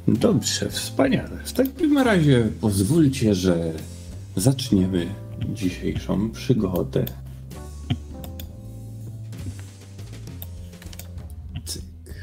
Dobrze, wspaniale. W takim razie pozwólcie, że zaczniemy dzisiejszą przygodę. Cyk.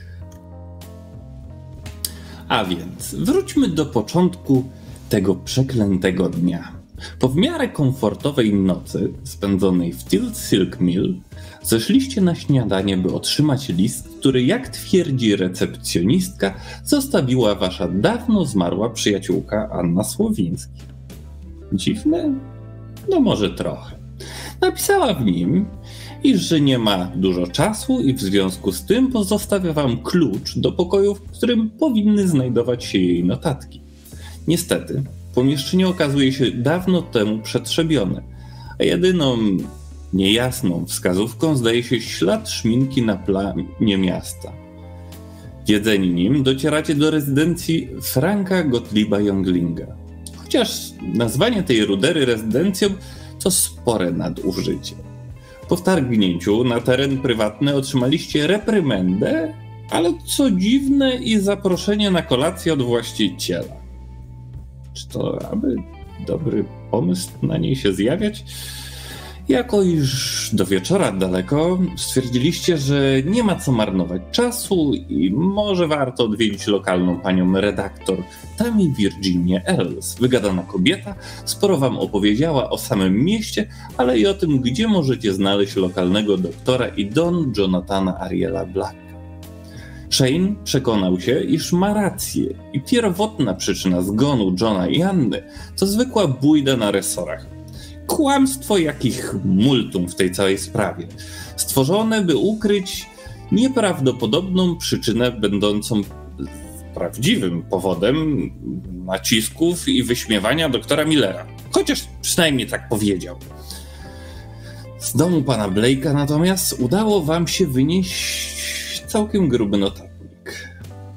A więc wróćmy do początku tego przeklętego dnia. Po w miarę komfortowej nocy spędzonej w Tilt Silk Mill zeszliście na śniadanie, by otrzymać list, który, jak twierdzi recepcjonistka, zostawiła wasza dawno zmarła przyjaciółka Anna Słowiński. Dziwne? No może trochę. Napisała w nim, iż że nie ma dużo czasu i w związku z tym pozostawia wam klucz do pokoju, w którym powinny znajdować się jej notatki. Niestety, pomieszczenie okazuje się dawno temu przetrzebione, a jedyną niejasną wskazówką zdaje się ślad szminki na planie miasta. Wiedzeni nim docieracie do rezydencji Franka Gottlieba Junglinga. Chociaż nazwanie tej rudery rezydencją to spore nadużycie. Po wtargnięciu na teren prywatny otrzymaliście reprymendę, ale co dziwne i zaproszenie na kolację od właściciela. Czy to aby dobry pomysł na niej się zjawiać? Jako już do wieczora daleko, stwierdziliście, że nie ma co marnować czasu i może warto odwiedzić lokalną panią redaktor Tammy Virginia Els. Wygadana kobieta sporo wam opowiedziała o samym mieście, ale i o tym, gdzie możecie znaleźć lokalnego doktora i Don Jonathana Ariela Blacka. Shane przekonał się, iż ma rację i pierwotna przyczyna zgonu Johna i Anny to zwykła bójda na resorach. Kłamstwo jakich multum w tej całej sprawie. Stworzone, by ukryć nieprawdopodobną przyczynę będącą prawdziwym powodem nacisków i wyśmiewania doktora Millera. Chociaż przynajmniej tak powiedział. Z domu pana Blake'a natomiast udało wam się wynieść całkiem gruby notatnik.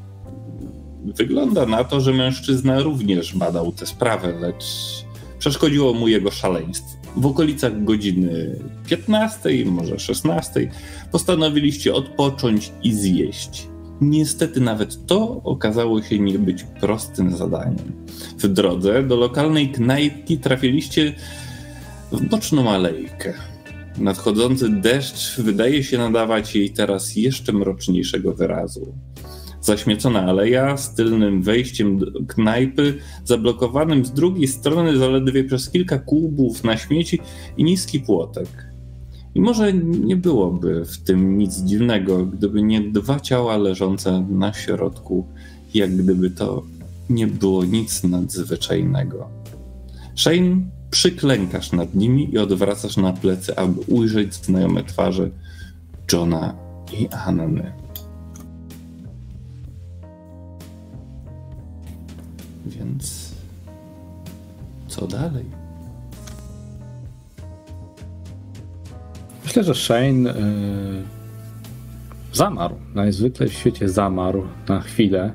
Wygląda na to, że mężczyzna również badał tę sprawę, lecz przeszkodziło mu jego szaleństwo. W okolicach godziny 15, może 16 postanowiliście odpocząć i zjeść. Niestety nawet to okazało się nie być prostym zadaniem. W drodze do lokalnej knajpki trafiliście w boczną alejkę. Nadchodzący deszcz wydaje się nadawać jej teraz jeszcze mroczniejszego wyrazu. Zaśmiecona aleja z tylnym wejściem do knajpy, zablokowanym z drugiej strony zaledwie przez kilka kubów na śmieci i niski płotek. I może nie byłoby w tym nic dziwnego, gdyby nie dwa ciała leżące na środku, jak gdyby to nie było nic nadzwyczajnego. Shane, przyklękasz nad nimi i odwracasz na plecy, aby ujrzeć znajome twarze Johna i Anny. Więc co dalej? Myślę, że Shane zamarł. Najzwykle w świecie zamarł na chwilę.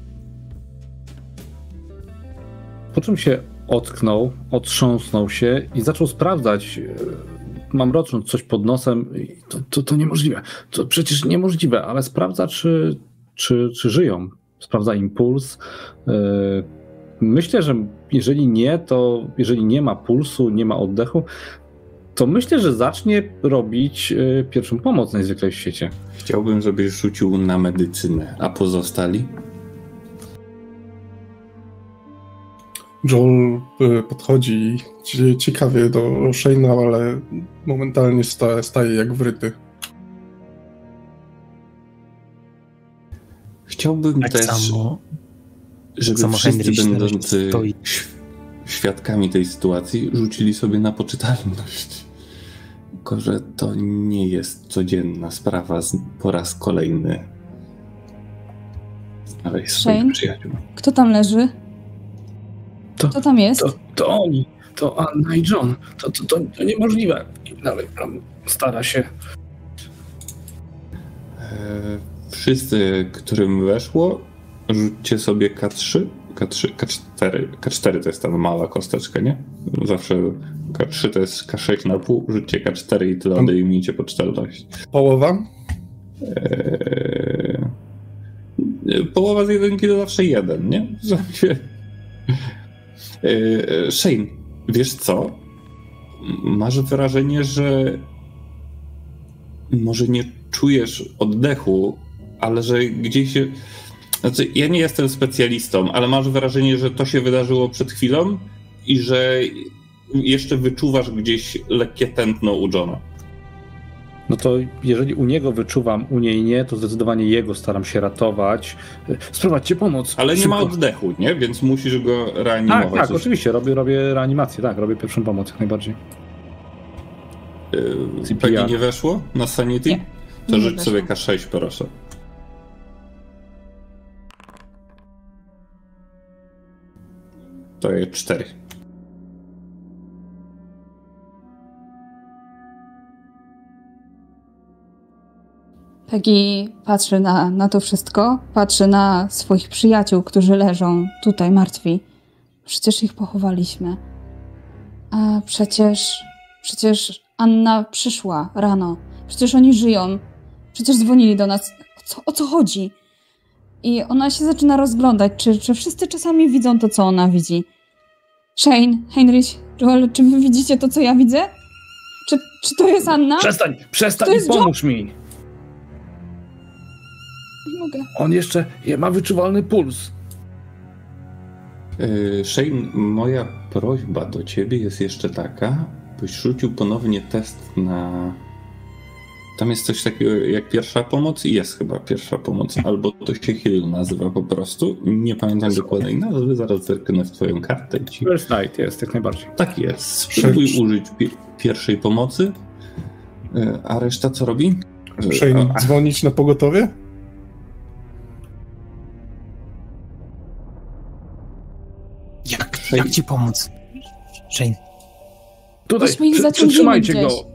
Po czym się ocknął, otrząsnął się i zaczął sprawdzać. Mam rocząc coś pod nosem. To niemożliwe. To przecież niemożliwe, ale sprawdza, czy żyją. Sprawdza im puls. Myślę, że jeżeli nie ma pulsu, nie ma oddechu, to myślę, że zacznie robić pierwszą pomoc najzwyczajniej w świecie. Chciałbym, żebyś rzucił na medycynę, a pozostali? Joel podchodzi ciekawie do Shane'a, ale momentalnie staje jak wryty. Chciałbym tak też, samo, żeby wszyscy będący świadkami tej sytuacji rzucili sobie na poczytalność. Tylko że to nie jest codzienna sprawa po raz kolejny. Znaleźć swoich przyjaciół. Kto tam leży? Kto tam jest? To oni. To Anna i John. To niemożliwe. Dalej tam stara się. Wszyscy, którym weszło, rzućcie sobie K3, K4. K4 to jest ta mała kosteczka, nie? Zawsze K3 to jest K6 na pół, rzućcie K4 i tyle odejmijcie po 14. Połowa? Połowa z 1 to zawsze 1, nie? Shane, wiesz co? Masz wrażenie, że może nie czujesz oddechu, ale że gdzieś się... Znaczy, ja nie jestem specjalistą, ale masz wrażenie, że to się wydarzyło przed chwilą i że jeszcze wyczuwasz gdzieś lekkie tętno u Johna. No to jeżeli u niego wyczuwam, u niej nie, to zdecydowanie jego staram się ratować. Sprowadźcie pomoc. Ale nie ma oddechu, nie? Więc musisz go reanimować. Tak, oczywiście. Robię reanimację, tak. Robię pierwszą pomoc jak najbardziej. Peggy nie weszło na sanity? Nie. To Nie rzuć weszło. sobie K6, proszę. To jest 4. Peggy patrzy na to wszystko, patrzy na swoich przyjaciół, którzy leżą tutaj martwi. Przecież ich pochowaliśmy. A przecież Anna przyszła rano. Przecież oni żyją. Przecież dzwonili do nas. O co chodzi? I ona się zaczyna rozglądać, czy wszyscy czasami widzą to, co ona widzi. Shane, Heinrich, Joel, czy wy widzicie to, co ja widzę? Czy to jest Anna? Przestań To i jest pomóż mi. Nie mogę. On jeszcze ma wyczuwalny puls. Shane, moja prośba do ciebie jest jeszcze taka, byś rzucił ponownie test na... Tam jest coś takiego jak pierwsza pomoc i jest chyba pierwsza pomoc, albo to się heal nazywa po prostu. Nie pamiętam dokładnej nazwy, zaraz zerknę w twoją kartę. First Night jest, jak najbardziej. Tak jest. Spróbuj użyć pierwszej pomocy. A reszta co robi? Shane, dzwonić na pogotowie? Jak ci pomóc? Shane. Tutaj, Weźmy ich zaciągniemy przytrzymajcie gdzieś. go.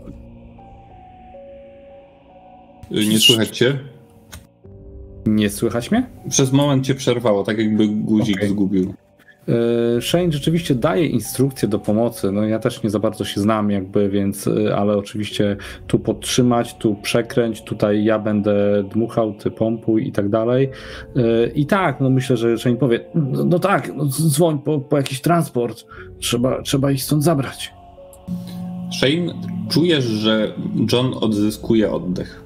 Nie słychać cię? Nie słychać mnie? Przez moment cię przerwało, tak jakby guzik zgubił. Shane rzeczywiście daje instrukcje do pomocy. No ja też nie za bardzo się znam jakby, więc, ale oczywiście tu podtrzymać, tu przekręć, tutaj ja będę dmuchał, ty pompuj i tak dalej. I tak, no myślę, że Shane powie, no tak, no dzwoń po jakiś transport, trzeba ich stąd zabrać. Shane, czujesz, że John odzyskuje oddech.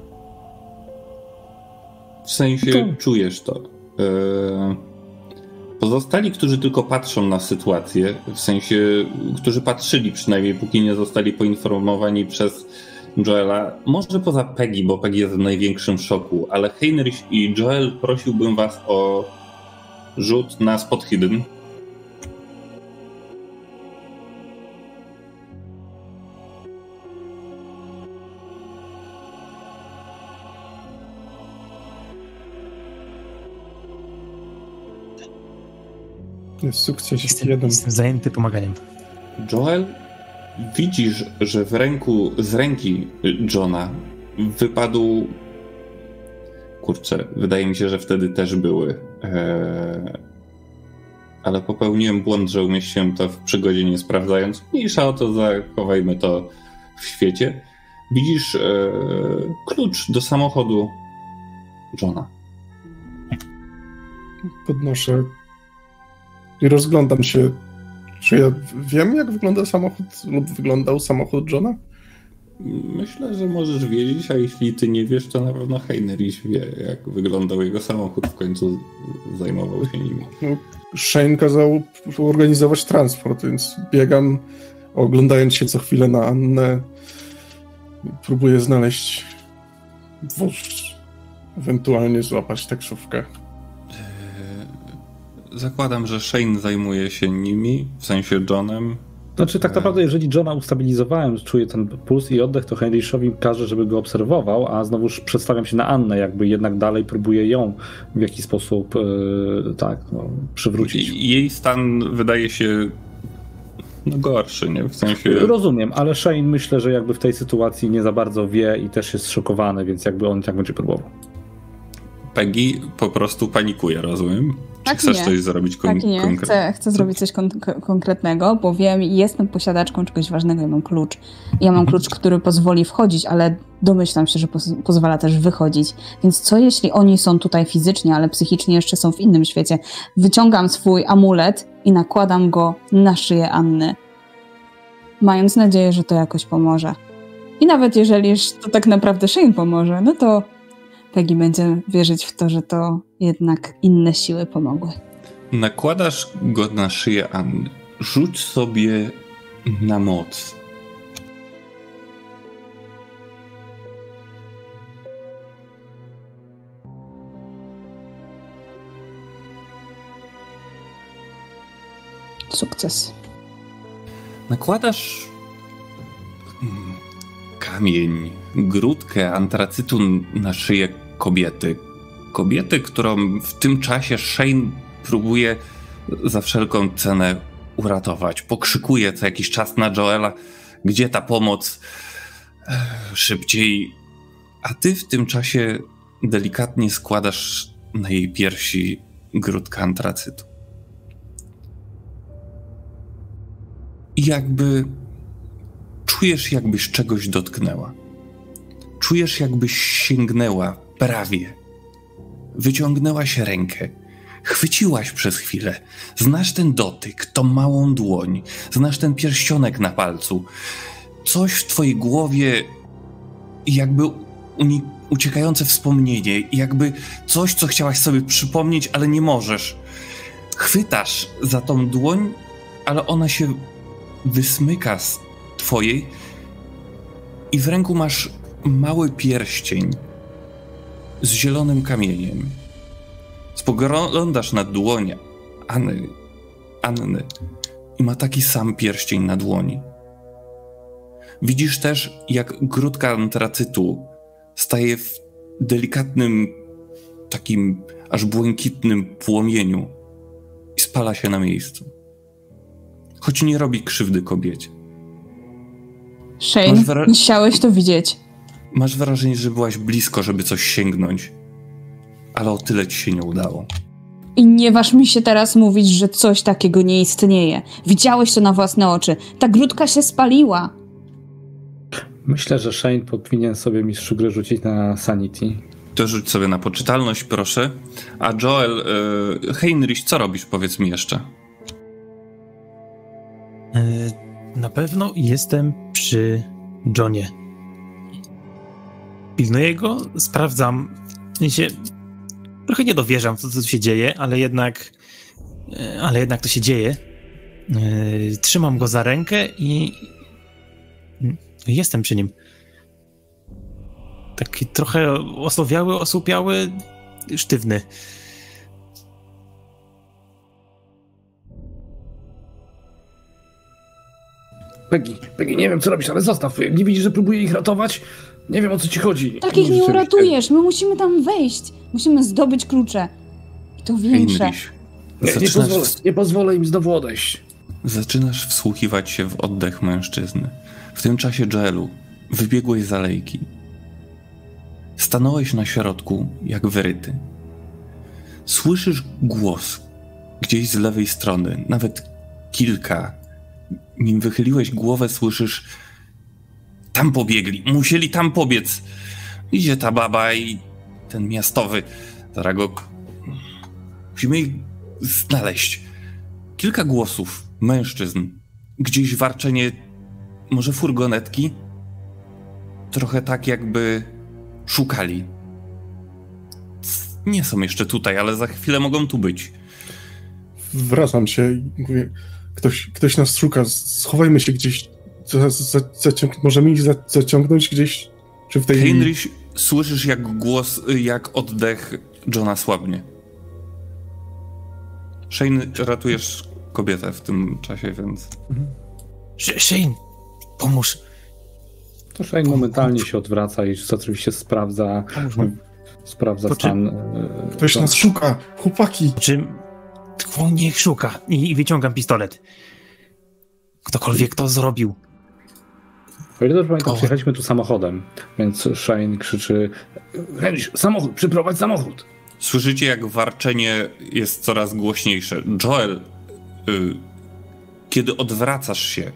W sensie czujesz to. Pozostali, którzy tylko patrzą na sytuację, w sensie, którzy patrzyli przynajmniej, póki nie zostali poinformowani przez Joela, może poza Peggy, bo Peggy jest w największym szoku, ale Heinrich i Joel, prosiłbym was o rzut na spot hidden. Jest sukces Jestem 1. zajęty pomaganiem. Joel, widzisz, że z ręki Johna wypadł... Kurczę, wydaje mi się, że wtedy też były. Ale popełniłem błąd, że umieściłem to w przygodzie nie sprawdzając. Mniejsza o to, zachowajmy to w świecie. Widzisz klucz do samochodu Johna. Podnoszę i rozglądam się. Czy ja wiem, jak wygląda samochód lub wyglądał samochód Johna? Myślę, że możesz wiedzieć, a jeśli ty nie wiesz, to na pewno Heinrich wie, jak wyglądał jego samochód. W końcu zajmował się nimi. No, Shane kazał organizować transport, więc biegam, oglądając się co chwilę na Annę. Próbuję znaleźć wóz, ewentualnie złapać taksówkę. Zakładam, że Shane zajmuje się nimi, w sensie Johnem. Znaczy tak naprawdę, jeżeli Johna ustabilizowałem, czuję ten puls i oddech, to Heinrichowi każę, żeby go obserwował, a znowuż przedstawiam się na Annę, jakby jednak dalej próbuję ją w jakiś sposób przywrócić. Jej stan wydaje się gorszy, nie? W sensie... Rozumiem, ale Shane myślę, że jakby w tej sytuacji nie za bardzo wie i też jest szokowany, więc jakby on tak będzie próbował. Peggy po prostu panikuje, rozumiem? Czy chcesz coś zrobić konkretnego? Chcę zrobić coś konkretnego, bo wiem, jestem posiadaczką czegoś ważnego, ja mam klucz. Ja mam klucz, który pozwoli wchodzić, ale domyślam się, że pozwala też wychodzić. Więc co jeśli oni są tutaj fizycznie, ale psychicznie jeszcze są w innym świecie? Wyciągam swój amulet i nakładam go na szyję Anny, mając nadzieję, że to jakoś pomoże. I nawet jeżeli to tak naprawdę Shane pomoże, no to Peggy będzie wierzyć w to, że to jednak inne siły pomogły. Nakładasz go na szyję Anny. Rzuć sobie na moc. Sukces. Nakładasz kamień, grudkę antracytu na szyję kobiety. Kobiety, którą w tym czasie Shane próbuje za wszelką cenę uratować. Pokrzykuje co jakiś czas na Joela, gdzie ta pomoc? Szybciej. A ty w tym czasie delikatnie składasz na jej piersi grudkę antracytu. I czujesz, jakbyś czegoś dotknęła. Czujesz, jakbyś sięgnęła prawie. Wyciągnęłaś rękę. Chwyciłaś przez chwilę. Znasz ten dotyk, tą małą dłoń. Znasz ten pierścionek na palcu. Coś w twojej głowie jakby uciekające wspomnienie. Jakby coś, co chciałaś sobie przypomnieć, ale nie możesz. Chwytasz za tą dłoń, ale ona się wysmyka z twojej i w ręku masz mały pierścień z zielonym kamieniem. Spoglądasz na dłoń Anny i ma taki sam pierścień na dłoni. Widzisz też, jak grudka antracytu staje w delikatnym, takim aż błękitnym płomieniu i spala się na miejscu. Choć nie robi krzywdy kobiecie. Shane, musiałeś to widzieć. Masz wrażenie, że byłaś blisko, żeby coś sięgnąć, ale o tyle ci się nie udało. I nie waż mi się teraz mówić, że coś takiego nie istnieje. Widziałeś to na własne oczy. Ta grudka się spaliła. Myślę, że Shane powinien sobie mistrzu gry rzucić na Sanity. To rzuć sobie na poczytalność, proszę. A Joel, Heinrich, co robisz? Powiedz mi jeszcze. Na pewno jestem przy Johnie. Pilnuję go, sprawdzam. Trochę nie dowierzam, co tu się dzieje, ale jednak to się dzieje. Trzymam go za rękę i jestem przy nim. Taki trochę osłupiały, sztywny. Peggy, nie wiem co robisz, ale zostaw. Nie widzisz, że próbuję ich ratować? Nie wiem, o co ci chodzi. Takich nie uratujesz. My musimy tam wejść. Musimy zdobyć klucze. I to większe. Nie pozwolę im znowu odejść. Zaczynasz wsłuchiwać się w oddech mężczyzny. W tym czasie, Joelu, wybiegłeś z alejki. Stanąłeś na środku, jak wyryty. Słyszysz głos gdzieś z lewej strony, nawet kilka. Nim wychyliłeś głowę, słyszysz: tam pobiegli, musieli tam pobiec. Idzie ta baba i ten miastowy. Zaraz go... Musimy ich znaleźć. Kilka głosów mężczyzn. Gdzieś warczenie, może furgonetki? Trochę tak, jakby szukali. Nie są jeszcze tutaj, ale za chwilę mogą tu być. Wracam się i mówię: ktoś nas szuka, schowajmy się gdzieś. Możemy ich zaciągnąć gdzieś? Czy w tej... Heinrich, słyszysz jak oddech Johna słabnie. Shane, ratujesz kobietę w tym czasie, więc... Shane, pomóż. To Shane momentalnie się odwraca i oczywiście sprawdza stan... Ktoś nas szuka, chłopaki. Niech szuka. I wyciągam pistolet. Ktokolwiek to zrobił. O ile dobrze pamiętam, przyjechaliśmy tu samochodem, więc Shane krzyczy: Henryś, samochód, przyprowadź samochód. Słyszycie, jak warczenie jest coraz głośniejsze. Joel, kiedy odwracasz się,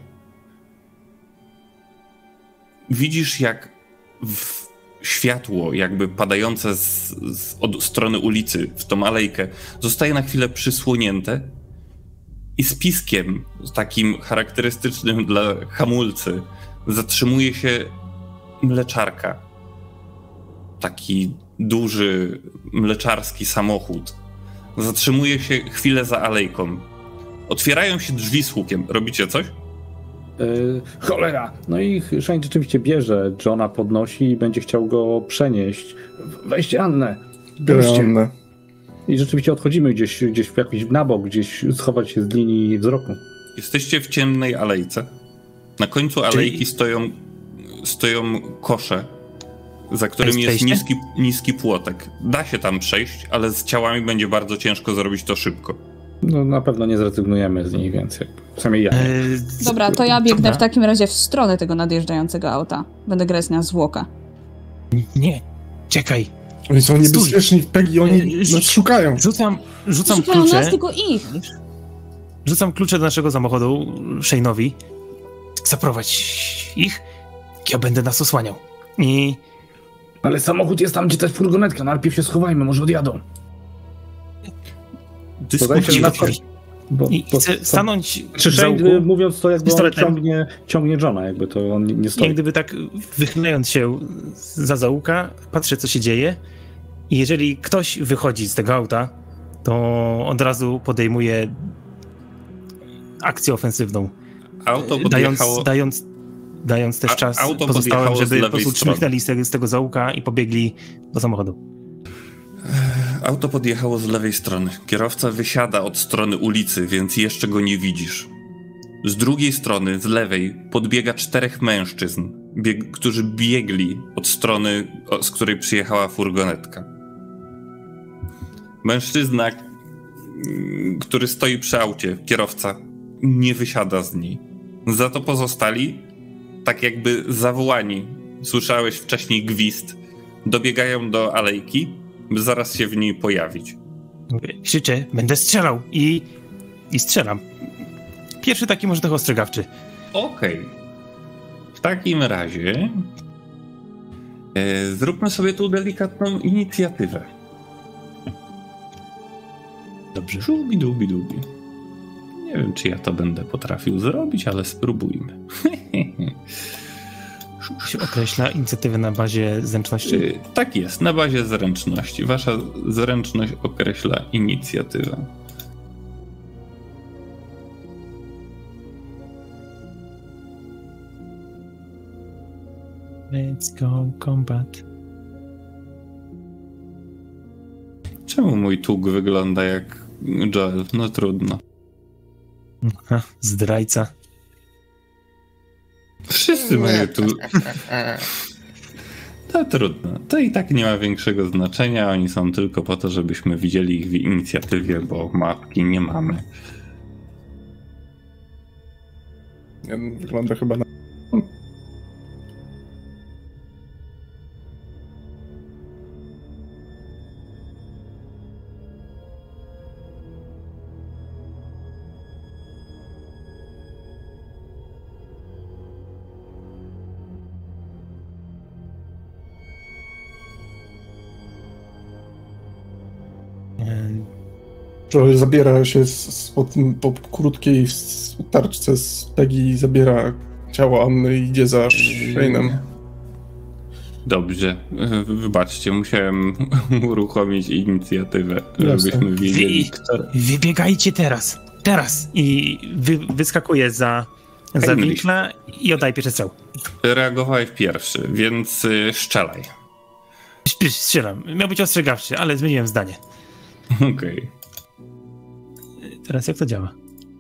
widzisz, jak światło jakby padające od strony ulicy w tą alejkę zostaje na chwilę przysłonięte i z piskiem takim charakterystycznym dla hamulcy zatrzymuje się mleczarka. Taki duży mleczarski samochód. Zatrzymuje się chwilę za alejką. Otwierają się drzwi z hukiem. Robicie coś? Cholera! No i Shane rzeczywiście bierze Johna, podnosi i będzie chciał go przenieść. Weźcie Annę! Biorę Annę. I rzeczywiście odchodzimy gdzieś w jakiś na bok, gdzieś schować się z linii wzroku. Jesteście w ciemnej alejce. Na końcu alejki stoją kosze, za którymi jest niski płotek. Da się tam przejść, ale z ciałami będzie bardzo ciężko zrobić to szybko. No na pewno nie zrezygnujemy z niej, więc przynajmniej ja. Dobra, to ja biegnę w takim razie w stronę tego nadjeżdżającego auta. Będę grać na zwłoka. Nie, czekaj. Oni są niebezpieczni, Peggy, oni nas szukają. Rzucam Szukają klucze. nas, tylko ich. Rzucam klucze do naszego samochodu Shane'owi. Zaprowadź ich, ja będę nas osłaniał. Ale samochód jest tam, gdzie ta furgonetka. Najpierw się schowajmy, może odjadą. I chcę stanąć Czy Shane, mówiąc to, jakby on ciągnie Johna, jakby to on nie stoi. Jak gdyby tak wychylając się za zaułka, patrzę, co się dzieje i jeżeli ktoś wychodzi z tego auta, to od razu podejmuje akcję ofensywną. Auto dając też czas pozostałym, żeby po prostu czmychnęli z tego zaułka i pobiegli do samochodu. Auto podjechało z lewej strony. Kierowca wysiada od strony ulicy, więc jeszcze go nie widzisz. Z drugiej strony, z lewej, podbiega 4 mężczyzn, którzy biegli od strony, z której przyjechała furgonetka. Mężczyzna, który stoi przy aucie, kierowca, nie wysiada z niej. Za to pozostali, tak jakby zawołani, słyszałeś wcześniej gwizd, dobiegają do alejki, by zaraz się w niej pojawić. Krzyczę, będę strzelał i strzelam. Pierwszy taki może trochę ostrzegawczy. Okej. W takim razie zróbmy sobie tu delikatną inicjatywę. Dobrze. Dubi. Nie wiem, czy ja to będę potrafił zrobić, ale spróbujmy. Się określa inicjatywę na bazie zręczności? Tak jest, na bazie zręczności. Wasza zręczność określa inicjatywę. Let's go combat. Czemu mój tłuk wygląda jak Joel? No trudno. Zdrajca. Wszyscy mają tu... To trudno. To i tak nie ma większego znaczenia. Oni są tylko po to, żebyśmy widzieli ich w inicjatywie, bo mapki nie mamy. Wygląda chyba na... Joel zabiera się po krótkiej tarczce z Peggy, zabiera ciało Anny i idzie za Shane'em. Dobrze. Wybaczcie, musiałem uruchomić inicjatywę, żebyśmy wiedzieli, kto... Wybiegajcie teraz! I wyskakuje za winkla i oddaje pierwszy strzał. Reagowałeś pierwszy, więc strzelaj. Strzelam. Miał być ostrzegawczy, ale zmieniłem zdanie. Okej. Teraz jak to działa?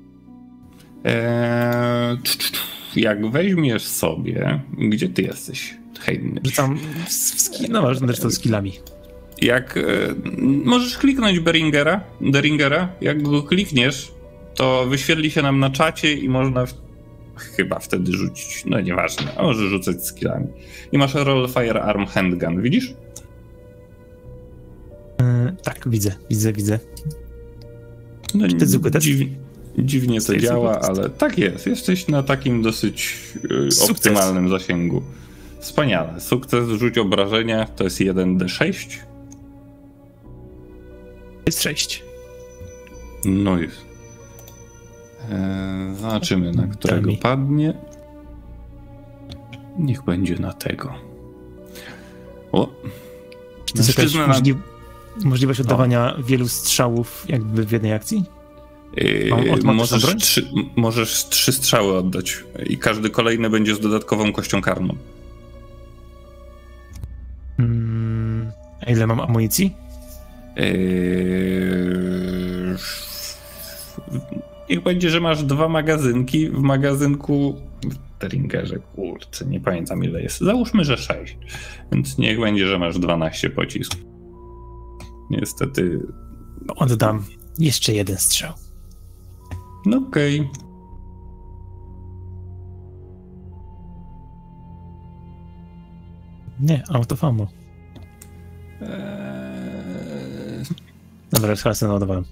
Jak weźmiesz sobie... Gdzie ty jesteś? Rzucam no ważne zresztą skillami. Jak możesz kliknąć Deringera, jak go klikniesz, to wyświetli się nam na czacie i można chyba wtedy rzucić, no nieważne, a możesz rzucać skillami. I masz Roll Firearm Handgun, widzisz? Tak, widzę. No, Czy to zwykły test? Dziwnie to działa, ale tak jest. Jesteś na takim dosyć optymalnym zasięgu. Wspaniale. Sukces, rzuć obrażenia, to jest 1d6. Jest 6. No jest. Zobaczymy, na którego padnie. Niech będzie na tego. O! Czy to jest jakaś możliwość oddawania wielu strzałów jakby w jednej akcji? Możesz 3 strzały oddać i każdy kolejny będzie z dodatkową kością karną. A ile mam amunicji? Niech będzie, że masz 2 magazynki. W magazynku w Deringerze, kurczę, nie pamiętam ile jest. Załóżmy, że 6. Więc niech będzie, że masz 12 pocisków. Niestety... Oddam jeszcze 1 strzał. No okej. Nie, autofamo. Dobra, już chyba sobie naładowałem.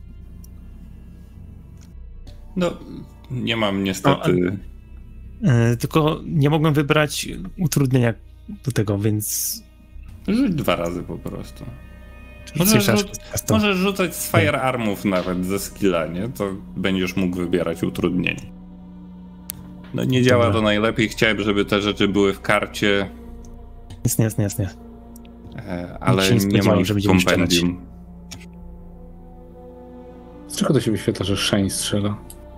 No, nie mam niestety... Tylko nie mogłem wybrać utrudnienia do tego, więc... Rzuć 2 razy po prostu. Możesz rzucać z firearmów nawet ze skilla, nie? To będziesz mógł wybierać utrudnienie. No nie działa to najlepiej. Chciałem, żeby te rzeczy były w karcie. Jasne. Ale nie ma ich w kompendium. Z czego to się wyświetla, że Shane strzela?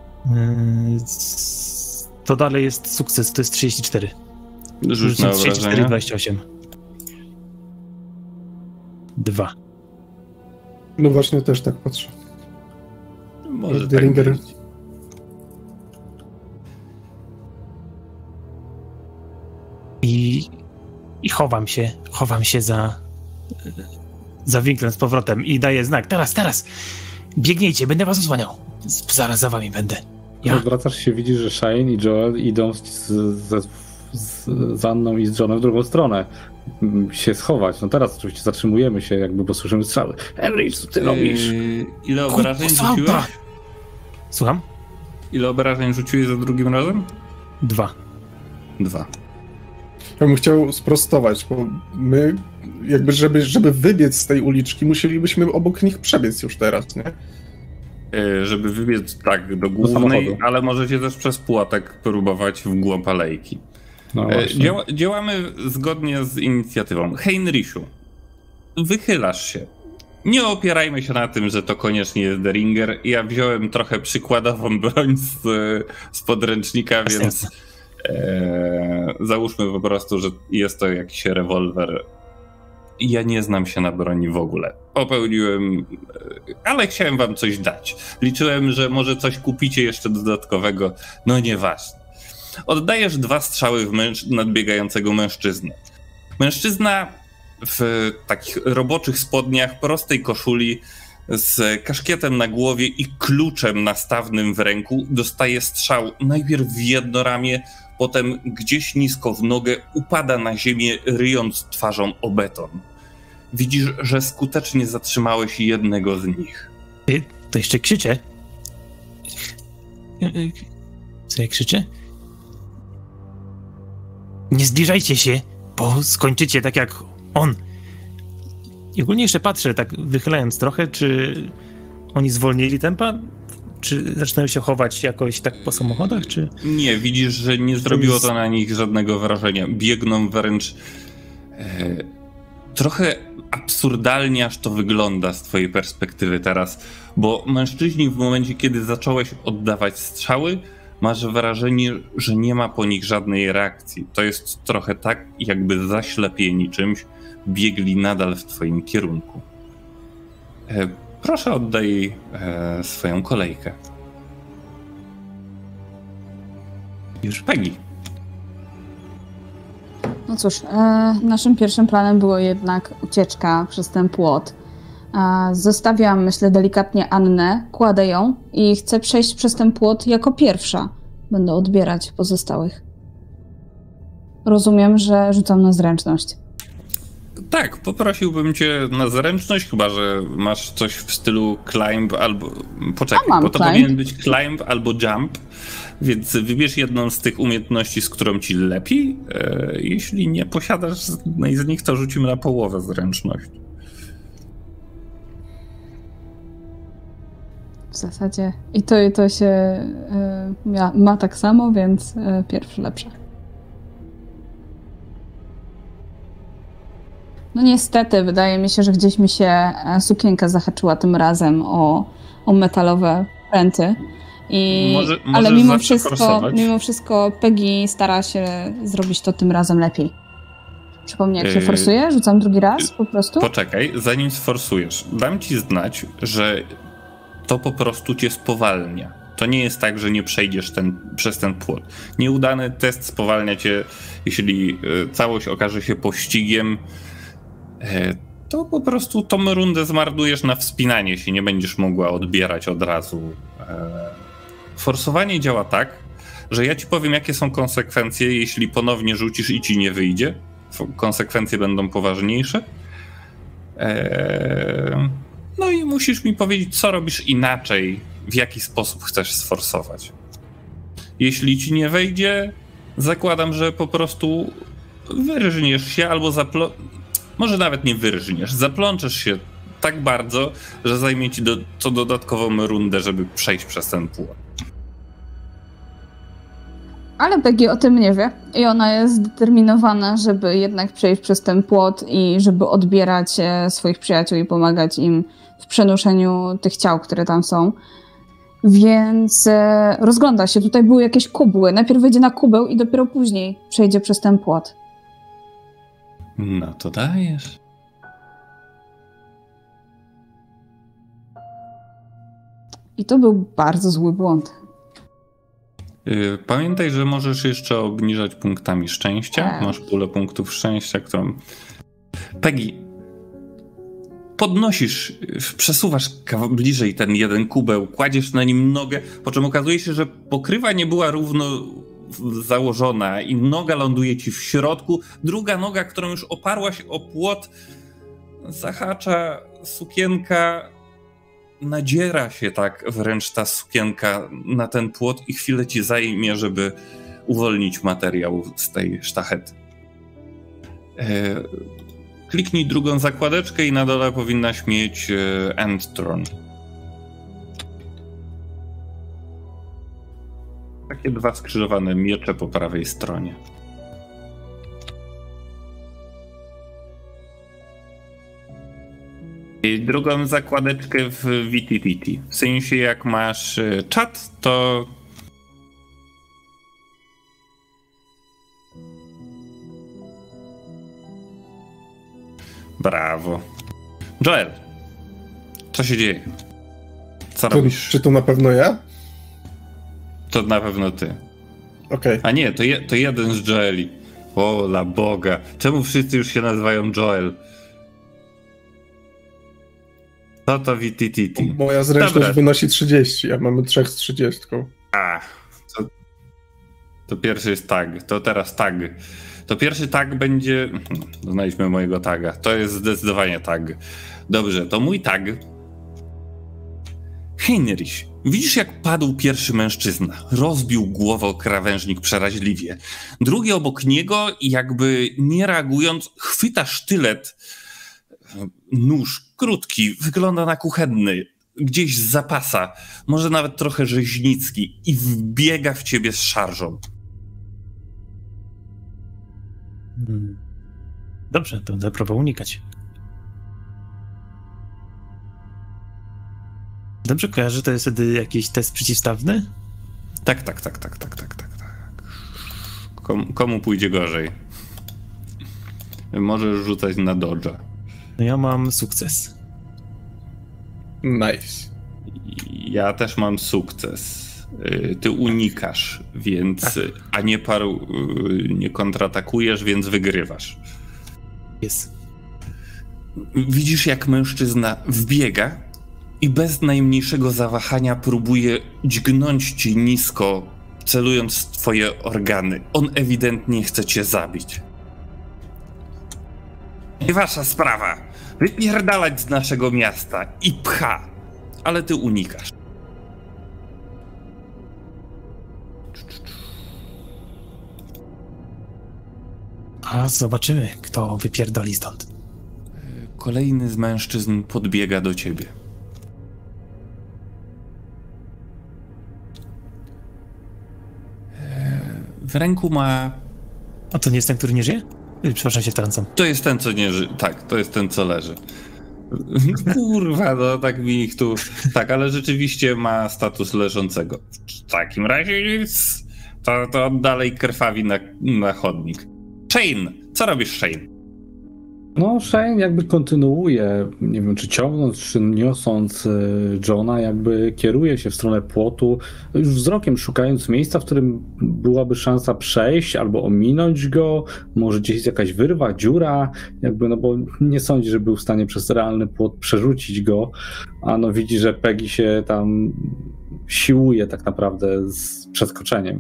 To dalej jest sukces, to jest 34. Rzuć na obrażenia. 34, 28. 2. No właśnie, też tak patrzę. Może Deringer. tak być. I chowam się za winklem z powrotem i daję znak. Teraz! Biegnijcie, będę was osłaniał. Zaraz za wami będę. Odwracasz się, widzisz, że Shane i Joel idą z Anną i z Johnem w drugą stronę. Się schować. No teraz oczywiście zatrzymujemy się, jakby bo słyszymy strzały. Henry, co ty robisz? Ile obrażeń rzuciłeś? Słucham? Ile obrażeń rzuciłeś za drugim razem? 2. Ja bym chciał sprostować, bo my jakby, żeby wybiec z tej uliczki, musielibyśmy obok nich przebiec już teraz, nie? Żeby wybiec tak do głównej, ale możecie też przez płotek próbować w głąb alejki. No działamy zgodnie z inicjatywą. Heinrichu, wychylasz się. Nie opierajmy się na tym, że to koniecznie jest Deringer. Ja wziąłem trochę przykładową broń z podręcznika, więc załóżmy po prostu, że jest to jakiś rewolwer. Ja nie znam się na broni w ogóle. Popełniłem, ale chciałem wam coś dać. Liczyłem, że może coś kupicie jeszcze dodatkowego. No nieważne. Oddajesz 2 strzały w nadbiegającego mężczyznę. Mężczyzna w takich roboczych spodniach, prostej koszuli, z kaszkietem na głowie i kluczem nastawnym w ręku dostaje strzał najpierw w jedno ramię, potem gdzieś nisko w nogę, upada na ziemię, ryjąc twarzą o beton. Widzisz, że skutecznie zatrzymałeś jednego z nich. To jeszcze krzyczę. Co ja krzyczę? Nie zbliżajcie się, bo skończycie tak jak on. I ogólnie jeszcze patrzę, tak wychylając trochę, czy oni zwolnili tempa? Czy zaczynają się chować jakoś tak po samochodach, czy... Nie, widzisz, że nie zrobiło to na nich żadnego wrażenia. Biegną wręcz trochę absurdalnie aż to wygląda z twojej perspektywy teraz, bo mężczyźni w momencie, kiedy zacząłeś oddawać strzały, masz wrażenie, że nie ma po nich żadnej reakcji. To jest trochę tak, jakby zaślepieni czymś, biegli nadal w twoim kierunku. Proszę, oddaj swoją kolejkę. Już Peggy. No cóż, naszym pierwszym planem było jednak ucieczka przez ten płot. Zostawiam, myślę, delikatnie Annę, kładę ją i chcę przejść przez ten płot jako pierwsza. Będę odbierać pozostałych. Rozumiem, że rzucam na zręczność. Tak, poprosiłbym cię na zręczność, chyba że masz coś w stylu climb albo... Poczekaj, bo to powinien być climb albo jump, więc wybierz jedną z tych umiejętności, z którą ci lepiej. Jeśli nie posiadasz żadnej z nich, to rzucimy na połowę zręczność. W zasadzie i to się ma tak samo, więc pierwszy lepsze. No niestety, wydaje mi się, że gdzieś mi się sukienka zahaczyła tym razem o metalowe pręty. Ale mimo wszystko Peggy stara się zrobić to tym razem lepiej. Przypomnij, jak się forsuje? Rzucam drugi raz po prostu? Poczekaj, zanim sforsujesz, dam ci znać, że to po prostu cię spowalnia. To nie jest tak, że nie przejdziesz przez ten płot. Nieudany test spowalnia cię, jeśli całość okaże się pościgiem, to po prostu tą rundę zmarnujesz na wspinanie się, nie będziesz mogła odbierać od razu. Forsowanie działa tak, że ja ci powiem, jakie są konsekwencje, jeśli ponownie rzucisz i ci nie wyjdzie. Konsekwencje będą poważniejsze. No i musisz mi powiedzieć, co robisz inaczej, w jaki sposób chcesz sforsować. Jeśli ci nie wejdzie, zakładam, że po prostu wyrżniesz się albo może nawet nie wyrżniesz, zaplączesz się tak bardzo, że zajmie ci co dodatkową rundę, żeby przejść przez ten płot. Ale Peggy o tym nie wie i ona jest zdeterminowana, żeby jednak przejść przez ten płot i żeby odbierać swoich przyjaciół i pomagać im w przenoszeniu tych ciał, które tam są. Więc rozgląda się. Tutaj były jakieś kubły. Najpierw wejdzie na kubeł i dopiero później przejdzie przez ten płot. No to dajesz. I to był bardzo zły błąd. Pamiętaj, że możesz jeszcze obniżać punktami szczęścia. Masz pulę punktów szczęścia, którą... Peggy, podnosisz, przesuwasz bliżej ten jeden kubeł, kładziesz na nim nogę, po czym okazuje się, że pokrywa nie była równo założona i noga ląduje ci w środku. Druga noga, którą już oparłaś o płot, zahacza sukienka, nadziera się tak wręcz ta sukienka na ten płot i chwilę ci zajmie, żeby uwolnić materiał z tej sztachety. Kliknij drugą zakładeczkę i na dole powinnaś mieć Endtron. Takie dwa skrzyżowane miecze po prawej stronie. I drugą zakładeczkę w VTTT. W sensie jak masz czat, to... Brawo. Joel, co się dzieje? Co robisz? Czy to na pewno ja? To na pewno ty. Okej. A nie, to jeden z Joeli. O, la Boga. Czemu wszyscy już się nazywają Joel? Co to VTTT? Moja zręczność wynosi 30, a mamy 3 z 30. To pierwszy jest tag. To teraz tag. To pierwszy tag będzie... Znajdźmy mojego taga. To jest zdecydowanie tag. Dobrze, to mój tag. Heinrich, widzisz jak padł pierwszy mężczyzna. Rozbił głowę o krawężnik przeraźliwie. Drugi obok niego i jakby nie reagując chwyta sztylet. Nóż krótki, wygląda na kuchenny. Gdzieś z zapasa. Może nawet trochę rzeźnicki. I wbiega w ciebie z szarżą. Dobrze, to będę próbował unikać. Dobrze kojarzę, to jest wtedy jakiś test przeciwstawny? Tak. Komu pójdzie gorzej? Możesz rzucać na dodge'a. No ja mam sukces. Nice. Ja też mam sukces. Ty unikasz, więc... Tak. A nie kontratakujesz, więc wygrywasz. Jest. Widzisz, jak mężczyzna wbiega i bez najmniejszego zawahania próbuje dźgnąć ci nisko, celując w twoje organy. On ewidentnie chce cię zabić. I wasza sprawa. Wypierdalać z naszego miasta i pcha. Ale ty unikasz. A zobaczymy, kto wypierdoli stąd. Kolejny z mężczyzn podbiega do ciebie. W ręku ma... A to nie jest ten, który nie żyje? Przepraszam, się wtrącam. To jest ten, co nie żyje. Tak, to jest ten, co leży. Kurwa, no tak mi ich tu... Tak, ale rzeczywiście ma status leżącego. W takim razie nic. To dalej krwawi na chodnik. Shane! Co robisz, Shane? No, Shane jakby kontynuuje, nie wiem, czy ciągnąc, czy niosąc Johna, jakby kieruje się w stronę płotu, już wzrokiem szukając miejsca, w którym byłaby szansa przejść albo ominąć go, może gdzieś jest jakaś wyrwa, dziura, jakby, no bo nie sądzi, że był w stanie przez realny płot przerzucić go, a no widzi, że Peggy się tam siłuje tak naprawdę z przeskoczeniem.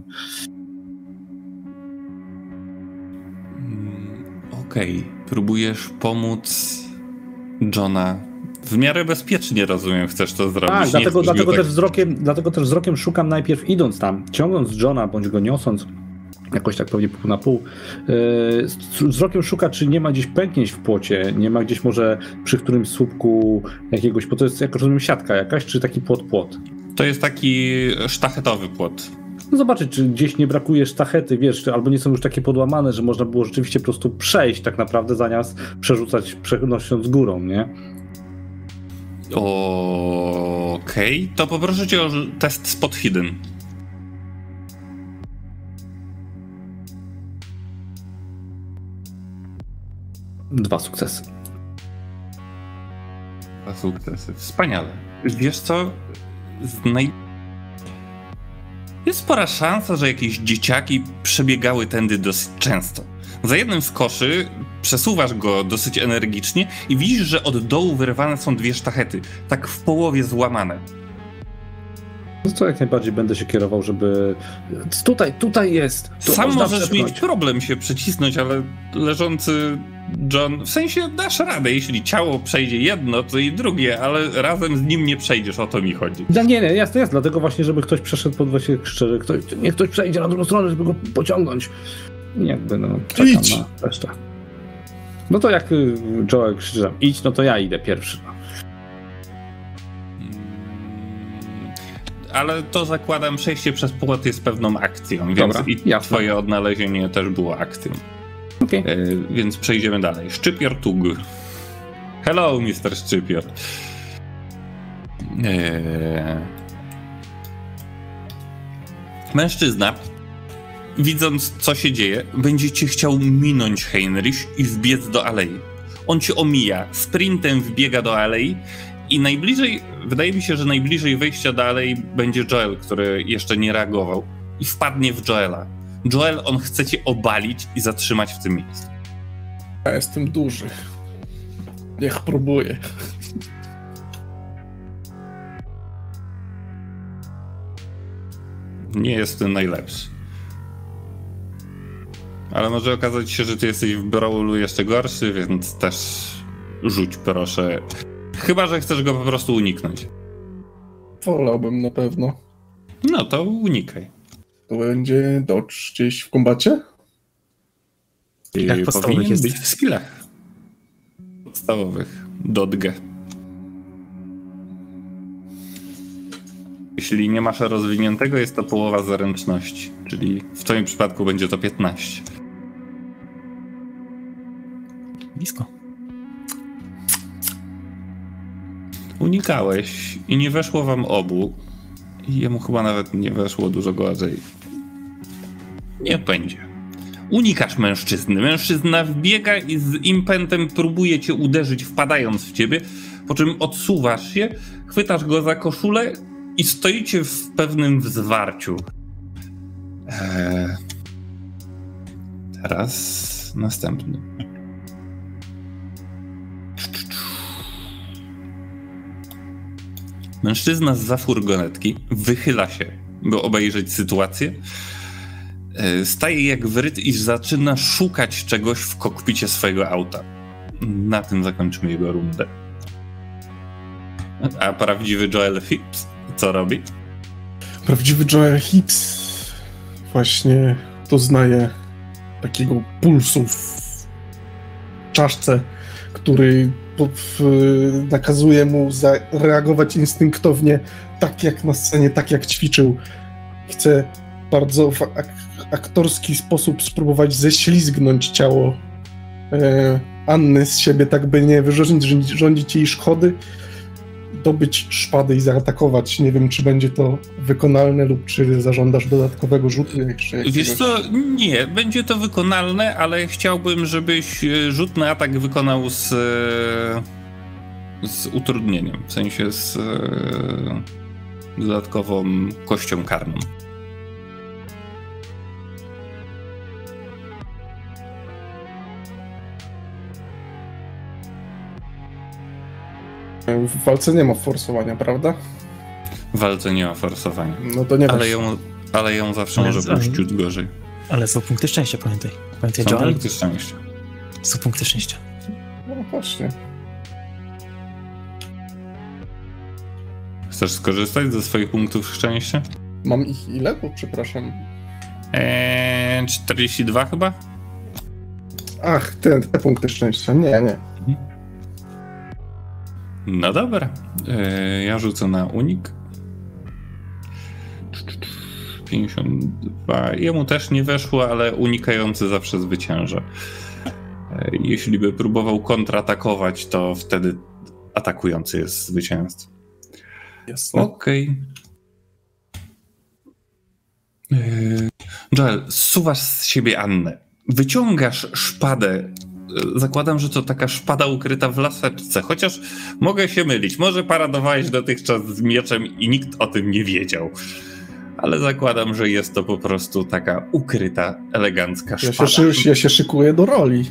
Okej, próbujesz pomóc Johna. W miarę bezpiecznie, rozumiem, chcesz to zrobić. Tak, dlatego też wzrokiem szukam najpierw idąc tam, ciągnąc Johna, bądź go niosąc, jakoś tak pewnie pół na pół. Wzrokiem szuka, czy nie ma gdzieś pęknięć w płocie, nie ma gdzieś może przy którymś słupku jakiegoś, bo to jest, jak rozumiem, siatka jakaś, czy taki płot? To jest taki sztachetowy płot. No zobaczyć, czy gdzieś nie brakuje sztachety, wiesz, albo nie są już takie podłamane, że można było rzeczywiście po prostu przejść tak naprawdę, zamiast przerzucać, przenosząc górą, nie? Okej, to poproszę cię o test spot hidden. Dwa sukcesy. Wspaniale. Wiesz co? Jest spora szansa, że jakieś dzieciaki przebiegały tędy dosyć często. Za jednym z koszy przesuwasz go dosyć energicznie i widzisz, że od dołu wyrwane są dwie sztachety, tak w połowie złamane. No to jak najbardziej będę się kierował, żeby... Tutaj jest! Sam możesz mieć problem się przycisnąć, ale leżący John... W sensie dasz radę, jeśli ciało przejdzie jedno, to i drugie, ale razem z nim nie przejdziesz, o to mi chodzi. Nie, jasne, dlatego właśnie, żeby ktoś przeszedł pod właśnie szczerze, niech ktoś przejdzie na drugą stronę, żeby go pociągnąć. Jakby, no, czekam na resztę. No to jak Joel krzyczy, idź, no to ja idę pierwszy. Ale to zakładam, przejście przez płot jest pewną akcją, więc dobra, i twoje odnalezienie też było akcją. Okay. Więc przejdziemy dalej. Szczypior Tug. Hello, Mr. Szczypior. Mężczyzna, widząc co się dzieje, będzie cię chciał minąć, Heinrich, i wbiec do alei. On cię omija, sprintem wbiega do alei i najbliżej, wydaje mi się, że najbliżej wejścia do alei będzie Joel, który jeszcze nie reagował i wpadnie w Joela. Joel, on chce cię obalić i zatrzymać w tym miejscu. Ja jestem duży. Niech próbuję. Nie jest ten najlepszy. Ale może okazać się, że ty jesteś w brawlu jeszcze gorszy, więc też rzuć proszę. Chyba że chcesz go po prostu uniknąć. Wolałbym na pewno. No to unikaj. To będzie dodge gdzieś w kombacie? Jak powinien jest? być w skillach podstawowych. Dodge. Jeśli nie masz rozwiniętego, jest to połowa zręczności, czyli w twoim przypadku będzie to 15. Blisko. Unikałeś i nie weszło wam obu. I jemu chyba nawet nie weszło dużo gorzej. Nie będzie. Unikasz mężczyzny. Mężczyzna wbiega i z impetem próbuje cię uderzyć, wpadając w ciebie, po czym odsuwasz się, chwytasz go za koszulę i stoicie w pewnym zwarciu. Teraz następny. Mężczyzna zza furgonetki wychyla się, by obejrzeć sytuację. Staje jak wryt i zaczyna szukać czegoś w kokpicie swojego auta. na tym zakończymy jego rundę. A prawdziwy Joel Phipps co robi? Prawdziwy Joel Phipps właśnie doznaje takiego pulsu w czaszce, który nakazuje mu zareagować instynktownie, tak jak na scenie, tak jak ćwiczył. Chce bardzo w aktorski sposób spróbować ześlizgnąć ciało Anny z siebie, tak by nie wyrządzić jej szkody, dobyć szpadę i zaatakować. Nie wiem, czy będzie to wykonalne lub czy zażądasz dodatkowego rzutu. Wiesz co, nie, będzie to wykonalne, ale chciałbym, żebyś rzut na atak wykonał z utrudnieniem, w sensie z dodatkową kością karną. W walce nie ma forsowania, prawda? W walce nie ma forsowania. No to nie ale ją zawsze może pójść ciut gorzej. Ale są punkty szczęścia, pamiętaj. Pamiętaj, Są Joel? punkty szczęścia. Są punkty szczęścia. No właśnie. Chcesz skorzystać ze swoich punktów szczęścia? Mam ich ile? Bo przepraszam. 42 chyba? Ach, te punkty szczęścia. Nie. No dobra. Ja rzucę na unik. 52. Jemu też nie weszło, ale unikający zawsze zwycięża. Jeśli by próbował kontratakować, to wtedy atakujący jest zwycięzcą. Jasne. Okej. Joel, zsuwasz z siebie Annę. Wyciągasz szpadę. Zakładam, że to taka szpada ukryta w laseczce, chociaż mogę się mylić. Może paradowałeś dotychczas z mieczem i nikt o tym nie wiedział. Ale zakładam, że jest to po prostu taka ukryta, elegancka szpada. Ja się szykuję do roli.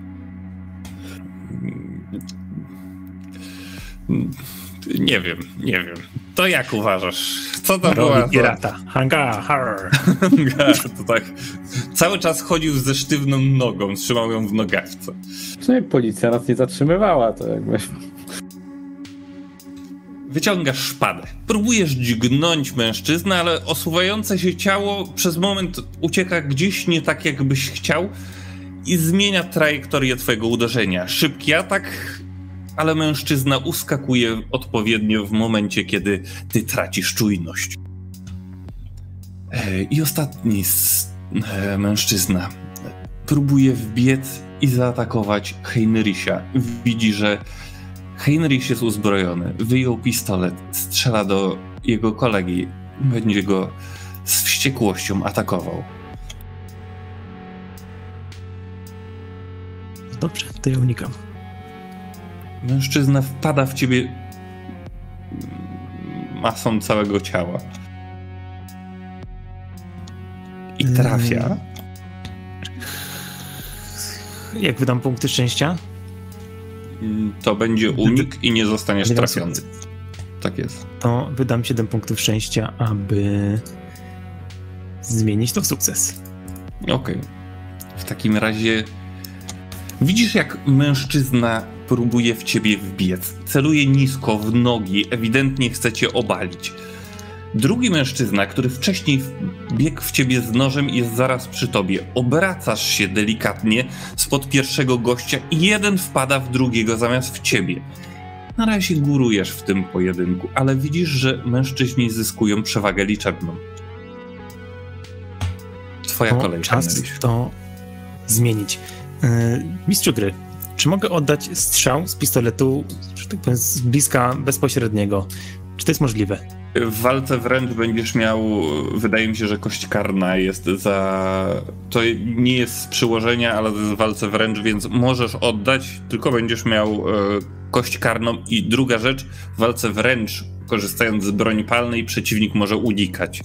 Nie wiem. To jak uważasz? Co to była? Pirata. Hanga, har. To tak. Cały czas chodził ze sztywną nogą, trzymał ją w nogawce. Przynajmniej policja nas nie zatrzymywała, to jakby... Wyciągasz szpadę. Próbujesz dźgnąć mężczyznę, ale osuwające się ciało przez moment ucieka gdzieś nie tak, jakbyś chciał i zmienia trajektorię twojego uderzenia. Szybki atak, ale mężczyzna uskakuje odpowiednio w momencie, kiedy ty tracisz czujność. I ostatni mężczyzna próbuje wbiec i zaatakować Heinricha. Widzi, że Heinrich jest uzbrojony, wyjął pistolet, strzela do jego kolegi, będzie go z wściekłością atakował. Dobrze, to ja unikam. Mężczyzna wpada w ciebie masą całego ciała. I trafia. Jak wydam punkty szczęścia? To będzie unik i nie zostaniesz trafiony. Tak jest. To wydam 7 punktów szczęścia, aby zmienić to w sukces. Okej. W takim razie widzisz, jak mężczyzna próbuje w ciebie wbiec. Celuje nisko w nogi, ewidentnie chce cię obalić. Drugi mężczyzna, który wcześniej biegł w ciebie z nożem, jest zaraz przy tobie. Obracasz się delikatnie spod pierwszego gościa i jeden wpada w drugiego zamiast w ciebie. Na razie górujesz w tym pojedynku, ale widzisz, że mężczyźni zyskują przewagę liczebną. Twoja kolej. Czas to zmienić. Mistrzu gry, czy mogę oddać strzał z pistoletu, że tak powiem, z bliska bezpośredniego? Czy to jest możliwe? W walce wręcz będziesz miał, wydaje mi się, że kość karna jest za... To nie jest z przyłożenia, ale to jest w walce wręcz, więc możesz oddać, tylko będziesz miał kość karną. I druga rzecz, w walce wręcz, korzystając z broni palnej, przeciwnik może unikać.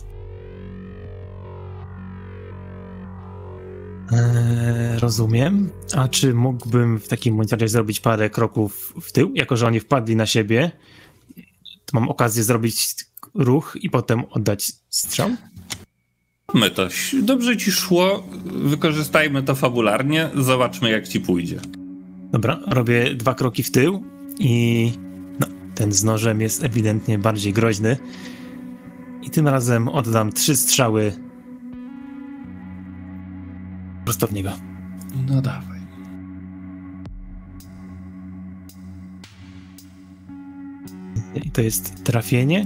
Rozumiem. A czy mógłbym w takim razie zrobić parę kroków w tył? Jako że oni wpadli na siebie, to mam okazję zrobić ruch i potem oddać strzał? Dobrze ci szło, wykorzystajmy to fabularnie, zobaczmy jak ci pójdzie. Dobra, robię 2 kroki w tył i no, ten z nożem jest ewidentnie bardziej groźny. I tym razem oddam 3 strzały prosto w niego. No dawaj. I to jest trafienie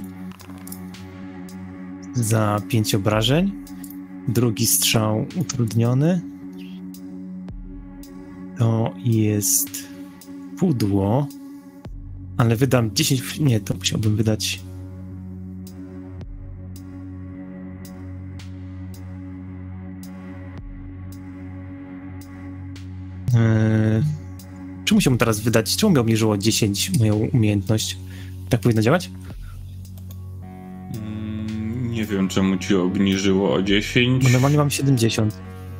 za 5 obrażeń. Drugi strzał utrudniony. To jest pudło, ale wydam 10... Nie, to musiałbym wydać... Czy musiałbym teraz wydać... Czemu mi obniżyło 10 moją umiejętność? Tak powinno działać? Nie wiem, czemu ci obniżyło o 10. Bo normalnie mam 70.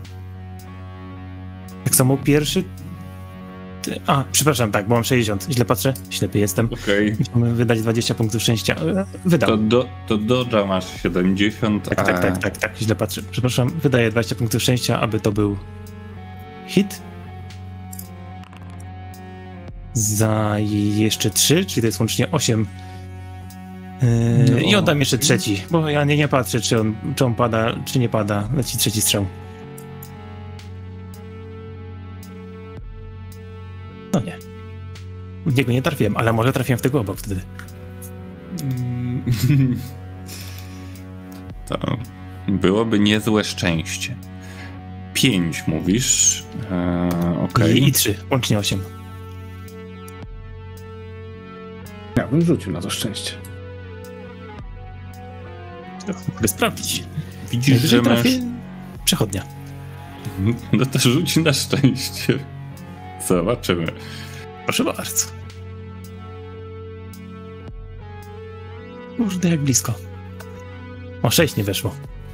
Tak samo pierwszy... przepraszam, tak, bo mam 60. Źle patrzę, ślepy jestem. Okej. Musimy wydać 20 punktów szczęścia. Wydam. To dodża masz 70, Tak, źle patrzę. Przepraszam, wydaję 20 punktów szczęścia, aby to był hit. Za jeszcze 3, czyli to jest łącznie 8. I oddam jeszcze trzeci, bo ja nie patrzę, czy on pada, czy nie pada. Leci trzeci strzał. No nie. W niego nie trafiłem, ale może trafiłem w tego obok wtedy. To byłoby niezłe szczęście. 5 mówisz. Okej. I 3, łącznie 8. Ja bym rzucił na to szczęście. Mogę sprawdzić. Widzisz, że masz... Przechodnia. No to rzuć na szczęście. Zobaczymy. Proszę bardzo. Kurde, jak blisko. O, 6 nie weszło.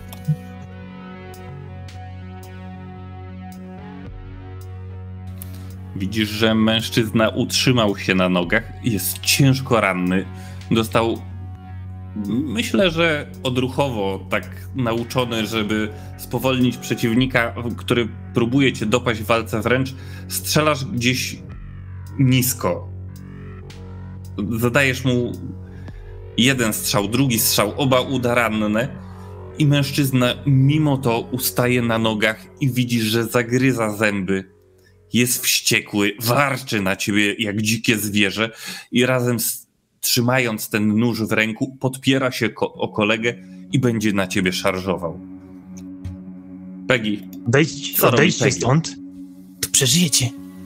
Widzisz, że mężczyzna utrzymał się na nogach, jest ciężko ranny. Dostał, myślę, że odruchowo tak nauczony, żeby spowolnić przeciwnika, który próbuje cię dopaść w walce wręcz. Strzelasz gdzieś nisko. Zadajesz mu jeden strzał, drugi strzał, oba uda ranne i mężczyzna mimo to ustaje na nogach i widzisz, że zagryza zęby. Jest wściekły, warczy na ciebie jak dzikie zwierzę i razem trzymając ten nóż w ręku podpiera się o kolegę i będzie na ciebie szarżował. Peggy. Odejdźcie stąd, to przeżyjecie.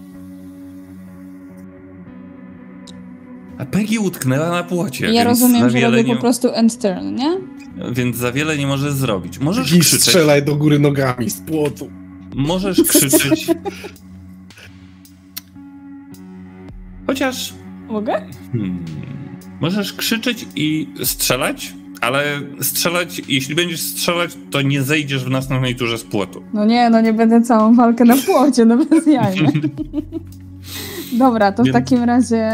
A Peggy utknęła na płocie. Ja rozumiem, że robię po prostu end turn, nie? Więc za wiele nie możesz zrobić. Możesz Peggy, krzyczeć. strzelaj do góry nogami z płotu. Możesz krzyczeć. Chociaż... Mogę? Możesz krzyczeć i strzelać, ale jeśli będziesz strzelać, to nie zejdziesz w następnej turze z płotu. No nie będę całą walkę na płocie, no bez jaj. Dobra, to w takim razie...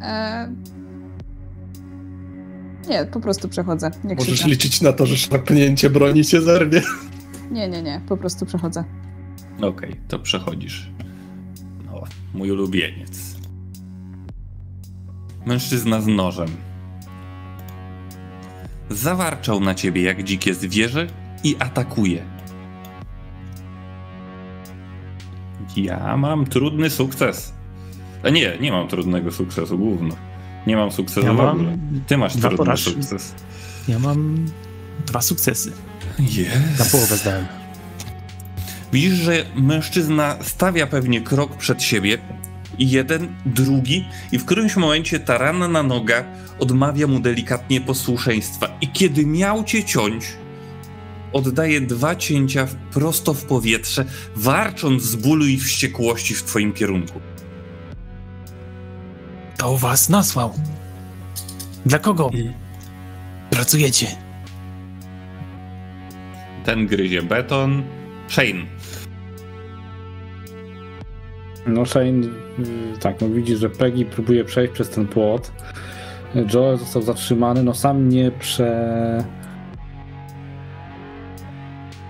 Nie, po prostu przechodzę. Nie krzyczę. Możesz liczyć na to, że szarpnięcie broni cię zerwie. Nie, po prostu przechodzę. Okej, to przechodzisz. No, mój ulubieniec. Mężczyzna z nożem. Zawarczał na ciebie jak dzikie zwierzę i atakuje. Ja mam trudny sukces. A nie mam trudnego sukcesu, gówno. Nie mam sukcesu w ogóle. Ty masz trudny sukces. Ja mam 2 sukcesy. Yes. Na połowę zdałem. Widzisz, że mężczyzna stawia pewnie krok przed siebie, jeden, drugi i w którymś momencie ta ranna noga odmawia mu delikatnie posłuszeństwa i kiedy miał cię ciąć, oddaje 2 cięcia prosto w powietrze, warcząc z bólu i wściekłości w twoim kierunku. To was nasłał. Dla kogo pracujecie? Ten gryzie beton. Shane. No Shane, tak, no widzisz, że Peggy próbuje przejść przez ten płot. Joel został zatrzymany, no sam nie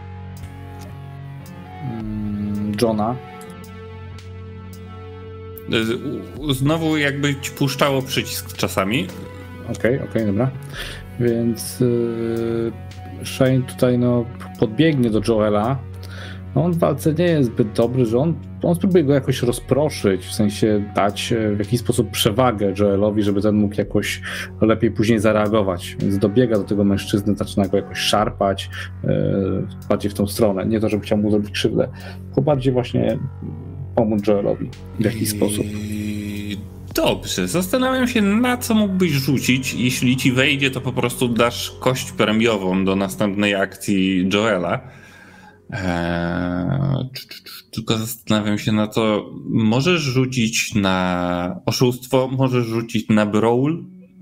Johna. Znowu jakby ci puszczało przycisk czasami. Okej, dobra. Więc Shane tutaj podbiegnie do Joela. On w walce nie jest zbyt dobry, że on spróbuje go jakoś rozproszyć, w sensie dać w jakiś sposób przewagę Joelowi, żeby ten mógł jakoś lepiej później zareagować. Więc dobiega do tego mężczyzny, zaczyna go jakoś szarpać bardziej w tą stronę. Nie to, żeby chciał mu zrobić krzywdę, tylko bardziej właśnie pomóc Joelowi w jakiś sposób. Dobrze, zastanawiam się, na co mógłbyś rzucić. Jeśli ci wejdzie, to po prostu dasz kość premiową do następnej akcji Joela. Tylko zastanawiam się na to, możesz rzucić na oszustwo, możesz rzucić na brawl.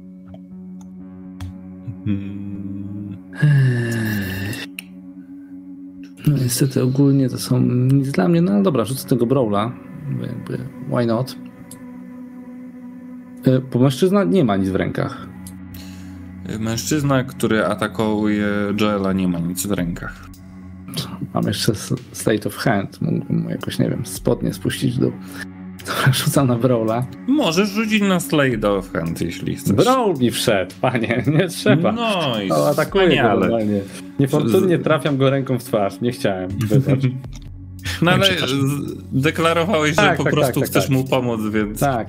No niestety ogólnie to są nic dla mnie, no ale dobra, rzucę tego brawla, jakby why not. Bo mężczyzna nie ma nic w rękach. Mężczyzna, który atakuje Joela, nie ma nic w rękach. Mam jeszcze Sleight of Hand. Mógłbym mu jakoś, nie wiem, spodnie spuścić do... Dobra, rzucam na brawla. Możesz rzucić na Sleight of Hand, jeśli chcesz. Brawl mi wszedł, panie, nie trzeba. No i atakuję go normalnie. Niefortunnie trafiam go ręką w twarz. Nie chciałem, wybacz. No ale deklarowałeś, że po prostu chcesz mu pomóc, więc... Tak.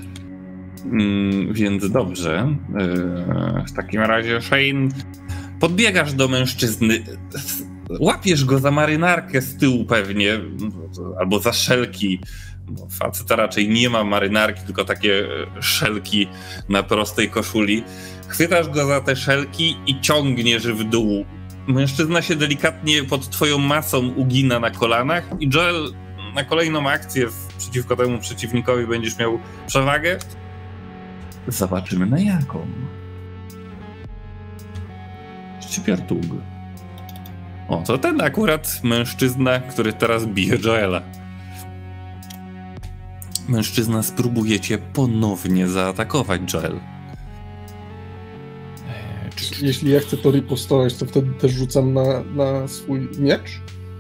Więc dobrze. W takim razie, Shane, podbiegasz do mężczyzny, łapiesz go za marynarkę z tyłu pewnie, albo za szelki. Faceta raczej nie ma marynarki, tylko takie szelki na prostej koszuli. Chwytasz go za te szelki i ciągniesz w dół. Mężczyzna się delikatnie pod twoją masą ugina na kolanach i Joel na kolejną akcję przeciwko temu przeciwnikowi będziesz miał przewagę. Zobaczymy na jaką. Szczypiartug. O, to ten akurat mężczyzna, który teraz bije Joela. Mężczyzna spróbuje cię ponownie zaatakować, Joel. Jeśli ja chcę to ripostować, to wtedy też rzucam na swój miecz?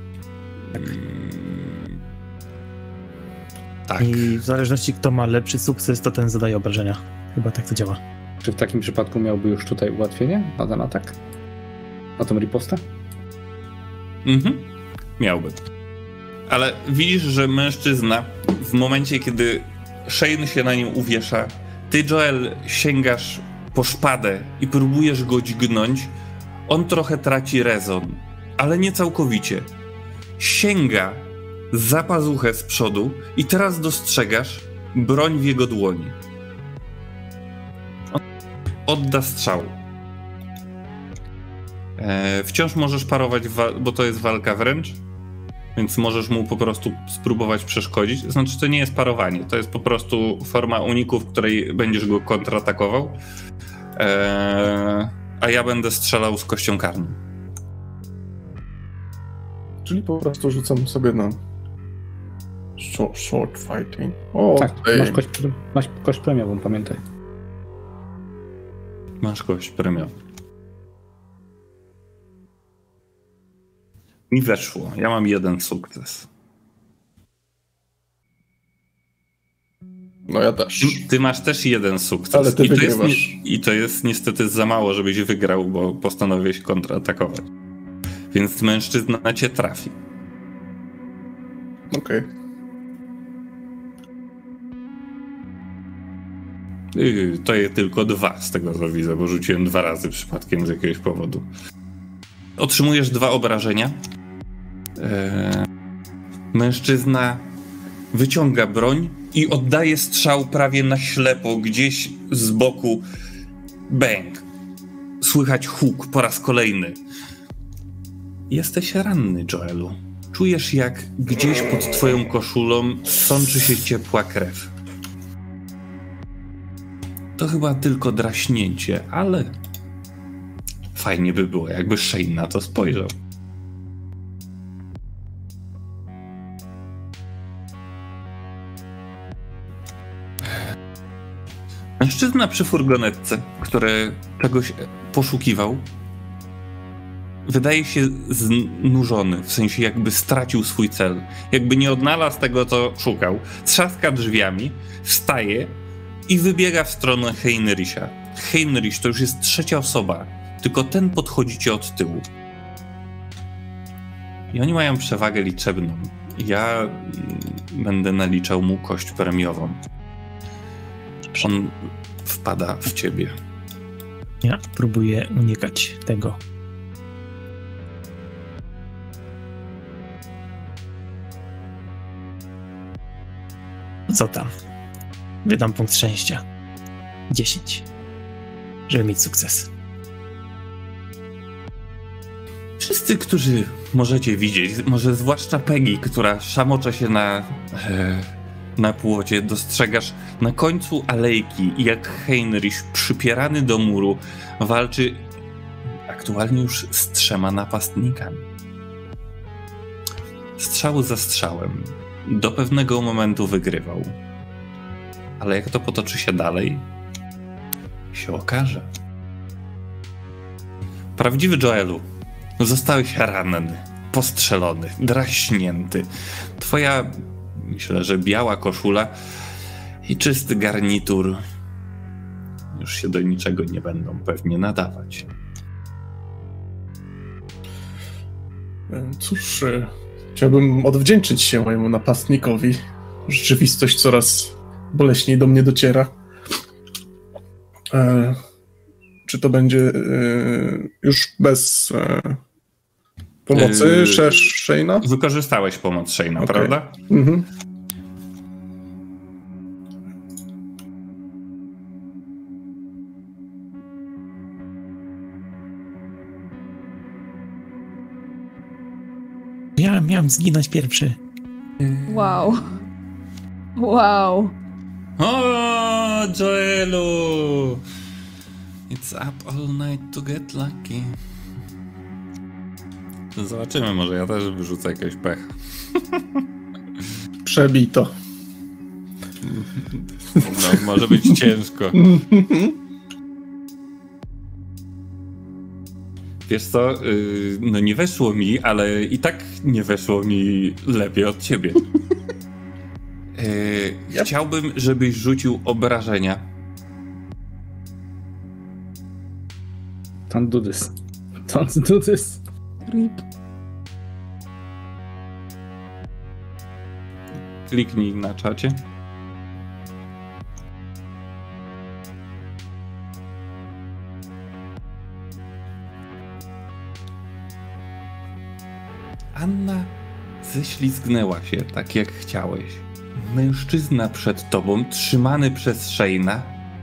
Tak. I w zależności kto ma lepszy sukces, to ten zadaje obrażenia. Chyba tak to działa. Czy w takim przypadku miałby już tutaj ułatwienie na ten atak? Na tą ripostę? Miałby. Ale widzisz, że mężczyzna w momencie, kiedy Shane się na nim uwiesza, ty, Joel, sięgasz po szpadę i próbujesz go dźgnąć, on trochę traci rezon, ale nie całkowicie. Sięga za pazuchę z przodu i teraz dostrzegasz broń w jego dłoni. On odda strzał. Wciąż możesz parować, bo to jest walka wręcz, więc możesz mu po prostu spróbować przeszkodzić. Znaczy, to nie jest parowanie, to jest po prostu forma uniku, w której będziesz go kontratakował, a ja będę strzelał z kością karną. Czyli po prostu rzucam sobie na short fighting. O, tak, masz kość premiową, pamiętaj. Masz kość premiową. Mi weszło. Ja mam 1 sukces. No ja też. Ty masz też 1 sukces. Ale ty wygrywasz. I to jest niestety za mało, żebyś wygrał, bo postanowiłeś kontratakować. Więc mężczyzna cię trafi. Okej. To jest tylko 2 z tego, co widzę, bo rzuciłem 2 razy przypadkiem z jakiegoś powodu. Otrzymujesz 2 obrażenia. Mężczyzna wyciąga broń i oddaje strzał prawie na ślepo, gdzieś z boku. Bang. Słychać huk po raz kolejny. Jesteś ranny, Joelu. Czujesz, jak gdzieś pod twoją koszulą sączy się ciepła krew. To chyba tylko draśnięcie, ale fajnie by było, jakby Shane na to spojrzał. Mężczyzna przy furgonetce, który czegoś poszukiwał, wydaje się znużony, w sensie jakby stracił swój cel. Jakby nie odnalazł tego, co szukał. Trzaska drzwiami, wstaje i wybiega w stronę Heinricha. Heinrich to już jest trzecia osoba, tylko ten podchodzi cię od tyłu. I oni mają przewagę liczebną. Ja będę naliczał mu kość premiową. On wpada w ciebie. Ja próbuję unikać tego. Co tam? Wydam punkt szczęścia. 10. Żeby mieć sukces. Wszyscy, którzy możecie widzieć, może zwłaszcza Peggy, która szamocze się na płocie, dostrzegasz na końcu alejki, jak Heinrich przypierany do muru walczy aktualnie już z 3 napastnikami. Strzał za strzałem. Do pewnego momentu wygrywał. Ale jak to potoczy się dalej, się okaże. Prawdziwy Joelu, zostałeś ranny, postrzelony, draśnięty. Twoja, myślę, że biała koszula i czysty garnitur już się do niczego nie będą pewnie nadawać. Cóż, chciałbym odwdzięczyć się mojemu napastnikowi. Rzeczywistość coraz boleśniej do mnie dociera. Czy to będzie już bez pomocy Shane'a? Wykorzystałeś pomoc Shane'a, Okay. prawda? Mhm. Ja miałem zginąć pierwszy. Wow. Wow. O, Joelu! It's up all night to get lucky. Zobaczymy, może ja też wyrzucę jakiś pech. Przebij to. No, może być ciężko. Wiesz co, no nie weszło mi, ale i tak nie weszło mi lepiej od ciebie. Chciałbym, żebyś rzucił obrażenia. Don't do this. Don't do this. Rip. Kliknij na czacie. Anna ześlizgnęła się tak jak chciałeś. Mężczyzna przed tobą, trzymany przez Shane'a,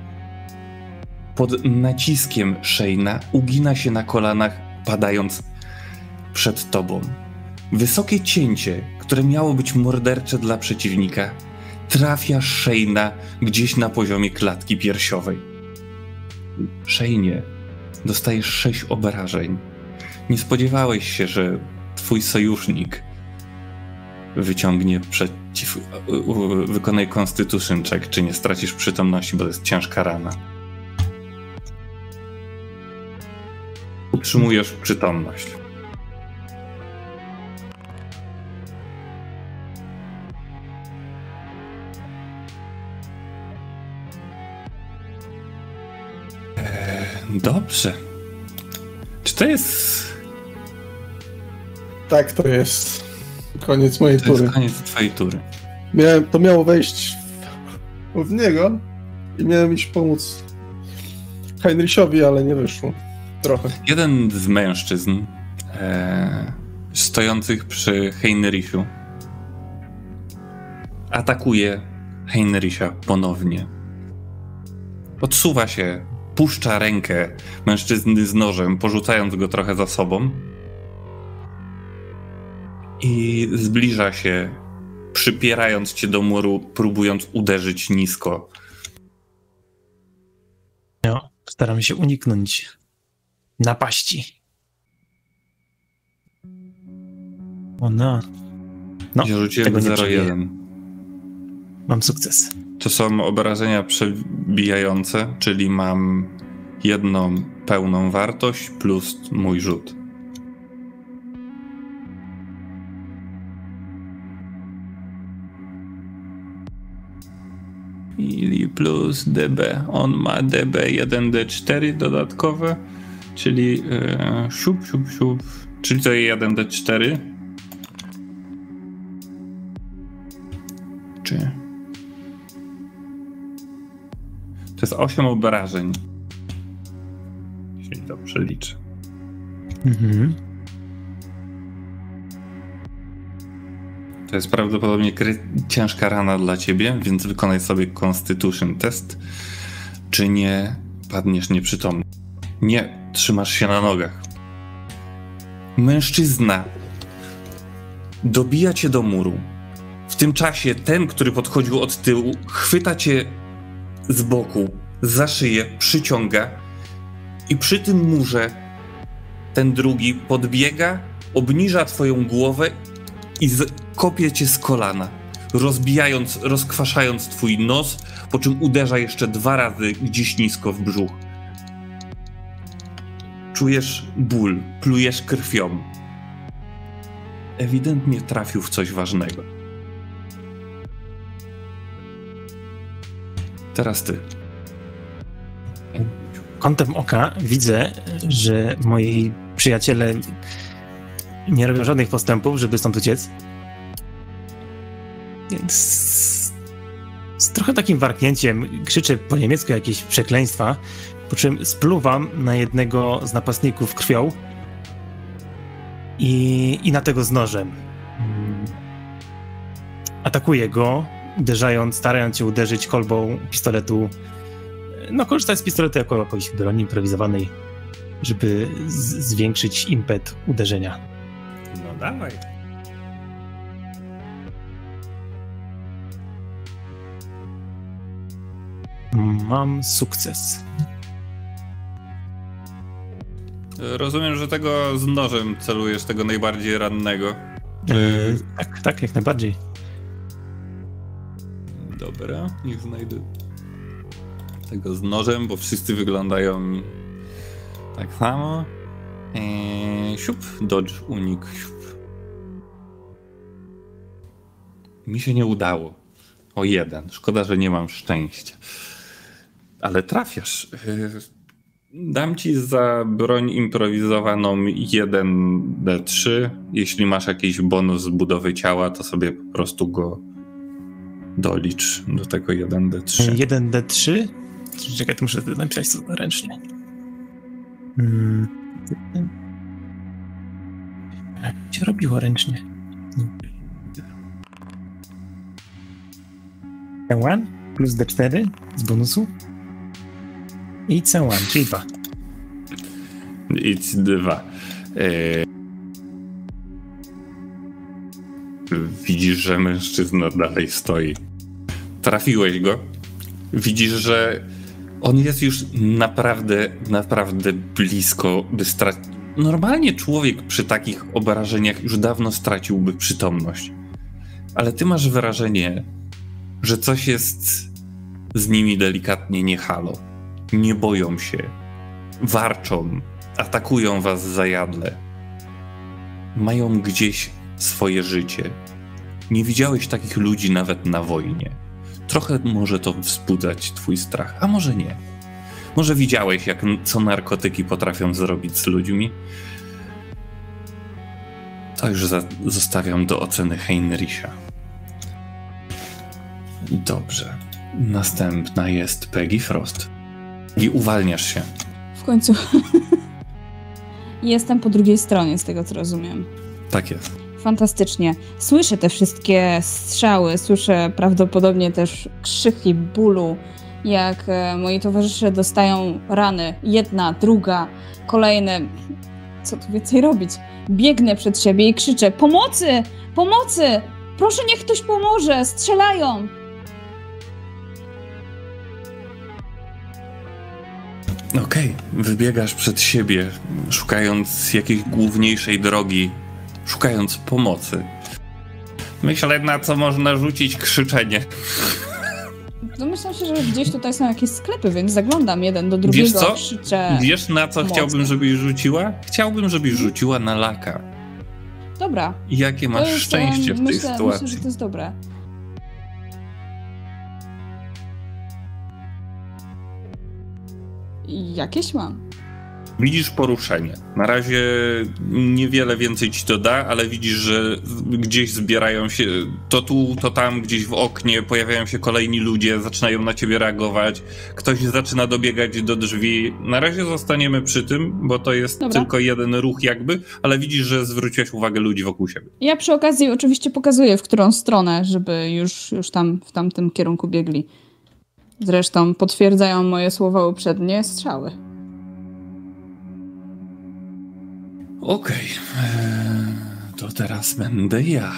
pod naciskiem Shane'a, ugina się na kolanach, padając przed tobą. Wysokie cięcie, które miało być mordercze dla przeciwnika, trafia Shane'a gdzieś na poziomie klatki piersiowej. Shane'ie, dostajesz 6 obrażeń. Nie spodziewałeś się, że twój sojusznik wykonaj Constitution check, czy nie stracisz przytomności, bo to jest ciężka rana. Utrzymujesz przytomność. Dobrze. Czy to jest... Tak, to jest koniec mojej To tury. jest koniec twojej tury. To miało wejść w niego i miałem iść pomóc Heinrichowi, ale nie wyszło. Trochę. Jeden z mężczyzn stojących przy Heinrichu atakuje Heinricha ponownie. Odsuwa się, puszcza rękę mężczyzny z nożem, porzucając go trochę za sobą i zbliża się, przypierając cię do muru, próbując uderzyć nisko. No, staram się uniknąć napaści. No, Ja rzuciłem tego nie przebiję. 0,1. Mam sukces. To są obrażenia przebijające, czyli mam 1 pełną wartość plus mój rzut. Ili plus DB. On ma DB 1D4 dodatkowe, czyli siup. Czyli to jest 1D4. Czy... To jest 8 obrażeń. Jeśli dobrze liczę. Mhm. To jest prawdopodobnie ciężka rana dla ciebie, więc wykonaj sobie Constitution test. Czy nie padniesz nieprzytomny? Nie, trzymasz się na nogach. Mężczyzna dobija cię do muru. W tym czasie ten, który podchodził od tyłu, chwyta cię z boku, za szyję, przyciąga i przy tym murze ten drugi podbiega, obniża twoją głowę i kopie cię z kolana, rozkwaszając twój nos, po czym uderza jeszcze 2 razy gdzieś nisko w brzuch. Czujesz ból, plujesz krwią. Ewidentnie trafił w coś ważnego. Teraz ty. Kątem oka widzę, że moi przyjaciele nie robią żadnych postępów, żeby stąd uciec. Więc z trochę takim warknięciem krzyczę po niemiecku jakieś przekleństwa, po czym spluwam na jednego z napastników krwią i na tego z nożem. Atakuję go, starając się uderzyć kolbą pistoletu. No, korzystać z pistoletu jako jakiejś broni improwizowanej, żeby zwiększyć impet uderzenia. No dawaj. Mam sukces. Rozumiem, że tego z nożem celujesz, tego najbardziej rannego. Tak, jak najbardziej. Dobra, niech znajdę tego z nożem, bo wszyscy wyglądają mi tak samo. Siup, dodge, unik, siup. Mi się nie udało. O 1. Szkoda, że nie mam szczęścia. Ale trafiasz. Dam ci za broń improwizowaną 1D3. Jeśli masz jakiś bonus z budowy ciała, to sobie po prostu go dolicz do tego 1D3. 1D3? Czekaj, to muszę napisać to ręcznie. Jak się robiło ręcznie? C1 plus D4 z bonusu i C1, czyli 2. I 2. Widzisz, że mężczyzna dalej stoi. Trafiłeś go. Widzisz, że on jest już naprawdę blisko, by stracić. Normalnie człowiek przy takich obrażeniach już dawno straciłby przytomność. Ale ty masz wrażenie, że coś jest z nimi delikatnie nie halo. Nie boją się. Warczą. Atakują was zajadle. Mają gdzieś swoje życie. Nie widziałeś takich ludzi nawet na wojnie. Trochę może to wzbudzać twój strach, a może nie. Może widziałeś, co narkotyki potrafią zrobić z ludźmi. To już zostawiam do oceny Heinricha. Dobrze. Następna jest Peggy Frost. I uwalniasz się. W końcu. Jestem po drugiej stronie, z tego co rozumiem. Tak jest. Fantastycznie. Słyszę te wszystkie strzały, słyszę prawdopodobnie też krzyki bólu, jak moi towarzysze dostają rany. Jedna, druga, kolejne. Co tu więcej robić? Biegnę przed siebie i krzyczę: pomocy! Pomocy! Proszę, niech ktoś pomoże! Strzelają! Okej, wybiegasz przed siebie, szukając jakiejś główniejszej drogi, szukając pomocy. Myślę, na co można rzucić krzyczenie. Domyślam się, że gdzieś tutaj są jakieś sklepy, więc zaglądam jeden do drugiego. Wiesz co? Krzyczę. Wiesz, na co pomocy. chciałbym, żebyś rzuciła? Chciałbym, żebyś rzuciła na laka. Dobra. I jakie masz szczęście w tej sytuacji. Myślę, że to jest dobre. Jakieś mam. Widzisz poruszenie. Na razie niewiele więcej ci to da, ale widzisz, że gdzieś zbierają się to tu, to tam, gdzieś w oknie, pojawiają się kolejni ludzie, zaczynają na ciebie reagować, ktoś zaczyna dobiegać do drzwi. Na razie zostaniemy przy tym, bo to jest tylko jeden ruch jakby, ale widzisz, że zwróciłeś uwagę ludzi wokół siebie. Ja przy okazji oczywiście pokazuję, w którą stronę, żeby już tam w tamtym kierunku biegli. Zresztą potwierdzają moje słowa uprzednie strzały. Okej, to teraz będę ja.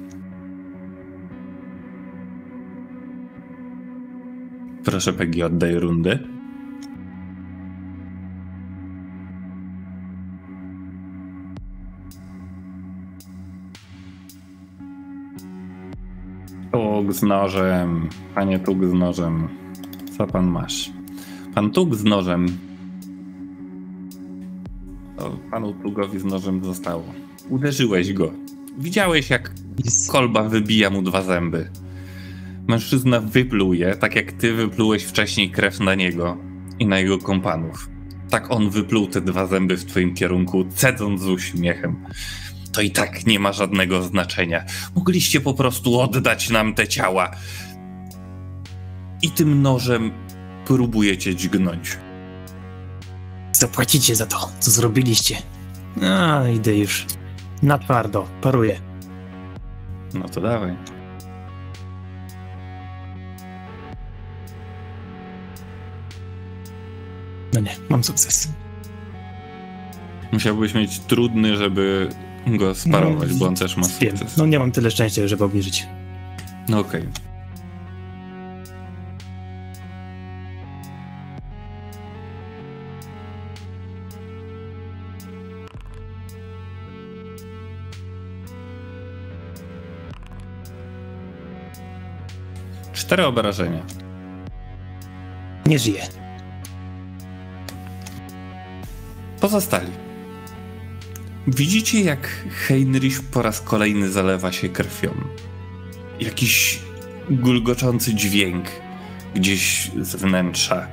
Proszę, Peggy, oddaj rundę. Tuk z nożem. Panie Tuk z nożem. Co pan masz? Pan Tuk z nożem. To panu Tugowi z nożem zostało. Uderzyłeś go. Widziałeś, jak kolba wybija mu 2 zęby. Mężczyzna wypluje, tak jak ty wyplułeś wcześniej krew na niego i na jego kompanów. Tak on wypluł te 2 zęby w twoim kierunku, cedząc z uśmiechem. To i tak nie ma żadnego znaczenia. Mogliście po prostu oddać nam te ciała. I tym nożem próbujecie dźgnąć. Zapłacicie za to, co zrobiliście. A, idę już. Na twardo, paruję. No to dawaj. No nie, mam sukces. Musiałbyś mieć trudny, żeby go sparować, bo on też ma Wiem. sukces. No nie mam tyle szczęścia, żeby obniżyć. No okej. Cztery obrażenia. Nie żyję. Pozostali. Widzicie, jak Heinrich po raz kolejny zalewa się krwią. Jakiś gulgoczący dźwięk gdzieś z wnętrza.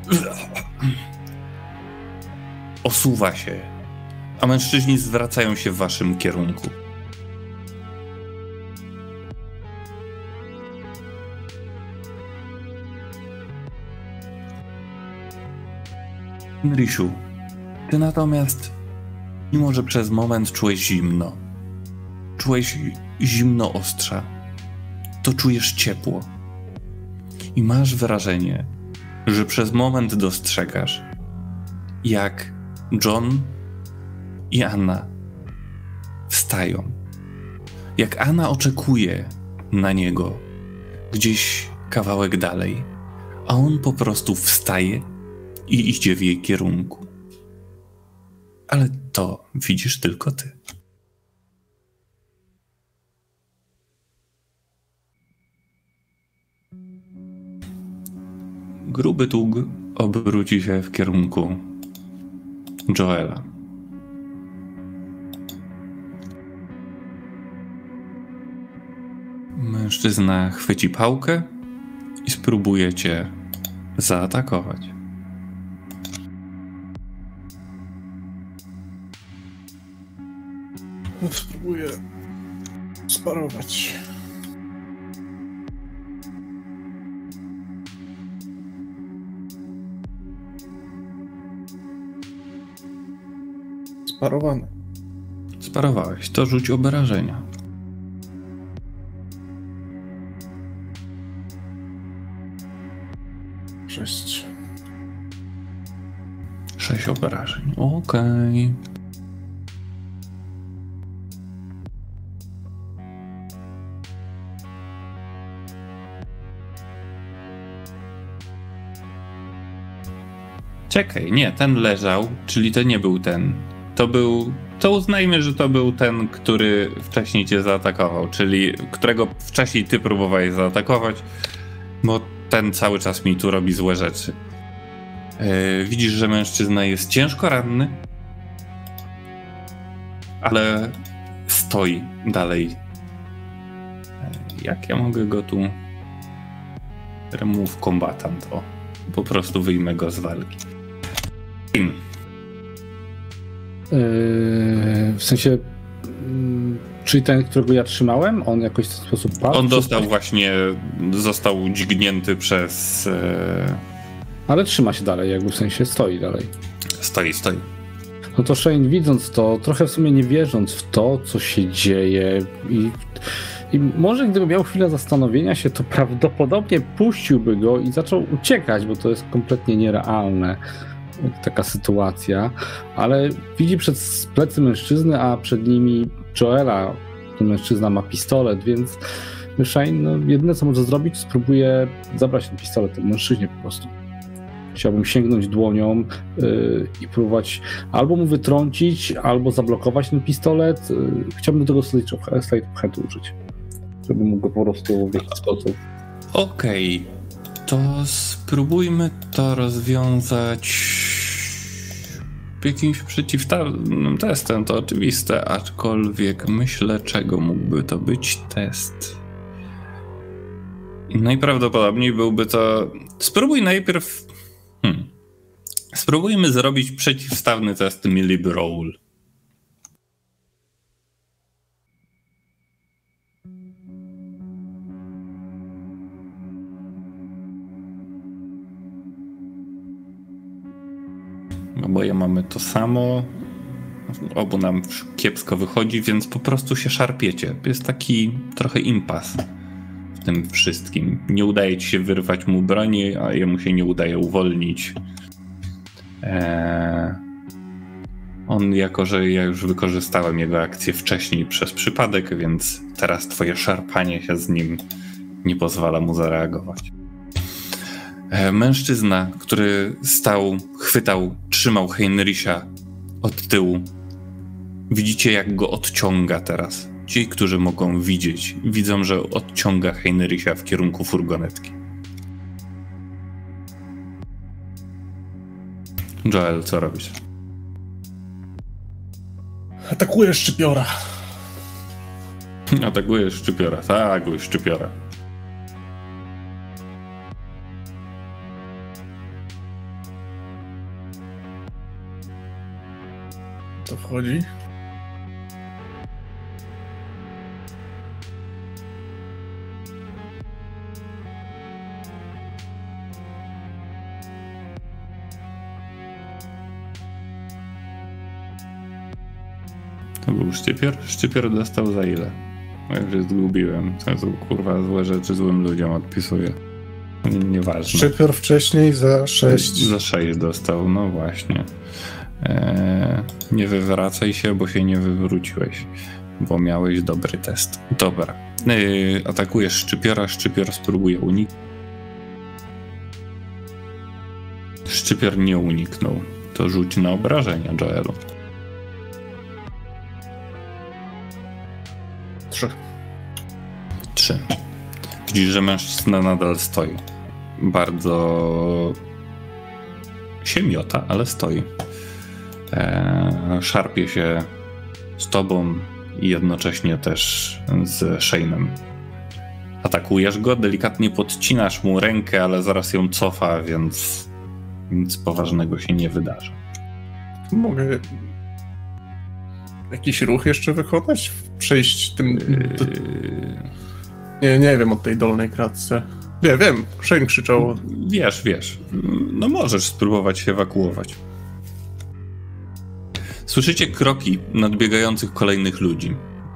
Osuwa się, a mężczyźni zwracają się w waszym kierunku. Heinrichu, ty natomiast, mimo że przez moment czułeś zimno ostrza, to czujesz ciepło. I masz wrażenie, że przez moment dostrzegasz, jak John i Anna wstają. Jak Anna oczekuje na niego gdzieś kawałek dalej, a on po prostu wstaje i idzie w jej kierunku. Ale to widzisz tylko ty. Gruby Tug obróci się w kierunku Joela. Mężczyzna chwyci pałkę i spróbuje cię zaatakować. Spróbuję sparować. Sparowany. Sparowałeś, to rzuć obrażenia. Sześć 6 obrażeń, okej. Czekaj, nie, ten leżał, czyli to nie był ten. To uznajmy, że to był ten, który wcześniej cię zaatakował, czyli którego wcześniej ty próbowałeś zaatakować, bo ten cały czas mi tu robi złe rzeczy. Widzisz, że mężczyzna jest ciężko ranny, ale stoi dalej. Jak ja mogę go tu... Remove combatant, o. Po prostu wyjmę go z walki. W sensie, czyli ten, którego ja trzymałem, on jakoś w ten sposób padł? On został dźgnięty przez... Ale trzyma się dalej, jakby w sensie stoi dalej. Stoi. No to Shane, widząc to, trochę w sumie nie wierząc w to, co się dzieje i może gdyby miał chwilę zastanowienia się, to prawdopodobnie puściłby go i zaczął uciekać, bo to jest kompletnie nierealne, taka sytuacja, ale widzi przed plecy mężczyzny, a przed nimi Joela. Ten mężczyzna ma pistolet, więc Shane, jedyne co może zrobić, spróbuje zabrać ten pistolet temu mężczyźnie po prostu. Chciałbym sięgnąć dłonią i próbować albo mu wytrącić, albo zablokować ten pistolet. Chciałbym do tego slate of hand użyć, żeby mógł go po prostu w jakiś sposób. Okej, to spróbujmy to rozwiązać jakimś przeciwstawnym testem, to oczywiste, aczkolwiek myślę, czego mógłby to być test. Najprawdopodobniej byłby to... Spróbujmy zrobić przeciwstawny test Melee Brawl. Oboje mamy to samo. Obu nam kiepsko wychodzi, więc po prostu się szarpiecie. Jest taki trochę impas w tym wszystkim. Nie udaje ci się wyrwać mu broni, a jemu się nie udaje uwolnić. On, jako że ja już wykorzystałem jego akcję wcześniej przez przypadek, więc teraz twoje szarpanie się z nim nie pozwala mu zareagować. Mężczyzna, który stał, trzymał Heinricha od tyłu. Widzicie, jak go odciąga teraz. Ci, którzy mogą widzieć, widzą, że odciąga Heinricha w kierunku furgonetki. Joel, co robisz? Atakuję szczypiora. Atakujesz szczypiora, tak, szczypiora. To wchodzi. To był szczypior? Szczypior dostał za ile? Ja już zgubiłem. Kurwa, złe rzeczy złym ludziom odpisuję. Nieważne. Szczypior wcześniej za 6. Za 6 dostał, no właśnie. Nie wywracaj się, bo się nie wywróciłeś, bo miałeś dobry test. Dobra. Atakujesz szczypiora, szczypior spróbuje uniknąć. Szczypior nie uniknął. To rzuć na obrażenia, Joelu. 3. Widzisz, że mężczyzna nadal stoi. Bardzo się miota, ale stoi. Szarpie się z tobą i jednocześnie też z Shane'em. Atakujesz go, delikatnie podcinasz mu rękę, ale zaraz ją cofa, więc nic poważnego się nie wydarzy. Mogę jakiś ruch jeszcze wykonać? Przejść tym... Nie wiem, od tej dolnej kratce. Wiem, Shane krzyczał. Wiesz. No możesz spróbować się ewakuować. Słyszycie kroki nadbiegających kolejnych ludzi.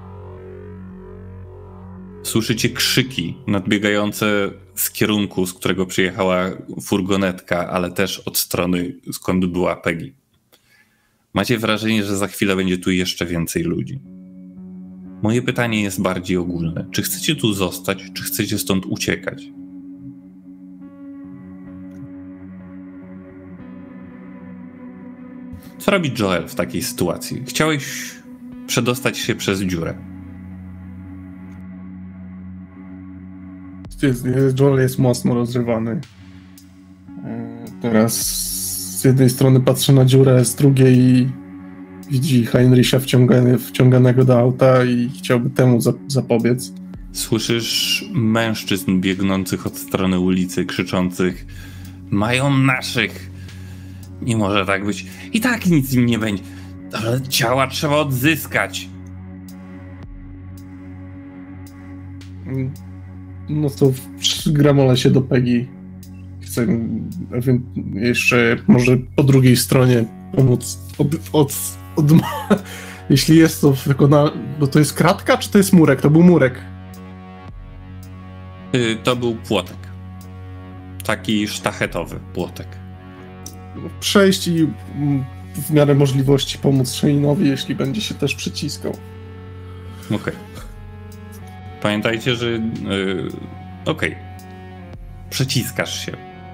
Słyszycie krzyki nadbiegające z kierunku, z którego przyjechała furgonetka, ale też od strony, skąd była Peggy. Macie wrażenie, że za chwilę będzie tu jeszcze więcej ludzi. Moje pytanie jest bardziej ogólne. Czy chcecie tu zostać, czy chcecie stąd uciekać? Co robi Joel w takiej sytuacji? Chciałeś przedostać się przez dziurę. Joel jest mocno rozrywany. Teraz z jednej strony patrzy na dziurę, z drugiej widzi Heinricha wciąganego do auta i chciałby temu zapobiec. Słyszysz mężczyzn biegnących od strony ulicy, krzyczących: mają naszych! Nie może tak być. I tak nic im nie będzie. Ale ciała trzeba odzyskać. No to gramola się do Peggy. Chcę jeszcze może po drugiej stronie pomóc jeśli jest to wykonane, bo to jest kratka, czy to jest murek? To był murek. To był płotek. Taki sztachetowy płotek. Przejść i w miarę możliwości pomóc Shane'owi, jeśli będzie się też przyciskał. Okej. Pamiętajcie, że... Okej. Przeciskasz się.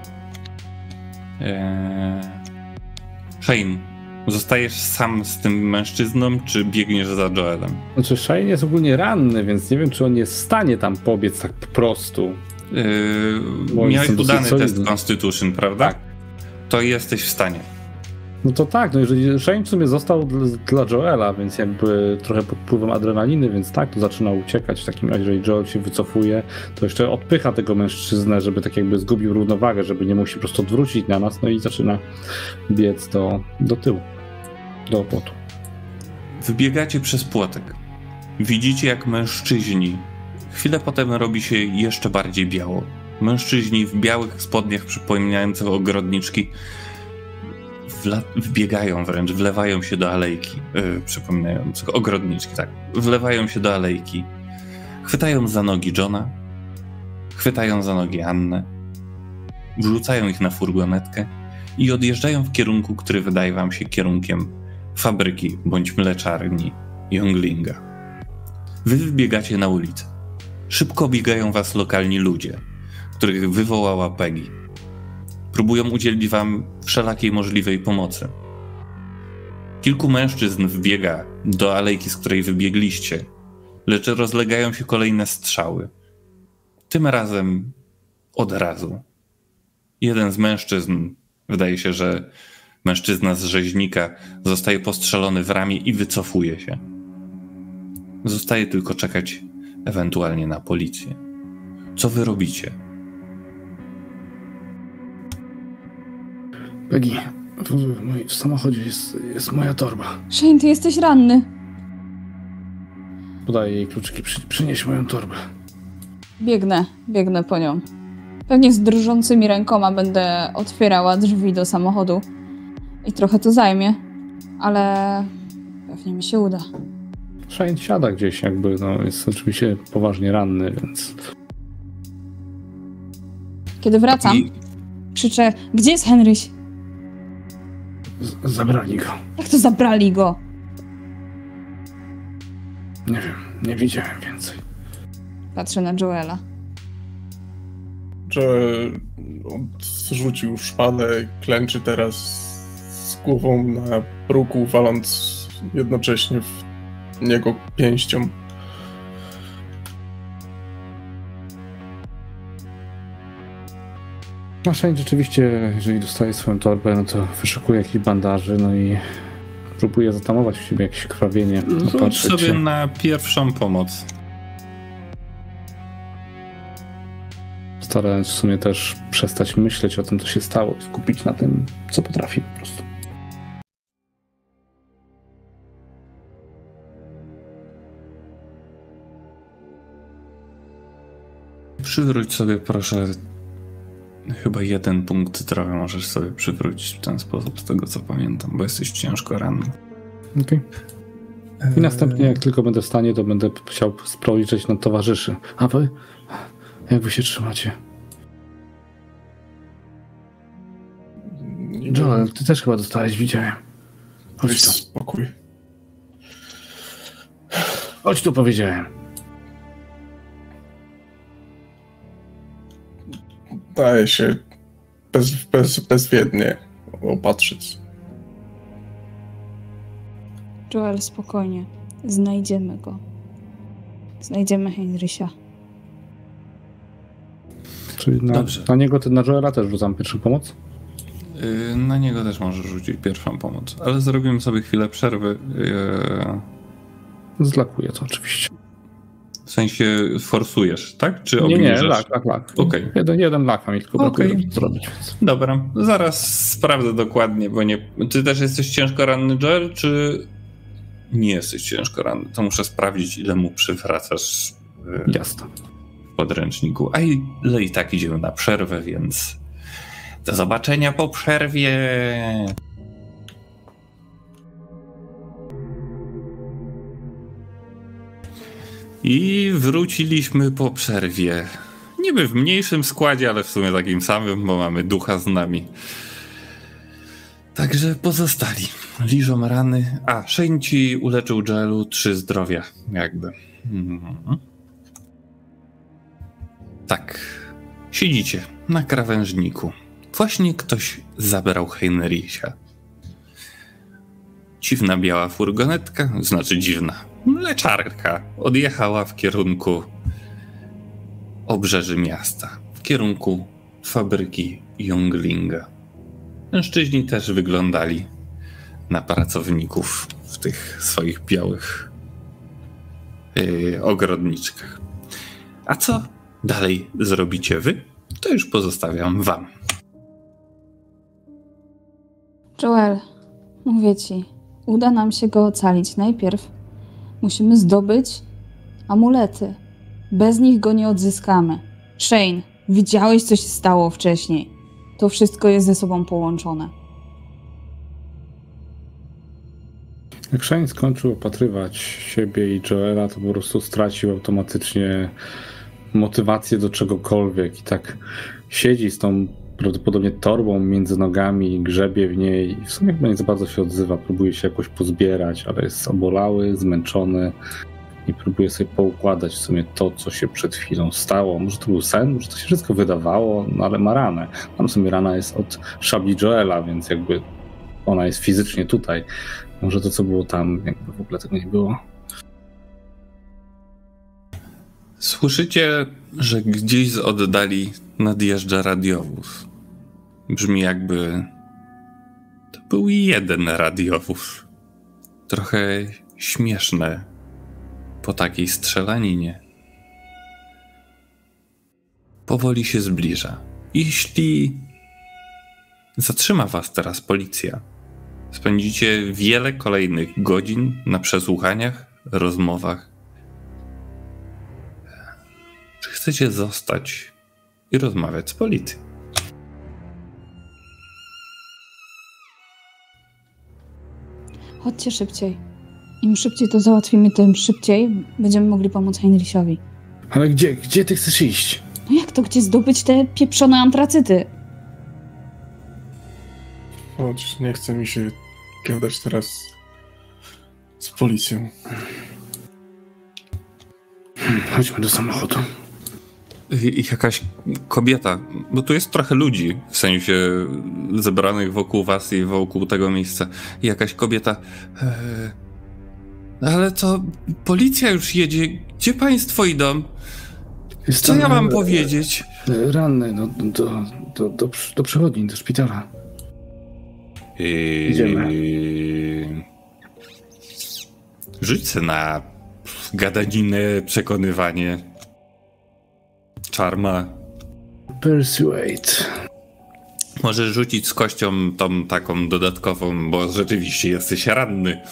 Shane, zostajesz sam z tym mężczyzną, czy biegniesz za Joelem? Znaczy, Shane jest ogólnie ranny, więc nie wiem, czy on jest w stanie tam pobiec tak po prostu. Miałeś udany test Constitution, prawda? Tak. To jesteś w stanie. No to tak, no jeżeli Shane w sumie został dla Joela, więc jakby trochę pod wpływem adrenaliny, więc tak, to zaczyna uciekać. W takim razie, jeżeli Joel się wycofuje, to jeszcze odpycha tego mężczyznę, żeby tak jakby zgubił równowagę, żeby nie mógł się po prostu odwrócić na nas, no i zaczyna biec do tyłu, do opłotu. Wybiegacie przez płotek. Widzicie, jak mężczyźni... Chwilę potem robi się jeszcze bardziej biało. Mężczyźni w białych spodniach przypominających ogrodniczki wbiegają wręcz, wlewają się do alejki, przypominających ogrodniczki, tak. Wlewają się do alejki, chwytają za nogi Johna, chwytają za nogi Annę, wrzucają ich na furgonetkę i odjeżdżają w kierunku, który wydaje wam się kierunkiem fabryki bądź mleczarni Younglinga. Wy wybiegacie na ulicę. Szybko biegają was lokalni ludzie, których wywołała Peggy. Próbują udzielić wam wszelakiej możliwej pomocy. Kilku mężczyzn wbiega do alejki, z której wybiegliście, lecz rozlegają się kolejne strzały. Tym razem od razu. Jeden z mężczyzn, wydaje się, że mężczyzna z rzeźnika, zostaje postrzelony w ramię i wycofuje się. Zostaje tylko czekać ewentualnie na policję. Co wy robicie? Peggy, w samochodzie jest moja torba. Shane, ty jesteś ranny. Podaję jej kluczyki, przynieś moją torbę. Biegnę po nią. Pewnie z drżącymi rękoma będę otwierała drzwi do samochodu. I trochę to zajmie, ale pewnie mi się uda. Shane siada gdzieś jakby, no jest oczywiście poważnie ranny, więc... Kiedy wracam, krzyczę, gdzie jest Henryś? Zabrali go. Jak to zabrali go? Nie wiem, nie widziałem więcej. Patrzę na Joela. Joel zrzucił szpadę, klęczy teraz z głową na bruku, waląc jednocześnie w niego pięścią. No Shane rzeczywiście, jeżeli dostaje swoją torbę, no to wyszukuje jakichś bandaży, no i próbuje zatamować w siebie jakieś krwawienie. Rzuć sobie na pierwszą pomoc. Starając w sumie też przestać myśleć o tym, co się stało i skupić na tym, co potrafi po prostu. Przywróć sobie proszę chyba 1 punkt zdrowia możesz sobie przywrócić w ten sposób, z tego co pamiętam, bo jesteś ciężko ranny. Okej. I następnie, jak tylko będę w stanie, to będę chciał spojrzeć na towarzyszy. A wy? Jak wy się trzymacie? Joel, ty też chyba dostałeś, widziałem. Chodź tu. Spokój. Chodź tu, powiedziałem. Daje się bezwiednie opatrzyć. Joel, spokojnie. Znajdziemy go. Znajdziemy Henrysia. Czyli na niego, na Joela też rzucam pierwszą pomoc? Na niego też możesz rzucić pierwszą pomoc, ale zrobimy sobie chwilę przerwy. Zlakuję to oczywiście. W sensie forsujesz, tak? Czy Nie, obniżasz? lak. Okej. Jeden lak mam i tylko brakuje, Okej. żeby to zrobić. Więc. Dobra, zaraz sprawdzę dokładnie, bo nie... Ty też jesteś ciężko ranny, Joel, czy nie jesteś ciężko ranny? To muszę sprawdzić, ile mu przywracasz Jasne. w podręczniku. A ile i tak idziemy na przerwę, więc do zobaczenia po przerwie. I wróciliśmy po przerwie. Niby w mniejszym składzie, ale w sumie takim samym, bo mamy ducha z nami. Także pozostali. Liżą rany. A, Shane ci uleczył Joelu 3 zdrowia, jakby. Tak. Siedzicie na krawężniku. Właśnie ktoś zabrał Heinricha. Dziwna biała furgonetka, znaczy dziwna, mleczarka odjechała w kierunku obrzeży miasta, w kierunku fabryki Junglinga. Mężczyźni też wyglądali na pracowników w tych swoich białych ogrodniczkach. A co dalej zrobicie wy, to już pozostawiam wam. Joel, mówię ci, uda nam się go ocalić. Najpierw musimy zdobyć amulety. Bez nich go nie odzyskamy. Shane, widziałeś, co się stało wcześniej. To wszystko jest ze sobą połączone. Jak Shane skończył opatrywać siebie i Joela, to po prostu stracił automatycznie motywację do czegokolwiek i tak siedzi z tą prawdopodobnie torbą między nogami, grzebie w niej i w sumie chyba nie za bardzo się odzywa, próbuje się jakoś pozbierać, ale jest obolały, zmęczony i próbuje sobie poukładać w sumie to, co się przed chwilą stało. Może to był sen, może to się wszystko wydawało, no ale ma ranę. Tam w sumie rana jest od szabli Joela, więc jakby ona jest fizycznie tutaj. Może to, co było tam, jakby w ogóle tego nie było. Słyszycie, że gdzieś z oddali nadjeżdża radiowóz. Brzmi jakby to był jeden radiowóz. Trochę śmieszne po takiej strzelaninie. Powoli się zbliża. Jeśli zatrzyma was teraz policja, spędzicie wiele kolejnych godzin na przesłuchaniach, rozmowach. Czy chcecie zostać i rozmawiać z policją? Chodźcie szybciej. Im szybciej to załatwimy, tym szybciej będziemy mogli pomóc Heinrichowi. Ale gdzie ty chcesz iść? No jak to, gdzie zdobyć te pieprzone antracyty? Chodź, nie chce mi się gadać teraz z policją. Chodźmy do samochodu. I jakaś kobieta, bo tu jest trochę ludzi, w sensie zebranych wokół was i wokół tego miejsca. I jakaś kobieta... ale to policja już jedzie. Gdzie państwo idą? Co ja mam powiedzieć? Ranny, no do przychodni, do szpitala. Idziemy. Rzuć se na gadaninę, przekonywanie. Czarma. Persuade. Możesz rzucić z kością tą taką dodatkową, bo rzeczywiście jesteś ranny.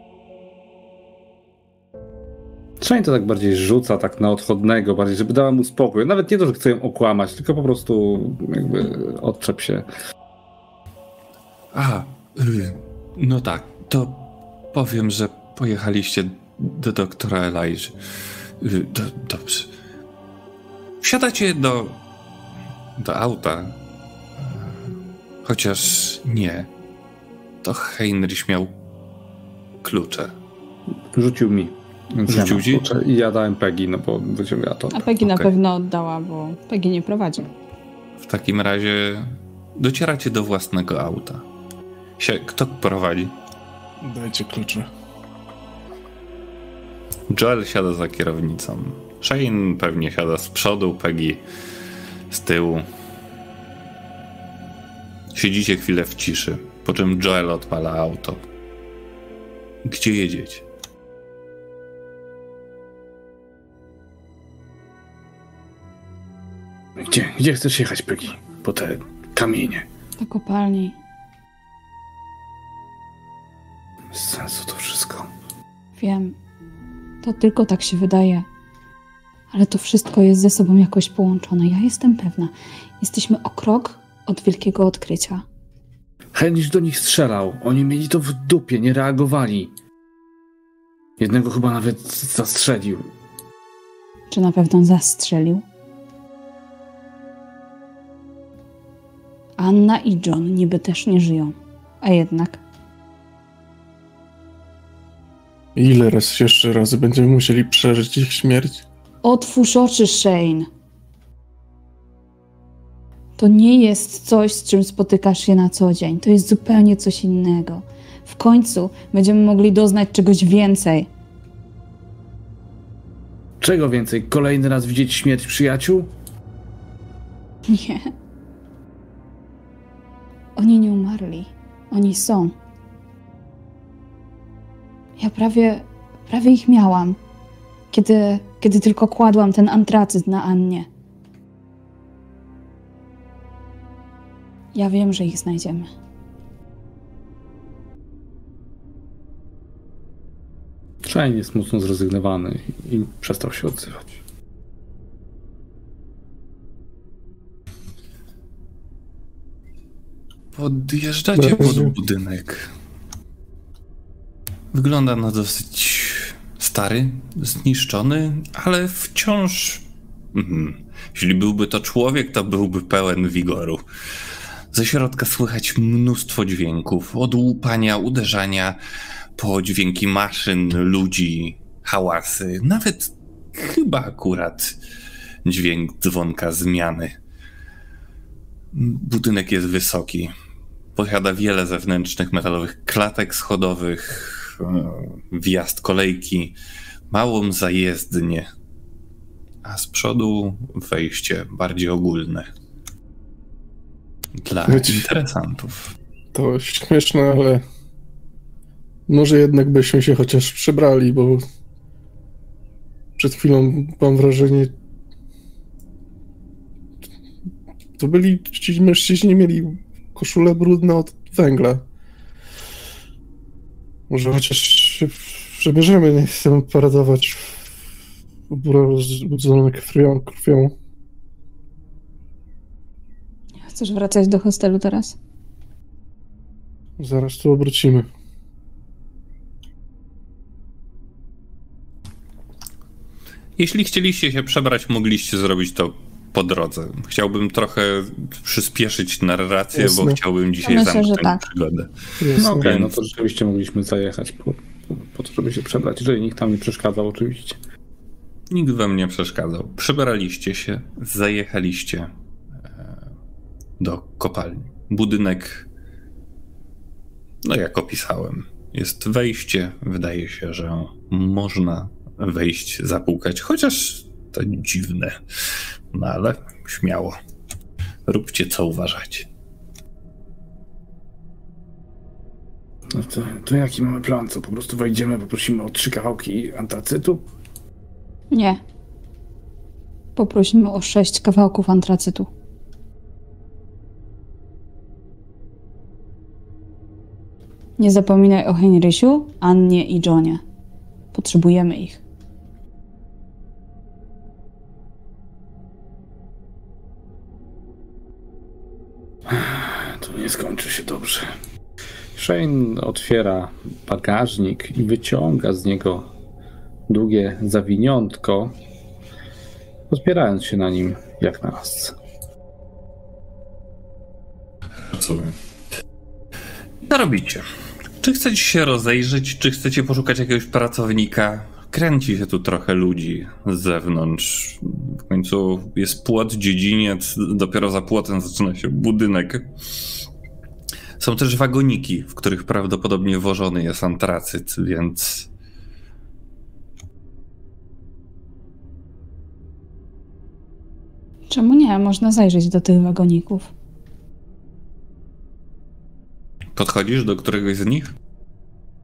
Shane to tak bardziej rzuca, tak na odchodnego, bardziej, żeby dała mu spokój. Nawet nie to, że chce ją okłamać, tylko po prostu jakby odczep się. No tak, to powiem, że pojechaliście do doktora Elijah. Dobrze. Wsiadacie do auta. Chociaż nie. To Heinrich miał klucze. Rzucił mi. Więc Rzucił ci? I ja dałem Peggy, no bo wyciągała to. A Peggy na pewno oddała, bo Peggy nie prowadzi. W takim razie docieracie do własnego auta. Kto prowadzi? Dajcie klucze. Joel siada za kierownicą. Shane pewnie siada z przodu, Peggy z tyłu. Siedzicie chwilę w ciszy, po czym Joel odpala auto. Gdzie jedziecie? Gdzie chcesz jechać, Peggy? Po te kamienie. Do kopalni. Bez sensu to wszystko. Wiem. To tylko tak się wydaje. Ale to wszystko jest ze sobą jakoś połączone. Ja jestem pewna. Jesteśmy o krok od wielkiego odkrycia. Henryś do nich strzelał. Oni mieli to w dupie, nie reagowali. Jednego chyba nawet zastrzelił. Czy na pewno zastrzelił? Anna i John niby też nie żyją. A jednak... Ile jeszcze razy będziemy musieli przeżyć ich śmierć? Otwórz oczy, Shane. To nie jest coś, z czym spotykasz się na co dzień. To jest zupełnie coś innego. W końcu będziemy mogli doznać czegoś więcej. Czego więcej? Kolejny raz widzieć śmierć przyjaciół? Nie. Oni nie umarli. Oni są. Ja prawie ich miałam, kiedy tylko kładłam ten antracyt na Annie. Ja wiem, że ich znajdziemy. Shane jest mocno zrezygnowany i przestał się odzywać. Podjeżdżacie pod budynek. Wygląda na dosyć stary, zniszczony, ale wciąż... Jeśli byłby to człowiek, to byłby pełen wigoru. Ze środka słychać mnóstwo dźwięków. Od łupania, uderzania, po dźwięki maszyn, ludzi, hałasy. Nawet chyba akurat dźwięk dzwonka zmiany. Budynek jest wysoki. Posiada wiele zewnętrznych metalowych klatek schodowych, wjazd kolejki, małą zajezdnię, a z przodu wejście bardziej ogólne. Dla interesantów. To śmieszne, ale może jednak byśmy się chociaż przebrali, bo przed chwilą mam wrażenie, to byli ci mężczyźni, mieli koszule brudne od węgla. Może chociaż się przebierzemy, nie chcemy paradować rozbudzone krwią. Chcesz wracać do hostelu teraz? Zaraz tu obrócimy. Jeśli chcieliście się przebrać, mogliście zrobić to po drodze. Chciałbym trochę przyspieszyć narrację, Jasne. bo chciałbym dzisiaj Myślę, zamknąć że tak. przygodę. No okej, Więc- no to rzeczywiście mogliśmy zajechać po to, żeby się przebrać, jeżeli nikt tam nie przeszkadzał oczywiście. Nikt wam nie przeszkadzał. Przebraliście się, zajechaliście do kopalni. Budynek, no jak opisałem, jest wejście. Wydaje się, że można wejść, zapukać, chociaż to dziwne. No ale śmiało. Róbcie co uważacie. No to jaki mamy plan? Co, po prostu wejdziemy, poprosimy o 3 kawałki antracytu? Nie. Poprosimy o 6 kawałków antracytu. Nie zapominaj o Henrysiu, Annie i Johnie. Potrzebujemy ich. To nie skończy się dobrze. Shane otwiera bagażnik i wyciąga z niego długie zawiniątko, rozbierając się na nim jak na lasce. Co robicie? Czy chcecie się rozejrzeć, czy chcecie poszukać jakiegoś pracownika? Kręci się tu trochę ludzi z zewnątrz. W końcu jest płot, dziedziniec, dopiero za płotem zaczyna się budynek. Są też wagoniki, w których prawdopodobnie wożony jest antracyt, więc... Czemu nie? Można zajrzeć do tych wagoników. Podchodzisz do któregoś z nich?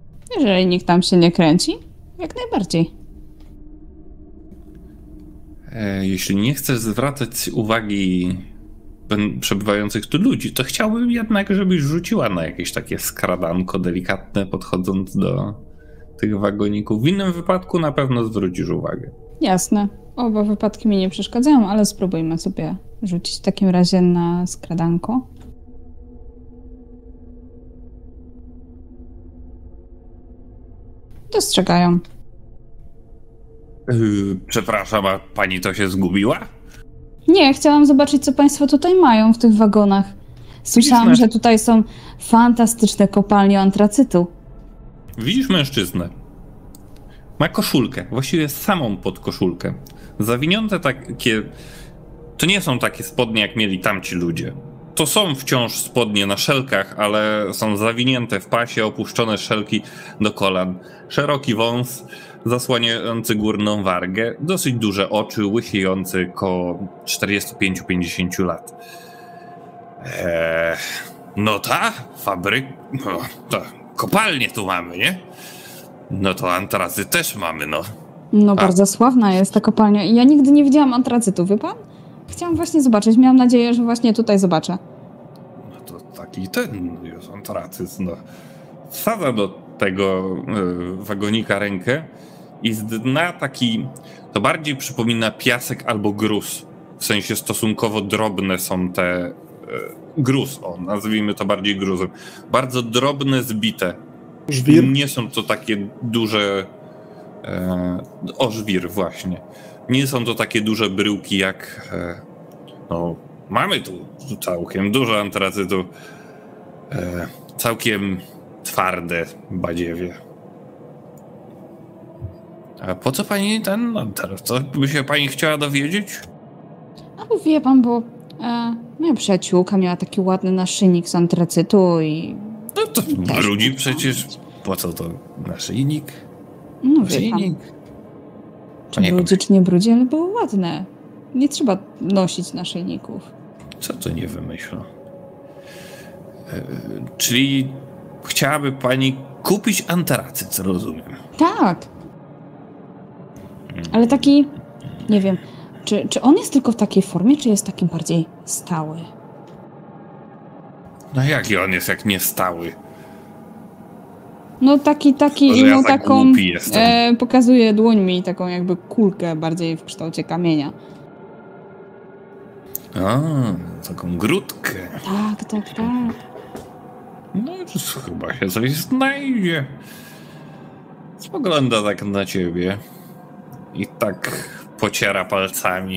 Jeżeli nikt tam się nie kręci, jak najbardziej. jeśli nie chcesz zwracać uwagi przebywających tu ludzi, to chciałbym jednak, żebyś rzuciła na jakieś takie skradanko delikatne, podchodząc do tych wagoników. W innym wypadku na pewno zwrócisz uwagę. Jasne. Oba wypadki mi nie przeszkadzają, ale spróbujmy sobie rzucić w takim razie na skradanko. Dostrzegają. Przepraszam, a pani to się zgubiła? Nie, chciałam zobaczyć, co państwo tutaj mają w tych wagonach. Słyszałam, że tutaj są fantastyczne kopalnie antracytu. Widzisz mężczyznę? Ma koszulkę, właściwie samą podkoszulkę. Zawiniące takie... To nie są takie spodnie, jak mieli tamci ludzie. To są wciąż spodnie na szelkach, ale są zawinięte w pasie, opuszczone szelki do kolan. Szeroki wąs, zasłaniający górną wargę, dosyć duże oczy, łysiejący koło 45-50 lat. No ta no, ta kopalnię tu mamy, nie? No to antracyt też mamy, no. No bardzo sławna jest ta kopalnia i ja nigdy nie widziałam antracytu, wie pan? Chciałam właśnie zobaczyć, miałam nadzieję, że właśnie tutaj zobaczę. No to taki ten jest antracyt, no. Wsadza do tego wagonika rękę i z dna taki, to bardziej przypomina piasek albo gruz. W sensie stosunkowo drobne są te gruz, nazwijmy to bardziej gruzem. Bardzo drobne, zbite. Żwir? Nie są to takie duże... żwir, właśnie. Nie są to takie duże bryłki jak... no, mamy tu całkiem dużo antracytu. Całkiem twarde badziewie. A po co pani ten teraz? Co by się pani chciała dowiedzieć? A bo wie pan, bo moja przyjaciółka miała taki ładny naszyjnik z antracytu i... No to brudzi przecież. Po co to naszyjnik? No Naszyjnik? Czy brudzi, czy nie brudzi, ale było ładne. Nie trzeba nosić naszyjników. Co to nie wymyślą? Czyli chciałaby pani kupić antracyt, rozumiem. Tak. Ale taki, nie wiem, czy on jest tylko w takiej formie, czy jest taki bardziej stały? No jaki on jest, jak nie stały? No taki Może i ja no tak taką, głupi jestem. pokazuje dłońmi taką jakby kulkę bardziej w kształcie kamienia. A, taką grudkę. Tak. No to chyba się coś znajdzie. Spogląda tak na ciebie i tak pociera palcami.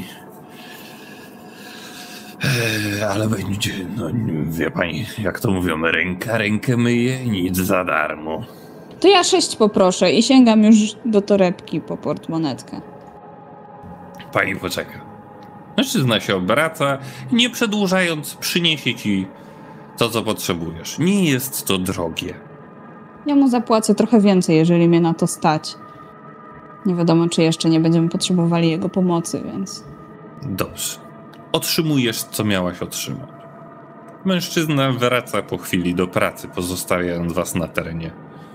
Ale będzie, no wie pani, jak to mówią, rękę myje, nic za darmo. To ja 6 poproszę i sięgam już do torebki po portmonetkę. Pani poczeka. Mężczyzna się obraca i nie przedłużając przyniesie ci to, co potrzebujesz. Nie jest to drogie. Ja mu zapłacę trochę więcej, jeżeli mnie na to stać. Nie wiadomo, czy jeszcze nie będziemy potrzebowali jego pomocy, więc... Dobrze. Otrzymujesz, co miałaś otrzymać. Mężczyzna wraca po chwili do pracy, pozostawiając was na terenie.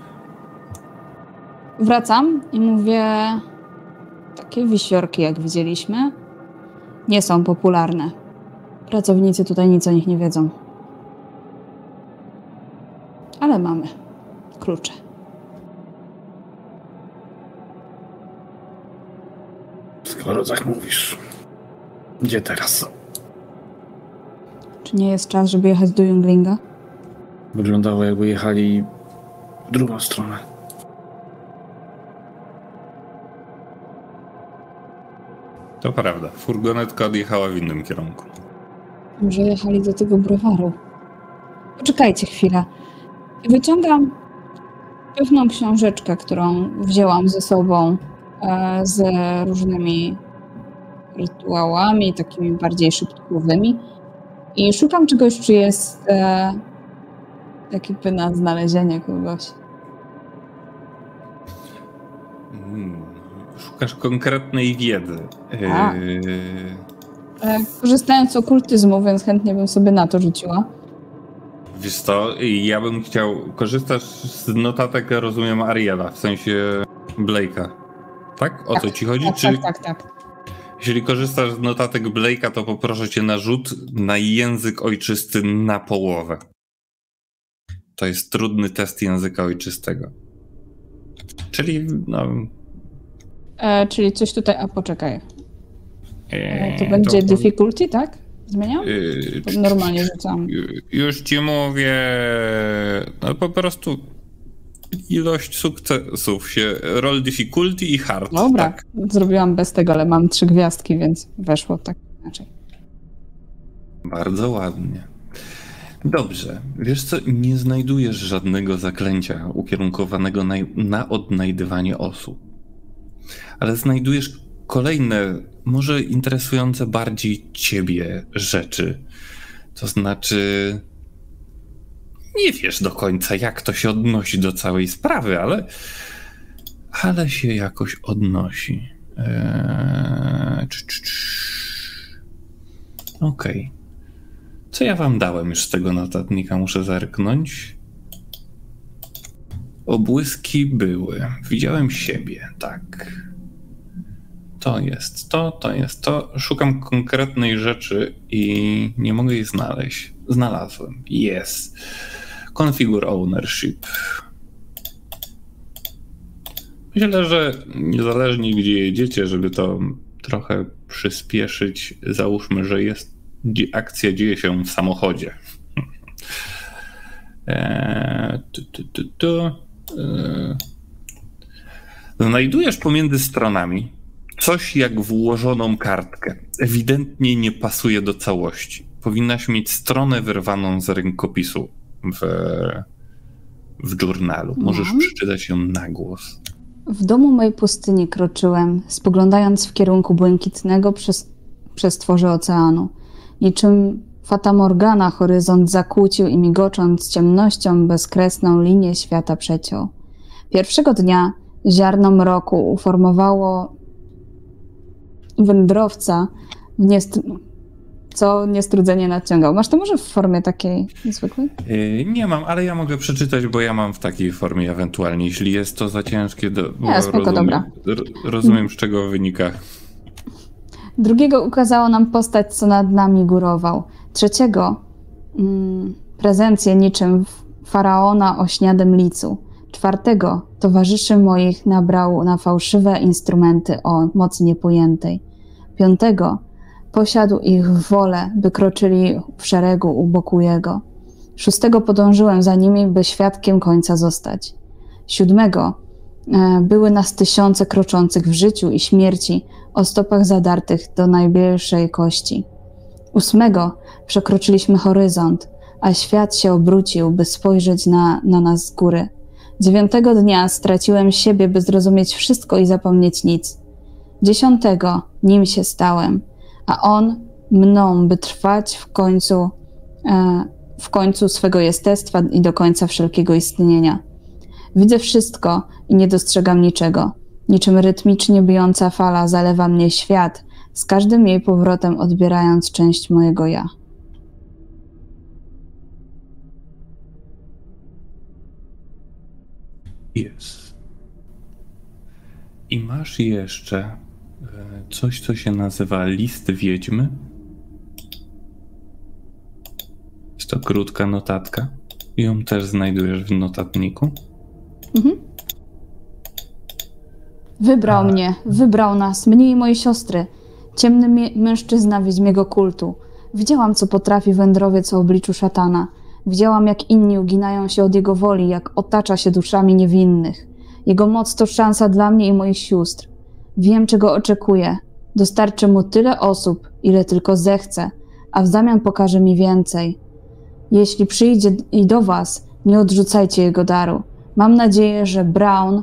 Wracam i mówię... Takie wisiorki, jak widzieliśmy, nie są popularne. Pracownicy tutaj nic o nich nie wiedzą. Ale mamy klucze. Skoro tak mówisz, gdzie teraz? Czy nie jest czas, żeby jechać do Junglinga? Wyglądało, jakby jechali w drugą stronę. To prawda, furgonetka odjechała w innym kierunku. Może jechali do tego browaru. Poczekajcie chwilę. Wyciągam pewną książeczkę, którą wzięłam ze sobą z różnymi rytuałami, takimi bardziej szybkowymi. I szukam czegoś, czy jest jakby na znalezienie kogoś. Szukasz konkretnej wiedzy. Korzystając z okultyzmu, więc chętnie bym sobie na to rzuciła. Wiesz co, ja bym chciał... Korzystasz z notatek, rozumiem, Ariela, w sensie Blake'a. Tak? O co ci chodzi? Tak. Jeśli korzystasz z notatek Blake'a, to poproszę cię na rzut na język ojczysty na połowę. To jest trudny test języka ojczystego. Czyli Czyli coś tutaj, a poczekaj. To będzie difficulty, tak? Zmieniam? To normalnie rzucam. Już ci mówię, no po prostu ilość sukcesów się, roll difficulty i hard. Dobra, tak. Zrobiłam bez tego, ale mam 3 gwiazdki, więc weszło tak inaczej. Bardzo ładnie. Dobrze, wiesz co, nie znajdujesz żadnego zaklęcia ukierunkowanego na odnajdywanie osób. Ale znajdujesz kolejne, może interesujące bardziej ciebie rzeczy. To znaczy, nie wiesz do końca, jak to się odnosi do całej sprawy, ale się jakoś odnosi. Okej. Co ja wam dałem już z tego notatnika? Muszę zerknąć. Obłyski były. Widziałem siebie, tak. To jest to. Szukam konkretnej rzeczy i nie mogę jej znaleźć. Znalazłem. Jest. Configure ownership. Myślę, że niezależnie gdzie jedziecie, żeby to trochę przyspieszyć, załóżmy, że akcja dzieje się w samochodzie. Znajdujesz pomiędzy stronami coś jak włożoną kartkę. Ewidentnie nie pasuje do całości. Powinnaś mieć stronę wyrwaną z rękopisu w journalu. Możesz przeczytać ją na głos. W domu mojej pustyni kroczyłem, spoglądając w kierunku błękitnego przestworzy oceanu. Niczym Fata Morgana horyzont zakłócił i migocząc ciemnością bezkresną linię świata przeciął. Pierwszego dnia ziarno mroku uformowało wędrowca, co niestrudzenie nadciągał. Masz to może w formie takiej niezwykłej? Nie mam, ale ja mogę przeczytać, bo ja mam w takiej formie ewentualnie, jeśli jest to za ciężkie. Dobra. Rozumiem, z czego wynika. Drugiego ukazało nam postać, co nad nami górował. Trzeciego prezencję niczym faraona o śniadym licu. Czwartego towarzyszy moich nabrał na fałszywe instrumenty o mocy niepojętej. Piątego posiadł ich wolę, by kroczyli w szeregu u boku jego. Szóstego podążyłem za nimi, by świadkiem końca zostać. Siódmego były nas tysiące kroczących w życiu i śmierci, o stopach zadartych do najbielszej kości. Ósmego przekroczyliśmy horyzont, a świat się obrócił, by spojrzeć na nas z góry. Dziewiątego dnia straciłem siebie, by zrozumieć wszystko i zapomnieć nic. 10 nim się stałem, a on mną, by trwać w końcu swego jestestwa i do końca wszelkiego istnienia. Widzę wszystko i nie dostrzegam niczego. Niczym rytmicznie bijąca fala zalewa mnie świat, z każdym jej powrotem odbierając część mojego ja. Jest. I masz jeszcze coś, co się nazywa list wiedźmy. Jest to krótka notatka. Ją też znajdujesz w notatniku. Mhm. Wybrał mnie, wybrał nas, mnie i moje siostry. Ciemny mężczyzna wiedźmiego kultu. Widziałam, co potrafi wędrowiec o obliczu szatana. Widziałam, jak inni uginają się od jego woli, jak otacza się duszami niewinnych. Jego moc to szansa dla mnie i moich sióstr. Wiem, czego oczekuję. Dostarczę mu tyle osób, ile tylko zechce, a w zamian pokaże mi więcej. Jeśli przyjdzie i do was, nie odrzucajcie jego daru. Mam nadzieję, że Brown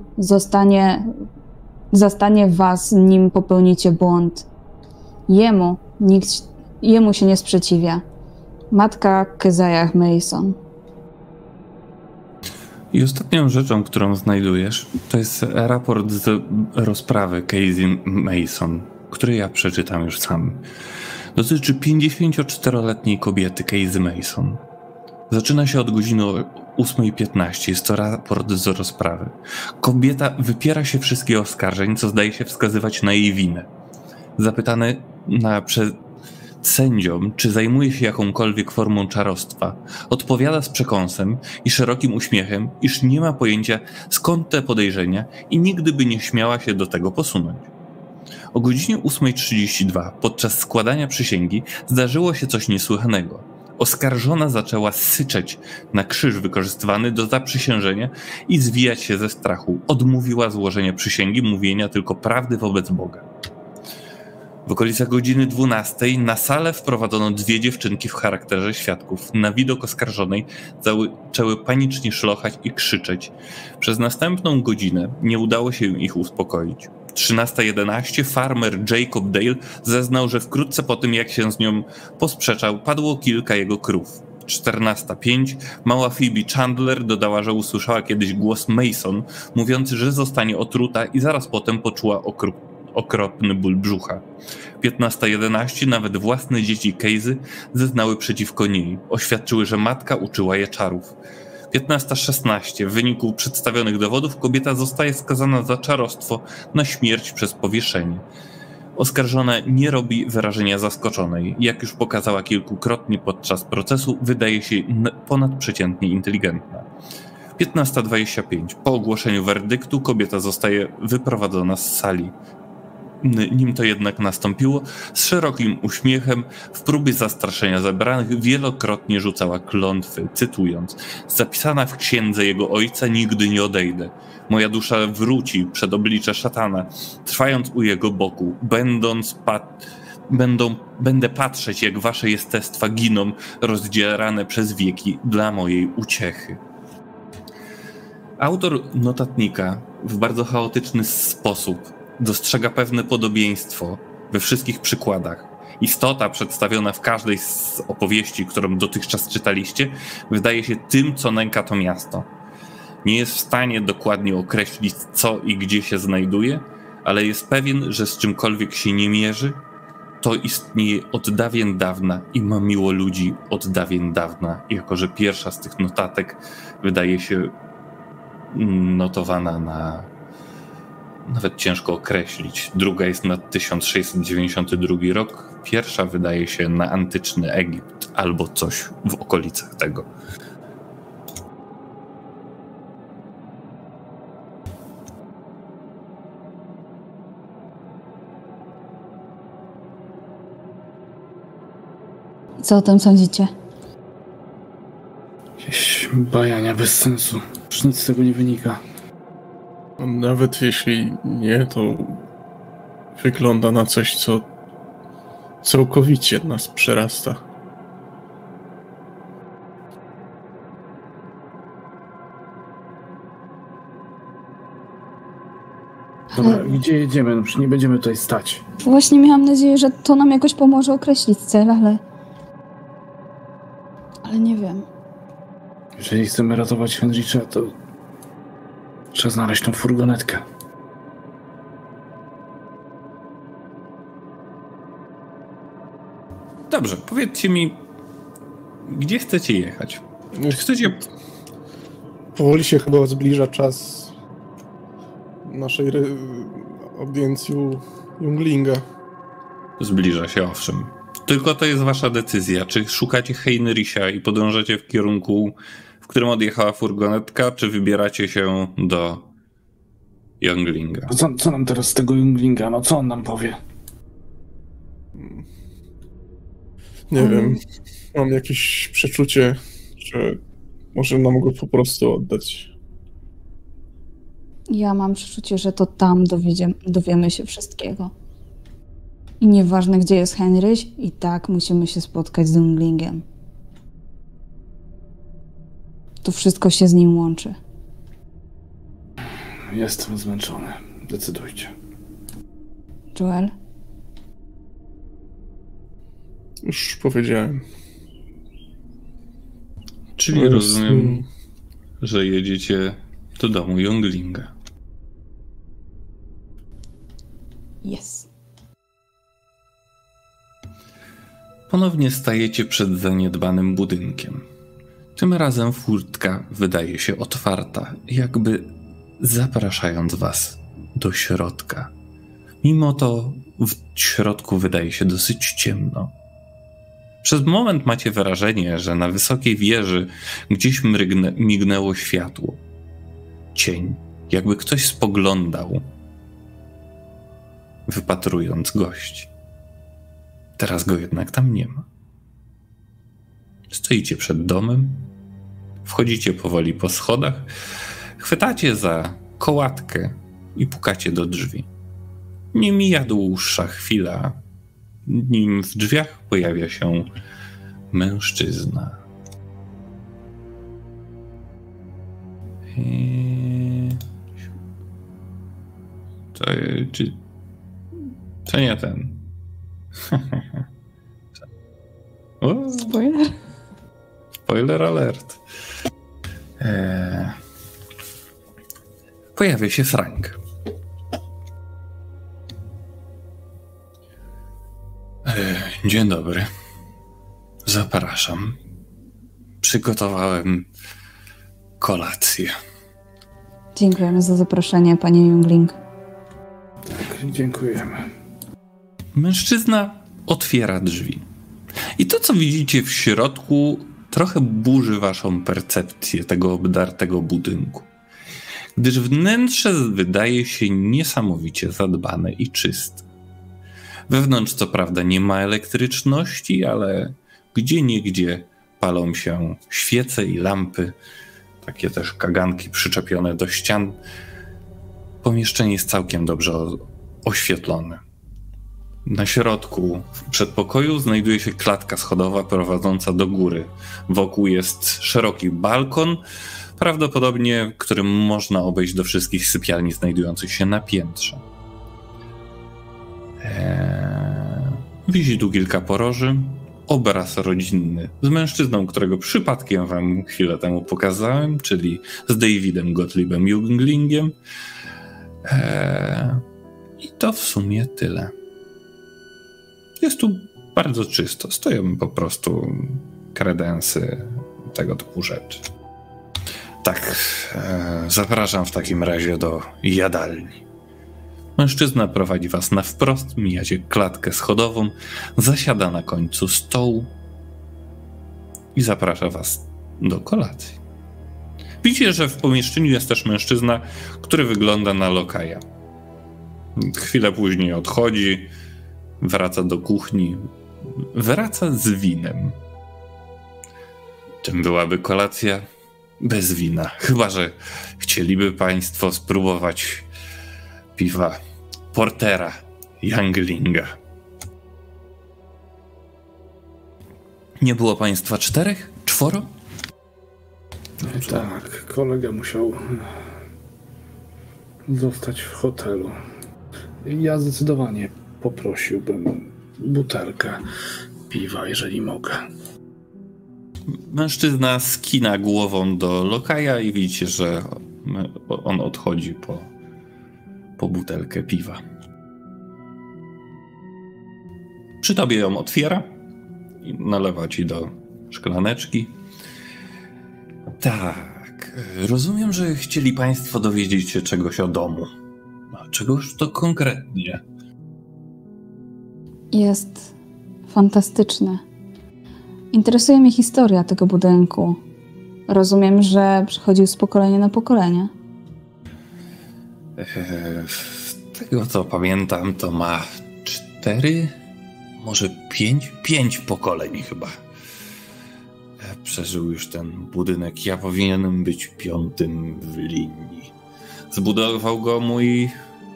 zastanie was, nim popełnicie błąd. Jemu się nie sprzeciwia. Matka Keziah Mason. I ostatnią rzeczą, którą znajdujesz, to jest raport z rozprawy Keziah Mason, który ja przeczytam już sam. Dotyczy 54-letniej kobiety Keziah Mason. Zaczyna się od godziny 8:15. Jest to raport z rozprawy. Kobieta wypiera się wszystkich oskarżeń, co zdaje się wskazywać na jej winę. Zapytany przed sędzią, czy zajmuje się jakąkolwiek formą czarostwa, odpowiada z przekąsem i szerokim uśmiechem, iż nie ma pojęcia, skąd te podejrzenia i nigdy by nie śmiała się do tego posunąć. O godzinie 8:32 podczas składania przysięgi zdarzyło się coś niesłychanego. Oskarżona zaczęła syczeć na krzyż wykorzystywany do zaprzysiężenia i zwijać się ze strachu. Odmówiła złożenia przysięgi, mówienia tylko prawdy wobec Boga. W okolicach godziny 12 na salę wprowadzono 2 dziewczynki w charakterze świadków. Na widok oskarżonej zaczęły panicznie szlochać i krzyczeć. Przez następną godzinę nie udało się ich uspokoić. 13:11 farmer Jacob Dale zeznał, że wkrótce po tym, jak się z nią posprzeczał, padło kilka jego krów. 14:05 mała Phoebe Chandler dodała, że usłyszała kiedyś głos Mason, mówiący, że zostanie otruta i zaraz potem poczuła okropny ból brzucha. 15:11 nawet własne dzieci Casey zeznały przeciwko niej. Oświadczyły, że matka uczyła je czarów. 15:16 w wyniku przedstawionych dowodów kobieta zostaje skazana za czarostwo na śmierć przez powieszenie. Oskarżona nie robi wrażenia zaskoczonej. Jak już pokazała kilkukrotnie podczas procesu, wydaje się ponadprzeciętnie inteligentna. 15:25 po ogłoszeniu werdyktu kobieta zostaje wyprowadzona z sali. Nim to jednak nastąpiło, z szerokim uśmiechem w próbie zastraszenia zebranych wielokrotnie rzucała klątwy, cytując: zapisana w księdze jego ojca nigdy nie odejdę. Moja dusza wróci przed oblicze szatana, trwając u jego boku, będę patrzeć, jak wasze jestestwa giną, rozdzierane przez wieki dla mojej uciechy. Autor notatnika w bardzo chaotyczny sposób dostrzega pewne podobieństwo we wszystkich przykładach. Istota przedstawiona w każdej z opowieści, którą dotychczas czytaliście, wydaje się tym, co nęka to miasto. Nie jest w stanie dokładnie określić, co i gdzie się znajduje, ale jest pewien, że z czymkolwiek się nie mierzy, to istnieje od dawien dawna i ma miło ludzi od dawien dawna. Jako że pierwsza z tych notatek wydaje się notowana na... Nawet ciężko określić. Druga jest na 1692 rok. Pierwsza wydaje się na antyczny Egipt albo coś w okolicach tego. Co o tym sądzicie? Jakieś bajania bez sensu. Już nic z tego nie wynika. Nawet jeśli nie, to wygląda na coś, co całkowicie nas przerasta. Dobra, gdzie jedziemy? No, nie będziemy tutaj stać. Właśnie miałam nadzieję, że to nam jakoś pomoże określić cel, ale nie wiem. Jeżeli chcemy ratować Henrycha, to trzeba znaleźć tą furgonetkę. Dobrze, powiedzcie mi, gdzie chcecie jechać? Czy chcecie... Powoli się chyba zbliża czas naszej audiencji u Junglinga. Zbliża się, owszem. Tylko to jest wasza decyzja. Czy szukacie Heinricha i podążacie w kierunku, w którym odjechała furgonetka, czy wybieracie się do Junglinga? Co nam teraz z tego Junglinga? No co on nam powie? Nie wiem. Mam jakieś przeczucie, że może nam go po prostu oddać. Ja mam przeczucie, że to tam dowiemy się wszystkiego. I nieważne, gdzie jest Henryś, i tak musimy się spotkać z Junglingiem. To wszystko się z nim łączy. Jestem zmęczony. Decydujcie. Joel? Już powiedziałem. Czyli rozumiem, że jedziecie do domu Junglinga. Jest. Ponownie stajecie przed zaniedbanym budynkiem. Tym razem furtka wydaje się otwarta, jakby zapraszając was do środka. Mimo to w środku wydaje się dosyć ciemno. Przez moment macie wrażenie, że na wysokiej wieży gdzieś mignęło światło. Cień, jakby ktoś spoglądał, wypatrując gości. Teraz go jednak tam nie ma. Stoicie przed domem, wchodzicie powoli po schodach, chwytacie za kołatkę i pukacie do drzwi. Nie mija dłuższa chwila, nim w drzwiach pojawia się mężczyzna. To nie ten. Spoiler. Spoiler alert. Pojawia się Frank. Dzień dobry. Zapraszam. Przygotowałem kolację. Dziękujemy za zaproszenie, panie Jungling. Tak, dziękujemy. Mężczyzna otwiera drzwi. I to, co widzicie w środku, trochę burzy waszą percepcję tego obdartego budynku. Gdyż wnętrze wydaje się niesamowicie zadbane i czyste. Wewnątrz co prawda nie ma elektryczności, ale gdzieniegdzie palą się świece i lampy, takie też kaganki przyczepione do ścian. Pomieszczenie jest całkiem dobrze oświetlone. Na środku przedpokoju znajduje się klatka schodowa prowadząca do góry. Wokół jest szeroki balkon, prawdopodobnie którym można obejść do wszystkich sypialni znajdujących się na piętrze. Wisi tu kilka poroży, obraz rodzinny z mężczyzną, którego przypadkiem wam chwilę temu pokazałem, czyli z Davidem Gottliebem Junglingiem. I to w sumie tyle. Jest tu bardzo czysto. Stoją po prostu kredensy, tego typu rzeczy. Tak, zapraszam w takim razie do jadalni. Mężczyzna prowadzi was na wprost, mijacie klatkę schodową, zasiada na końcu stołu i zaprasza was do kolacji. Widzicie, że w pomieszczeniu jest też mężczyzna, który wygląda na lokaja. Chwilę później odchodzi, wraca do kuchni, wraca z winem. Czym byłaby kolacja? Bez wina. Chyba że chcieliby państwo spróbować piwa Portera Junglinga. Nie było państwa 4? 4? Tak, kolega musiał zostać w hotelu. Ja zdecydowanie poprosiłbym butelkę piwa, jeżeli mogę. Mężczyzna skina głową do lokaja i widzicie, że on odchodzi po butelkę piwa. Przy tobie ją otwiera i nalewa ci do szklaneczki. Tak, rozumiem, że chcieli państwo dowiedzieć się czegoś o domu. A czegoż to konkretnie? Jest fantastyczne. Interesuje mnie historia tego budynku. Rozumiem, że przechodził z pokolenia na pokolenie. Z tego co pamiętam, to ma 4, może 5 pokoleń chyba. Przeżył już ten budynek. Ja powinienem być 5. w linii. Zbudował go mój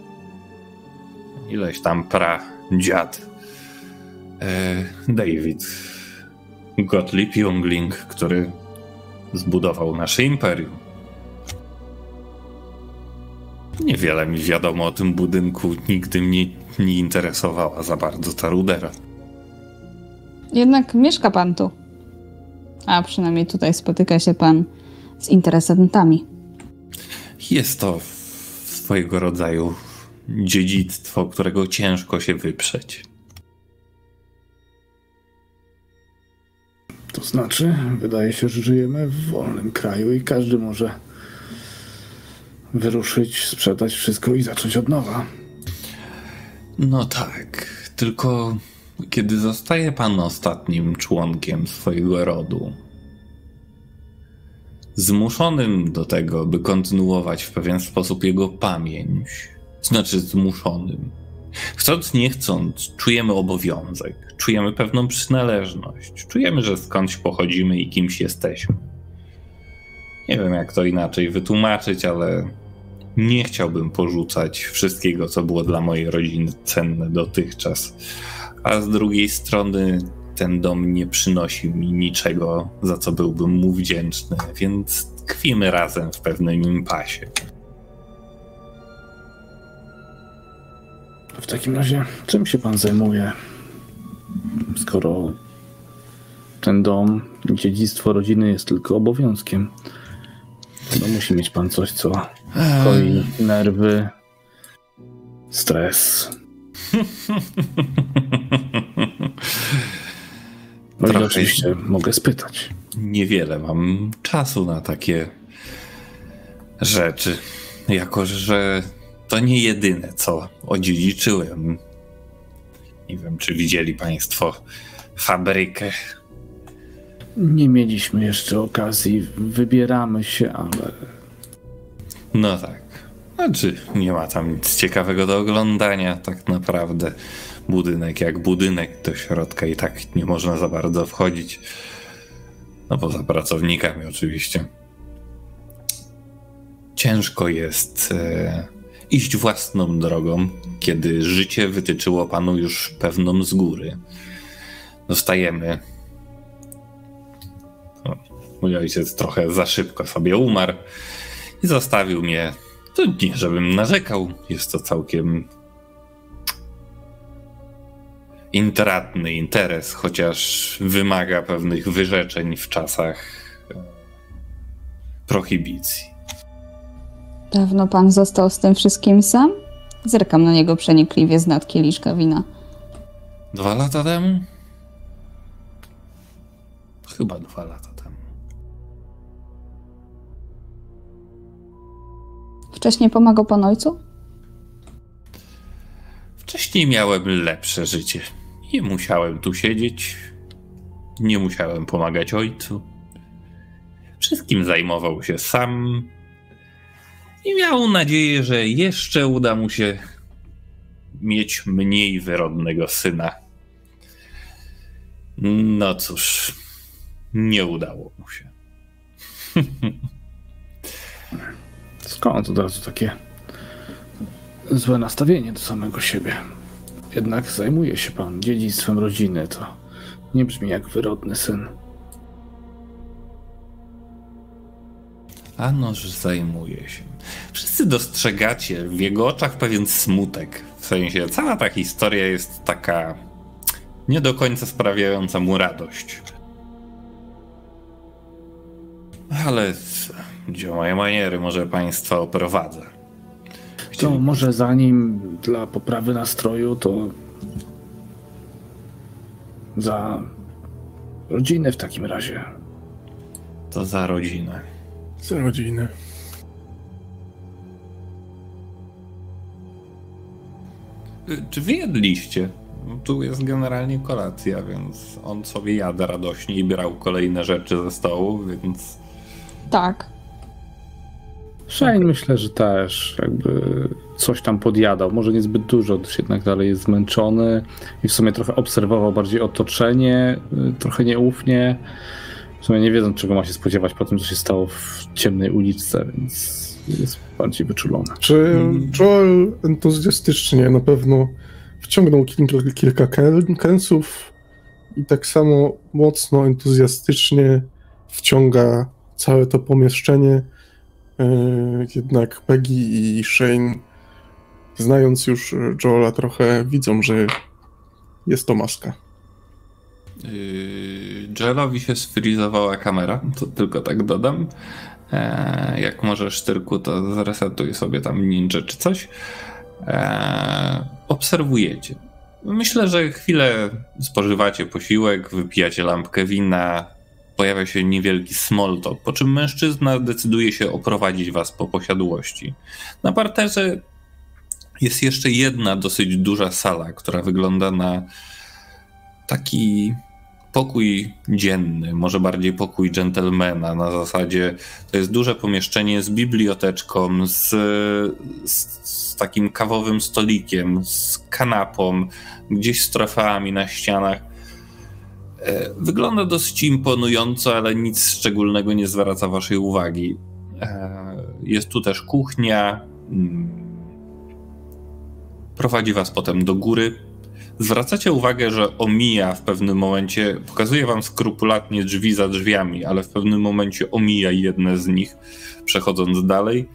ileś tam pradziad David Gottlieb Jungling, który zbudował nasze imperium. Niewiele mi wiadomo o tym budynku. Nigdy mnie nie interesowała za bardzo ta rudera. Jednak mieszka pan tu. A przynajmniej tutaj spotyka się pan z interesantami. Jest to swojego rodzaju dziedzictwo, którego ciężko się wyprzeć. To znaczy, wydaje się, że żyjemy w wolnym kraju i każdy może wyruszyć, sprzedać wszystko i zacząć od nowa. No tak, tylko kiedy zostaje pan ostatnim członkiem swojego rodu, zmuszonym do tego, by kontynuować w pewien sposób jego pamięć, znaczy zmuszonym, chcąc nie chcąc, czujemy obowiązek, czujemy pewną przynależność, czujemy, że skądś pochodzimy i kimś jesteśmy. Nie wiem, jak to inaczej wytłumaczyć, ale nie chciałbym porzucać wszystkiego, co było dla mojej rodziny cenne dotychczas. A z drugiej strony ten dom nie przynosi mi niczego, za co byłbym mu wdzięczny, więc tkwimy razem w pewnym impasie. W takim razie, czym się pan zajmuje, skoro ten dom, dziedzictwo rodziny jest tylko obowiązkiem? To musi mieć pan coś, co koi nerwy, stres. No i oczywiście mogę spytać. Niewiele mam czasu na takie rzeczy, jako że to nie jedyne, co odziedziczyłem. Nie wiem, czy widzieli państwo fabrykę. Nie mieliśmy jeszcze okazji, wybieramy się, ale... No tak. Znaczy, nie ma tam nic ciekawego do oglądania, tak naprawdę. Budynek jak budynek, do środka i tak nie można za bardzo wchodzić. No poza pracownikami oczywiście. Ciężko jest iść własną drogą, kiedy życie wytyczyło panu już pewną z góry. Dostajemy... Mój ojciec trochę za szybko sobie umarł i zostawił mnie. To nie, żebym narzekał. Jest to całkiem intratny interes, chociaż wymaga pewnych wyrzeczeń w czasach prohibicji. Dawno pan został z tym wszystkim sam? Zerkam na niego przenikliwie z nad kieliszka wina. 2 lata temu? Chyba 2 lata temu. Wcześniej pomagał pan ojcu? Wcześniej miałem lepsze życie. Nie musiałem tu siedzieć. Nie musiałem pomagać ojcu. Wszystkim zajmował się sam. I miał nadzieję, że jeszcze uda mu się mieć mniej wyrodnego syna. No cóż, nie udało mu się. Skąd od razu takie złe nastawienie do samego siebie? Jednak zajmuje się pan dziedzictwem rodziny, to nie brzmi jak wyrodny syn. A noż zajmuje się. Wszyscy dostrzegacie w jego oczach pewien smutek. W sensie, cała ta historia jest taka nie do końca sprawiająca mu radość. Ale gdzie moje maniery, może państwa oprowadzę. To może zanim dla poprawy nastroju, to za rodzinę w takim razie. To za rodzinę. Za rodzinę. Czy wy jedliście? Tu jest generalnie kolacja, więc on sobie jadł radośnie i brał kolejne rzeczy ze stołu, więc... Tak. Shane myślę, że też jakby coś tam podjadał. Może niezbyt dużo, gdyż jednak dalej jest zmęczony i w sumie trochę obserwował bardziej otoczenie, trochę nieufnie. W sumie nie wiedząc, czego ma się spodziewać po tym, co się stało w ciemnej uliczce, więc jest bardziej wyczulony. Czy Joel entuzjastycznie na pewno wciągnął kilka kęsów i tak samo mocno entuzjastycznie wciąga całe to pomieszczenie. Jednak Peggy i Shane, znając już Joela trochę, widzą, że jest to maska. Joelowi się sfrizowała kamera, to tylko tak dodam. Jak możesz, Tyrku, to zresetuj sobie tam ninja czy coś. Obserwujecie. Myślę, że chwilę spożywacie posiłek, wypijacie lampkę wina, pojawia się niewielki small talk, po czym mężczyzna decyduje się oprowadzić was po posiadłości. Na parterze Jest jeszcze jedna dosyć duża sala, która wygląda na taki pokój dzienny, może bardziej pokój dżentelmena. Na zasadzie to jest duże pomieszczenie z biblioteczką, z takim kawowym stolikiem, z kanapą, gdzieś z trofeami na ścianach. Wygląda dosyć imponująco, ale nic szczególnego nie zwraca waszej uwagi. Jest tu też kuchnia. Prowadzi was potem do góry. Zwracacie uwagę, że omija w pewnym momencie, pokazuje wam skrupulatnie drzwi za drzwiami, ale w pewnym momencie omija jedne z nich, przechodząc dalej.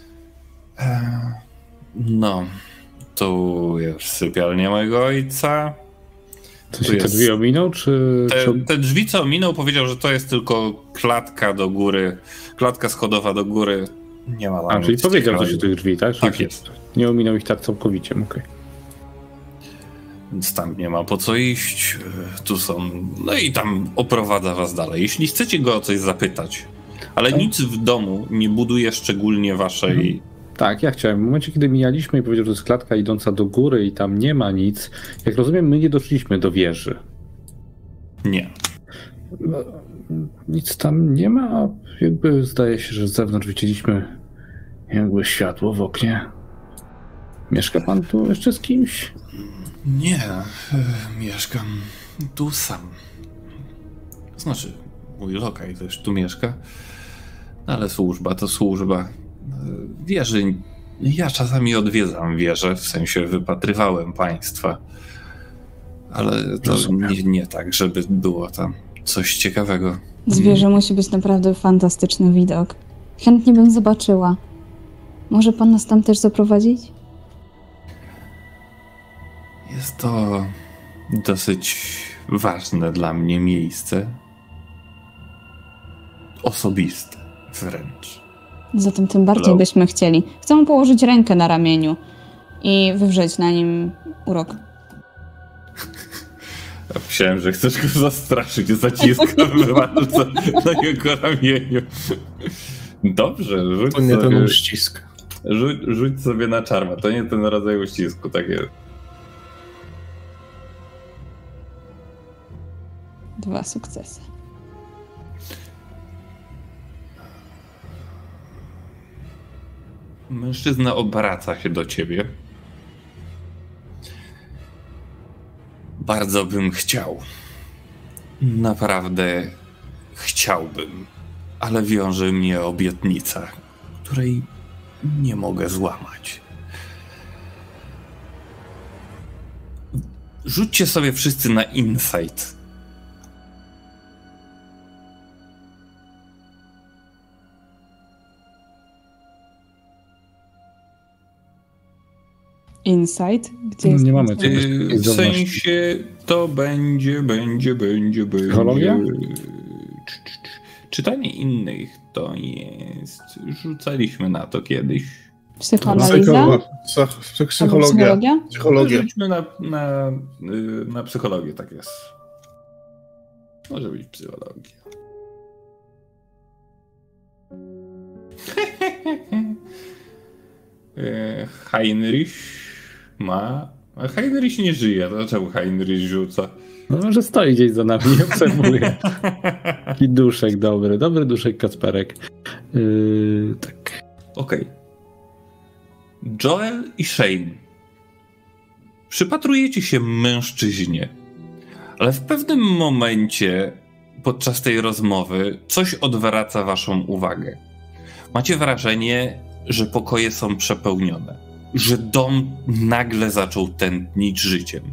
No, tu jest sypialnia mojego ojca. Co się te drzwi ominął, czy... Te drzwi, co ominął, powiedział, że to jest tylko klatka do góry, klatka schodowa do góry. Nie ma tam. Czyli powiedział coś o tych drzwi, tak? Tak jest. Nie ominął ich tak całkowicie, okej. Więc tam nie ma po co iść. Tu są... No i tam oprowadza was dalej. Jeśli chcecie go o coś zapytać, ale nic w domu nie buduje szczególnie waszej... Tak, ja chciałem. W momencie, kiedy mijaliśmy i powiedział, że to jest klatka idąca do góry i tam nie ma nic, jak rozumiem, my nie doszliśmy do wieży. Nie. No, nic tam nie ma, a jakby zdaje się, że z zewnątrz widzieliśmy jakby światło w oknie. Mieszka pan tu jeszcze z kimś? Nie, mieszkam tu sam. Znaczy, mój lokaj też tu mieszka, ale służba to służba. Wieży, ja czasami odwiedzam wieżę, w sensie wypatrywałem państwa, ale to nie tak, żeby było tam coś ciekawego. Z wieży musi być naprawdę fantastyczny widok. Chętnie bym zobaczyła. Może pan nas tam też zaprowadzić? Jest to dosyć ważne dla mnie miejsce. Osobiste wręcz. Zatem tym bardziej byśmy chcieli. Chcę położyć rękę na ramieniu i wywrzeć na nim urok. Myślałem, że chcesz go zastraszyć, zaciskam walce na jego ramieniu. Dobrze, rzuć To nie sobie, ten uścisk. rzuć sobie na czarma, to nie ten rodzaj uścisku, tak jest. 2 sukcesy. Mężczyzna obraca się do ciebie. Bardzo bym chciał. Naprawdę chciałbym. Ale wiąże mnie obietnica, której nie mogę złamać. Rzućcie sobie wszyscy na insight. Insight? Gdzie jest Nie mamy w sensie to będzie. Psychologia? Czytanie innych to jest... Rzucaliśmy na to kiedyś. Psychoanaliza? Psychologia. Rzućmy na psychologię, tak jest. Może być psychologia. Heinrich ma... A Heinrich nie żyje, to dlaczego Heinrich rzuca? No może stoi gdzieś za nami i obserwuje. Taki duszek dobry duszek Kacperek. Tak. Okej. Joel i Shane. Przypatrujecie się mężczyźnie, ale w pewnym momencie podczas tej rozmowy coś odwraca waszą uwagę. Macie wrażenie, że pokoje są przepełnione, że dom nagle zaczął tętnić życiem.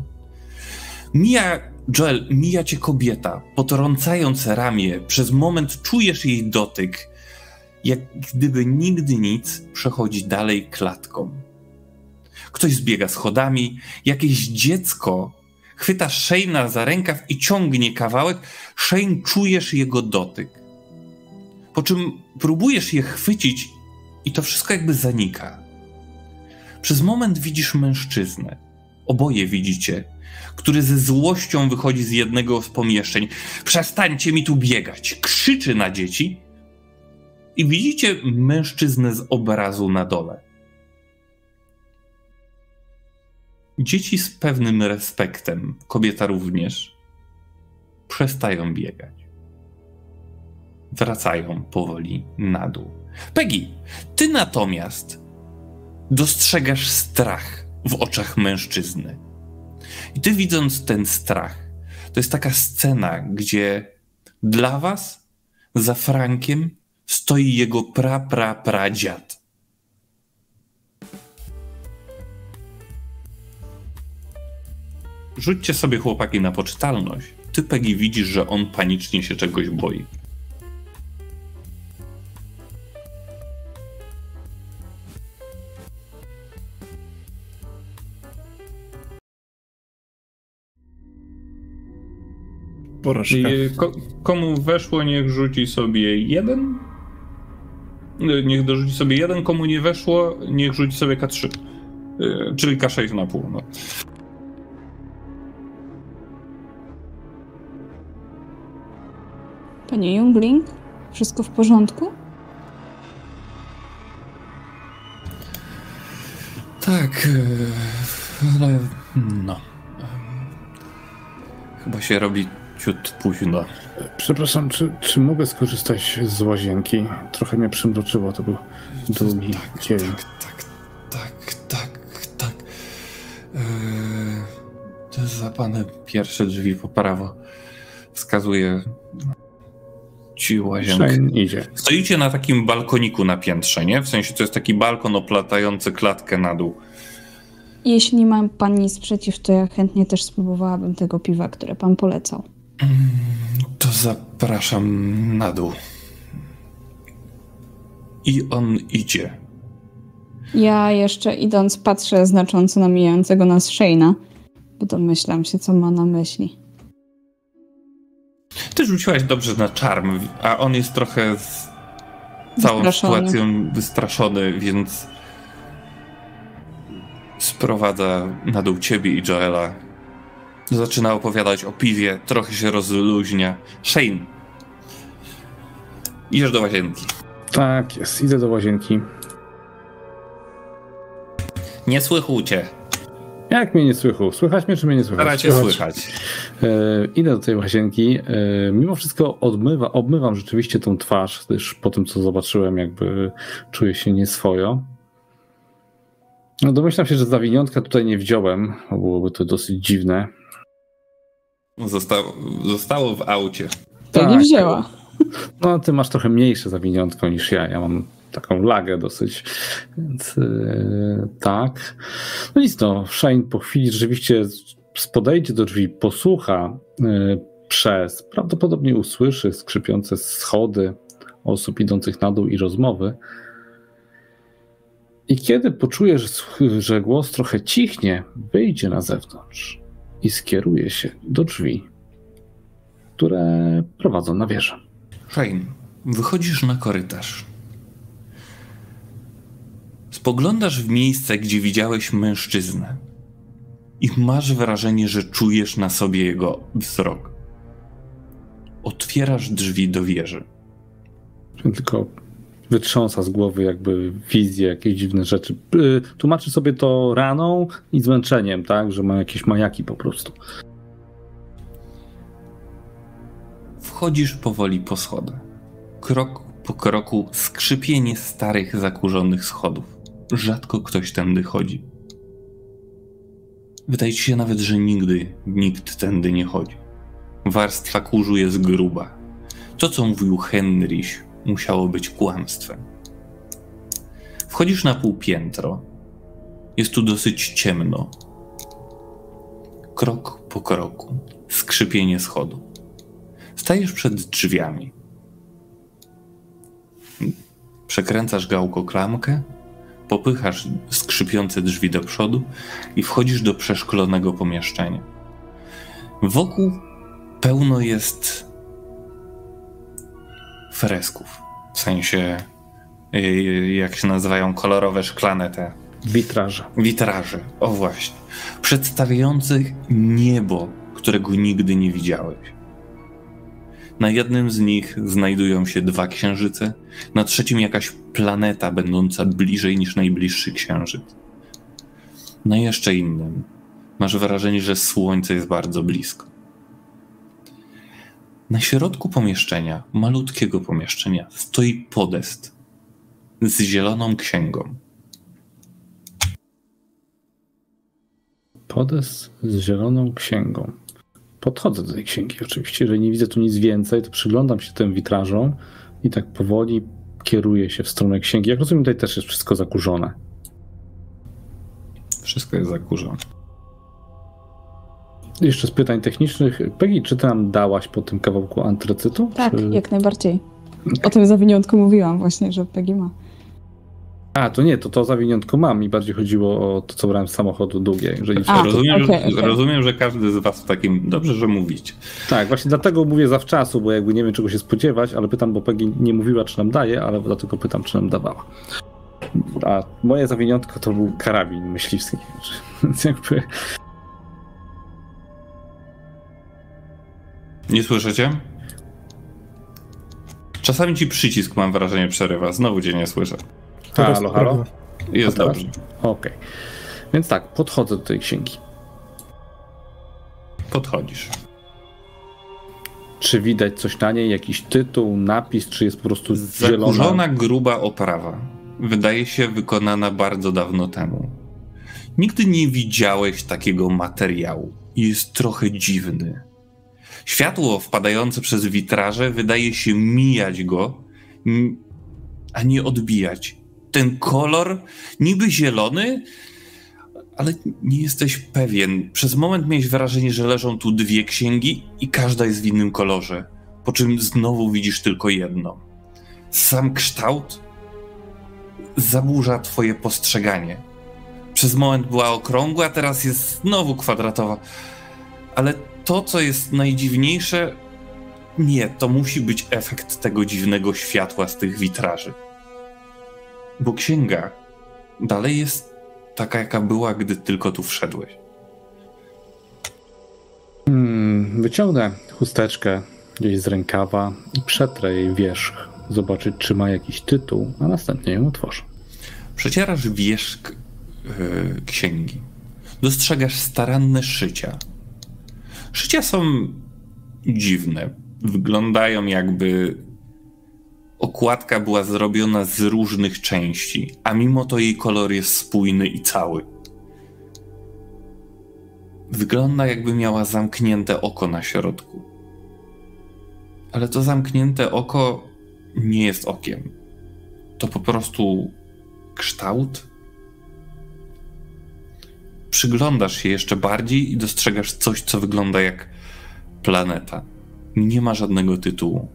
Mija cię kobieta, potrącając ramię, przez moment czujesz jej dotyk, jak gdyby nigdy nic, przechodzi dalej klatką. Ktoś zbiega schodami, jakieś dziecko chwyta Shane'a za rękaw i ciągnie kawałek. Shane, czujesz jego dotyk. Po czym próbujesz je chwycić i to wszystko jakby zanika. Przez moment widzisz mężczyznę. Oboje widzicie, który ze złością wychodzi z jednego z pomieszczeń. Przestańcie mi tu biegać! Krzyczy na dzieci. I widzicie mężczyznę z obrazu na dole. Dzieci z pewnym respektem, kobieta również, przestają biegać. Wracają powoli na dół. Peggy, ty natomiast dostrzegasz strach w oczach mężczyzny. I ty, widząc ten strach, to jest taka scena, gdzie dla was za Frankiem stoi jego pradziad. Rzućcie sobie, chłopaki, na poczytalność. Ty, Peggy, widzisz, że on panicznie się czegoś boi. Porażka. Komu weszło, niech rzuci sobie 1. Niech dorzuci sobie 1. Komu nie weszło, niech rzuci sobie K3. Czyli K6 na pół. No. Panie Jungling, wszystko w porządku? Tak, ale no. Chyba się robi ciut późno. Przepraszam, czy mogę skorzystać z łazienki? Trochę mnie przymroczyło, to był długi dzień. Tak. To jest zapane pierwsze drzwi po prawo. Wskazuje ci łazienkę. Idzie. Stoicie na takim balkoniku na piętrze, nie? W sensie to jest taki balkon oplatający klatkę na dół. Jeśli nie ma pan nic przeciw, to ja chętnie też spróbowałabym tego piwa, które pan polecał. To zapraszam na dół. I on idzie. Ja jeszcze idąc patrzę znacząco na mijającego nas Shane'a, bo domyślam się, co ma na myśli. Ty rzuciłaś dobrze na czarm, a on jest trochę z całą sytuacją wystraszony, więc sprowadza na dół ciebie i Joela. Zaczyna opowiadać o piwie, trochę się rozluźnia. Shane, idziesz do łazienki. Tak jest, idę do łazienki. Nie słychu cię. Jak mnie nie słychu? Słychać mnie, czy mnie nie słychać? Stara cię słychać. Idę do tej łazienki. Mimo wszystko obmywam rzeczywiście tą twarz, gdyż po tym, co zobaczyłem, jakby czuję się nieswojo. No, domyślam się, że zawiniątka tutaj nie wziąłem, bo byłoby to dosyć dziwne. Zostało w aucie. To nie wzięła. No, ty masz trochę mniejsze zawiniątko niż ja. Ja mam taką lagę dosyć, więc tak. No nic, no, Shane po chwili rzeczywiście podejdzie do drzwi, posłucha prawdopodobnie usłyszy skrzypiące schody osób idących na dół i rozmowy. I kiedy poczuje, że głos trochę cichnie, wyjdzie na zewnątrz i skieruje się do drzwi, które prowadzą na wieżę. Shane, wychodzisz na korytarz. Spoglądasz w miejsce, gdzie widziałeś mężczyznę i masz wrażenie, że czujesz na sobie jego wzrok. Otwierasz drzwi do wieży. Tylko wytrząsa z głowy jakby wizję, jakieś dziwne rzeczy. Tłumaczy sobie to raną i zmęczeniem, tak? Że ma jakieś majaki po prostu. Wchodzisz powoli po schodach. Krok po kroku skrzypienie starych, zakurzonych schodów. Rzadko ktoś tędy chodzi. Wydaje ci się nawet, że nigdy nikt tędy nie chodzi. Warstwa kurzu jest gruba. To, co mówił Henryś, musiało być kłamstwem. Wchodzisz na półpiętro. Jest tu dosyć ciemno. Krok po kroku. Skrzypienie schodu. Stajesz przed drzwiami. Przekręcasz gałko klamkę, popychasz skrzypiące drzwi do przodu i wchodzisz do przeszklonego pomieszczenia. Wokół pełno jest fresków. W sensie, jak się nazywają, kolorowe, szklane te... Witraże, o właśnie. Przedstawiających niebo, którego nigdy nie widziałeś. Na jednym z nich znajdują się 2 księżyce, na trzecim jakaś planeta będąca bliżej niż najbliższy księżyc. Na jeszcze innym Masz wrażenie, że słońce jest bardzo blisko. Na środku pomieszczenia, malutkiego pomieszczenia, stoi podest z zieloną księgą. Podest z zieloną księgą. Podchodzę do tej księgi oczywiście. Jeżeli nie widzę tu nic więcej, to przyglądam się tym witrażom i tak powoli kieruję się w stronę księgi. Jak rozumiem, tutaj też jest wszystko zakurzone. Wszystko jest zakurzone. Jeszcze z pytań technicznych. Peggy, czy ty nam dałaś po tym kawałku antrecytu? Tak, czy... jak najbardziej. O tym zawiniątku mówiłam właśnie, że Peggy ma. A, to nie, to zawiniątko mam i bardziej chodziło o to, co brałem z samochodu długie. Jeżeli Rozumiem, że każdy z was w takim... Dobrze, że mówicie. Tak, właśnie dlatego mówię zawczasu, bo jakby nie wiem, czego się spodziewać, ale pytam, bo Peggy nie mówiła, czy nam daje, ale dlatego pytam, czy nam dawała. A moje zawiniątko to był karabin myśliwski. Więc jakby... Nie słyszycie? Czasami ci przycisk, mam wrażenie, przerywa. Znowu cię nie słyszę. Halo, halo? Jest dobrze. Okej. Więc tak, podchodzę do tej księgi. Podchodzisz. Czy widać coś na niej? Jakiś tytuł, napis, czy jest po prostu zielona? Zakurzona, gruba oprawa. Wydaje się wykonana bardzo dawno temu. Nigdy nie widziałeś takiego materiału. Jest trochę dziwny. Światło wpadające przez witraże wydaje się mijać go, a nie odbijać. Ten kolor niby zielony, ale nie jesteś pewien. Przez moment miałeś wrażenie, że leżą tu dwie księgi i każda jest w innym kolorze, po czym znowu widzisz tylko jedną. Sam kształt zaburza twoje postrzeganie. Przez moment była okrągła, a teraz jest znowu kwadratowa. Ale to, co jest najdziwniejsze, nie, to musi być efekt tego dziwnego światła z tych witraży. Bo księga dalej jest taka, jaka była, gdy tylko tu wszedłeś. Wyciągnę chusteczkę gdzieś z rękawa i przetrę jej wierzch. Zobaczyć, czy ma jakiś tytuł, a następnie ją otworzę. Przecierasz wierzch księgi. Dostrzegasz staranne szycia. Szycia są dziwne. Wyglądają, jakby okładka była zrobiona z różnych części, a mimo to jej kolor jest spójny i cały. Wygląda, jakby miała zamknięte oko na środku. Ale to zamknięte oko nie jest okiem. To po prostu kształt. Przyglądasz się jeszcze bardziej i dostrzegasz coś, co wygląda jak planeta. Nie ma żadnego tytułu.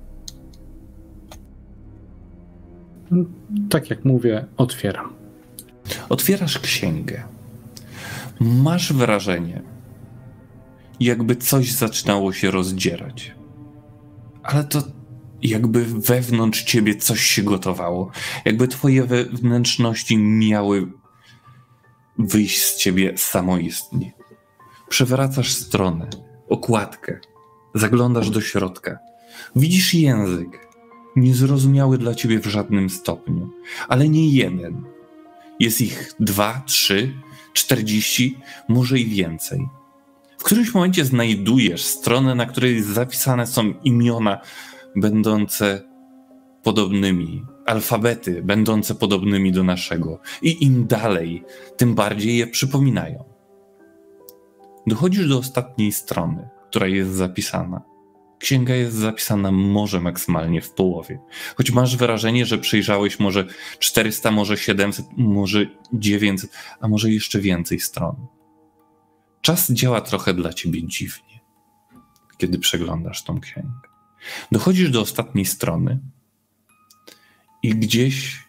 Tak jak mówię, otwieram. Otwierasz księgę. Masz wrażenie, jakby coś zaczynało się rozdzierać. Ale to jakby wewnątrz ciebie coś się gotowało. Jakby twoje wewnętrzności miały wyjść z ciebie samoistnie. Przewracasz stronę, okładkę, zaglądasz do środka. Widzisz język, niezrozumiały dla ciebie w żadnym stopniu, ale nie jeden. Jest ich 2, 3, 40, może i więcej. W którymś momencie znajdujesz stronę, na której zapisane są imiona będące podobnymi, alfabety będące podobnymi do naszego. I im dalej, tym bardziej je przypominają. Dochodzisz do ostatniej strony, która jest zapisana. Księga jest zapisana może maksymalnie w połowie. Choć masz wrażenie, że przejrzałeś może 400, może 700, może 900, a może jeszcze więcej stron. Czas działa trochę dla ciebie dziwnie, kiedy przeglądasz tą księgę. Dochodzisz do ostatniej strony i gdzieś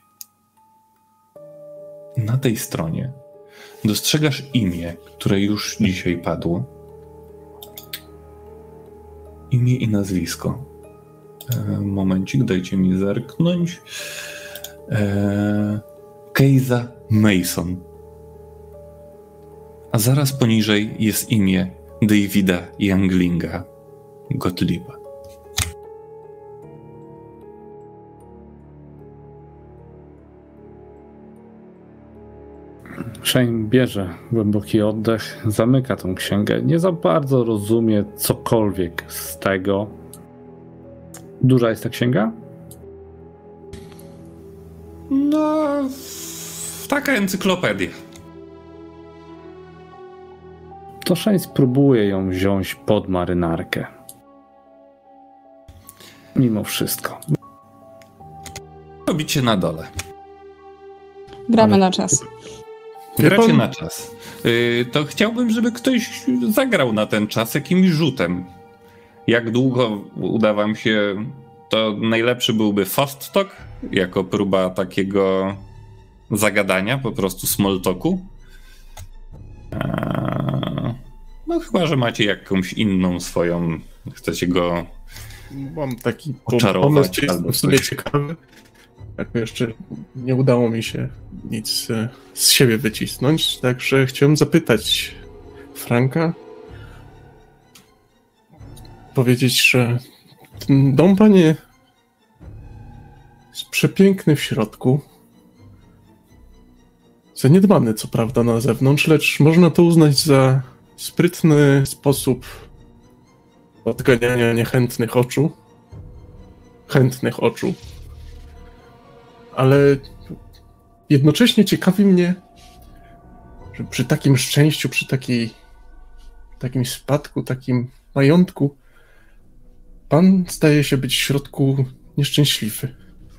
na tej stronie dostrzegasz imię, które już dzisiaj padło. Imię i nazwisko. Momencik, dajcie mi zerknąć. Keiza Mason. A zaraz poniżej jest imię Davida Younglinga Gottlieba. Shane bierze głęboki oddech, zamyka tą księgę. Nie za bardzo rozumie cokolwiek z tego. Duża jest ta księga? No, taka encyklopedia. To Shane spróbuje ją wziąć pod marynarkę. Mimo wszystko. Robicie na dole. Gramy na czas. Gracie na czas. To chciałbym, żeby ktoś zagrał na ten czas jakimś rzutem. Jak długo uda wam się, to najlepszy byłby fast talk, jako próba takiego zagadania, po prostu small talku. No chyba, że macie jakąś inną swoją, chcecie go Mam taki oczarować pomysł, albo w sobie coś. ciekawy. Jak jeszcze nie udało mi się nic z siebie wycisnąć, także chciałem zapytać Franka, powiedzieć, że ten dom, panie, jest przepiękny w środku. Zaniedbany, co prawda, na zewnątrz, lecz można to uznać za sprytny sposób odganiania niechętnych oczu. Chętnych oczu. Ale jednocześnie ciekawi mnie, że przy takim szczęściu, przy takim spadku, takim majątku, pan zdaje się być w środku nieszczęśliwy.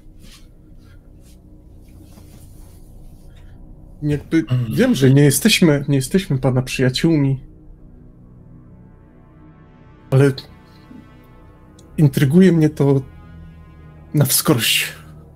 Jakby wiem, że nie jesteśmy pana przyjaciółmi, ale intryguje mnie to na wskroś.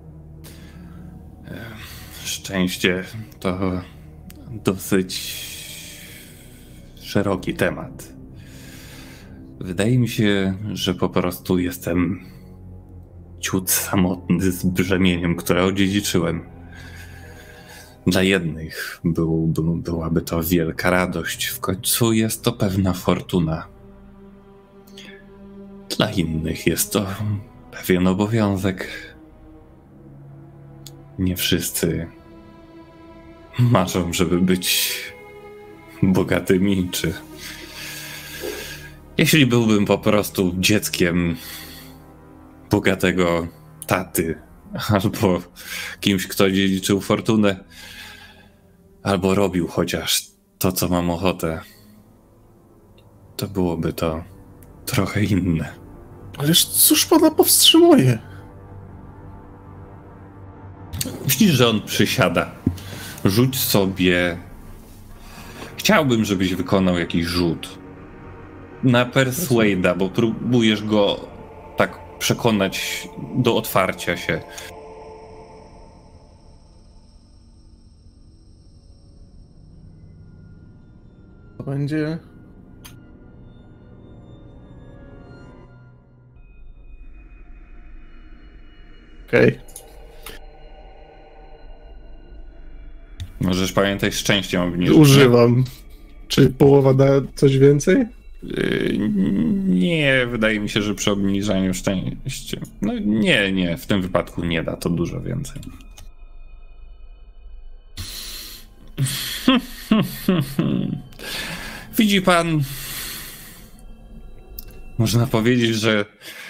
Szczęście to dosyć szeroki temat. Wydaje mi się, że po prostu jestem ciut samotny z brzemieniem, które odziedziczyłem. Dla jednych byłaby to wielka radość, w końcu jest to pewna fortuna. Dla innych jest to pewien obowiązek. Nie wszyscy marzą, żeby być bogatymi, czy... Jeśli byłbym po prostu dzieckiem bogatego taty, albo kimś, kto dziedziczył fortunę, albo robił chociaż to, co mam ochotę, to byłoby to trochę inne. Ależ cóż pana powstrzymuje? Widzisz, że on przysiada. Rzuć sobie... Chciałbym, żebyś wykonał jakiś rzut. Na Persuade'a, bo próbujesz go tak przekonać do otwarcia się. To będzie... Okej. Możesz pamiętać, szczęściem obniżyć. Używam. Czy połowa da coś więcej? Nie, wydaje mi się, że przy obniżaniu szczęścia... No nie, w tym wypadku nie da to dużo więcej. Widzi pan... Można powiedzieć, że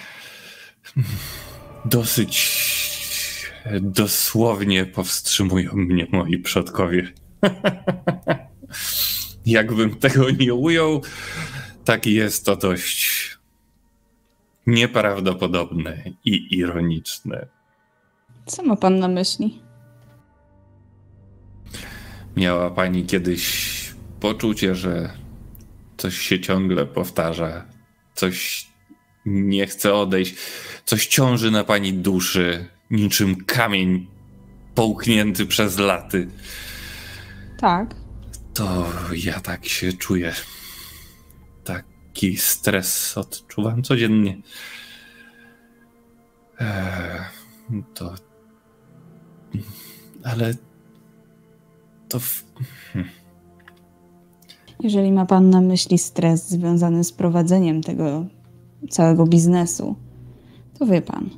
dosyć dosłownie powstrzymują mnie moi przodkowie. Jakbym tego nie ujął, tak jest to dość nieprawdopodobne i ironiczne. Co ma pan na myśli? Miała pani kiedyś poczucie, że coś się ciągle powtarza, coś nie chce odejść, coś ciąży na pani duszy, niczym kamień połknięty przez laty. Tak. To ja tak się czuję. Taki stres odczuwam codziennie. Ale to... Jeżeli ma pan na myśli stres związany z prowadzeniem tego całego biznesu, to wie pan,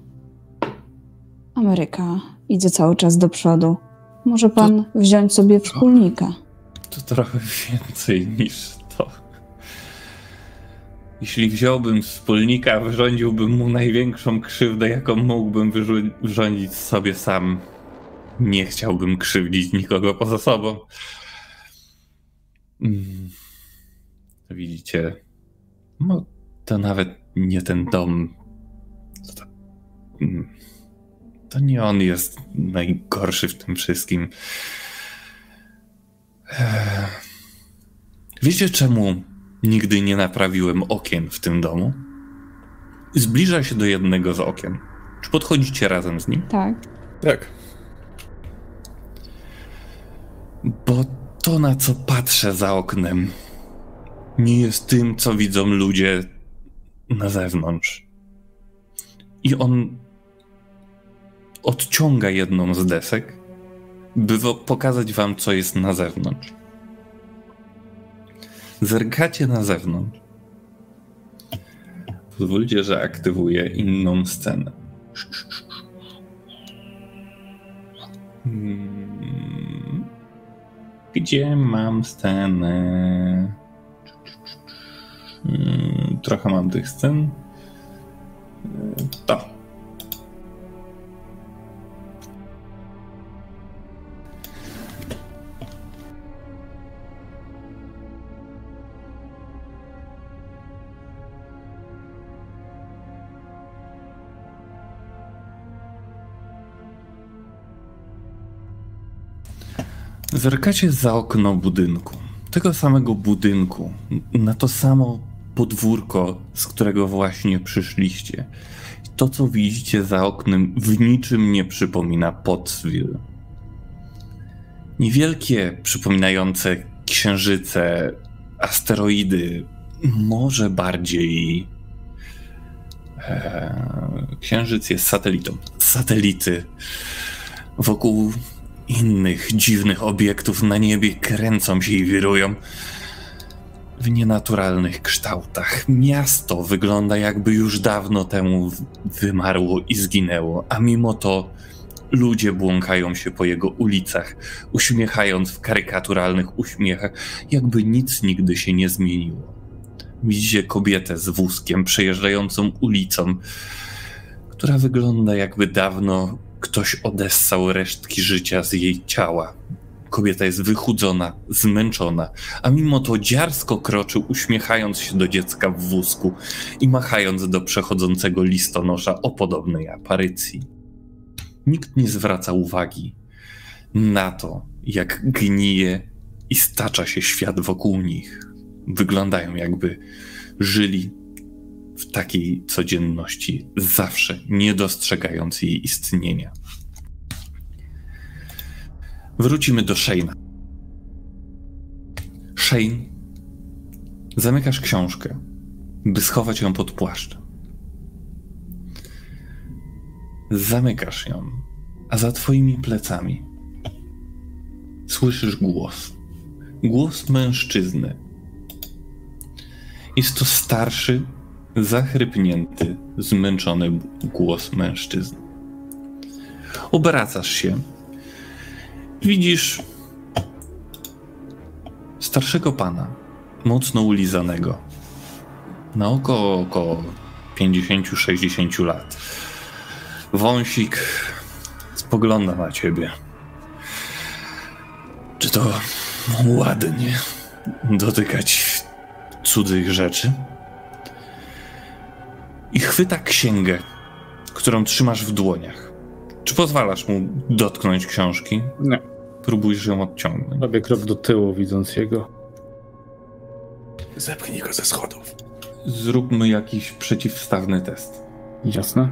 Ameryka idzie cały czas do przodu. Może pan wziąć sobie wspólnika. To trochę więcej niż to. Jeśli wziąłbym wspólnika, wyrządziłbym mu największą krzywdę, jaką mógłbym wyrządzić sobie sam. Nie chciałbym krzywdzić nikogo poza sobą. Widzicie, no, to nawet nie ten dom. To nie on jest najgorszy w tym wszystkim. Wiecie, czemu nigdy nie naprawiłem okien w tym domu? Zbliża się do jednego z okien. Czy podchodzicie razem z nim? Tak. Tak. Bo to, na co patrzę za oknem, nie jest tym, co widzą ludzie na zewnątrz. I on odciąga jedną z desek, by pokazać wam, co jest na zewnątrz. Zerkacie na zewnątrz. Pozwólcie, że aktywuję inną scenę. Gdzie mam scenę? Trochę mam tych scen. To. Zerkacie za okno budynku. Tego samego budynku. Na to samo podwórko, z którego właśnie przyszliście. To, co widzicie za oknem, w niczym nie przypomina Pottsville. Niewielkie, przypominające księżyce, asteroidy, może bardziej... Księżyc jest satelitą. Satelity wokół innych dziwnych obiektów na niebie kręcą się i wirują w nienaturalnych kształtach. Miasto wygląda, jakby już dawno temu wymarło i zginęło, a mimo to ludzie błąkają się po jego ulicach, uśmiechając w karykaturalnych uśmiechach, jakby nic nigdy się nie zmieniło. Widzicie kobietę z wózkiem przejeżdżającą ulicą, która wygląda, jakby dawno ktoś odessał resztki życia z jej ciała. Kobieta jest wychudzona, zmęczona, a mimo to dziarsko kroczy, uśmiechając się do dziecka w wózku i machając do przechodzącego listonosza o podobnej aparycji. Nikt nie zwraca uwagi na to, jak gnije i stacza się świat wokół nich. Wyglądają, jakby żyli w takiej codzienności, zawsze nie dostrzegając jej istnienia. Wrócimy do Shane'a. Shane, zamykasz książkę, by schować ją pod płaszczem. Zamykasz ją, a za twoimi plecami słyszysz głos. Głos mężczyzny. Jest to starszy, zachrypnięty, zmęczony głos mężczyzny. Obracasz się. Widzisz starszego pana, mocno ulizanego. Na około 50-60 lat. Wąsik spogląda na ciebie. Czy to ładnie dotykać cudzych rzeczy? I chwyta księgę, którą trzymasz w dłoniach. Czy pozwalasz mu dotknąć książki? Nie. Próbujesz ją odciągnąć. Robię krok do tyłu, widząc jego. Zepchnij go ze schodów. Zróbmy jakiś przeciwstawny test. Jasne.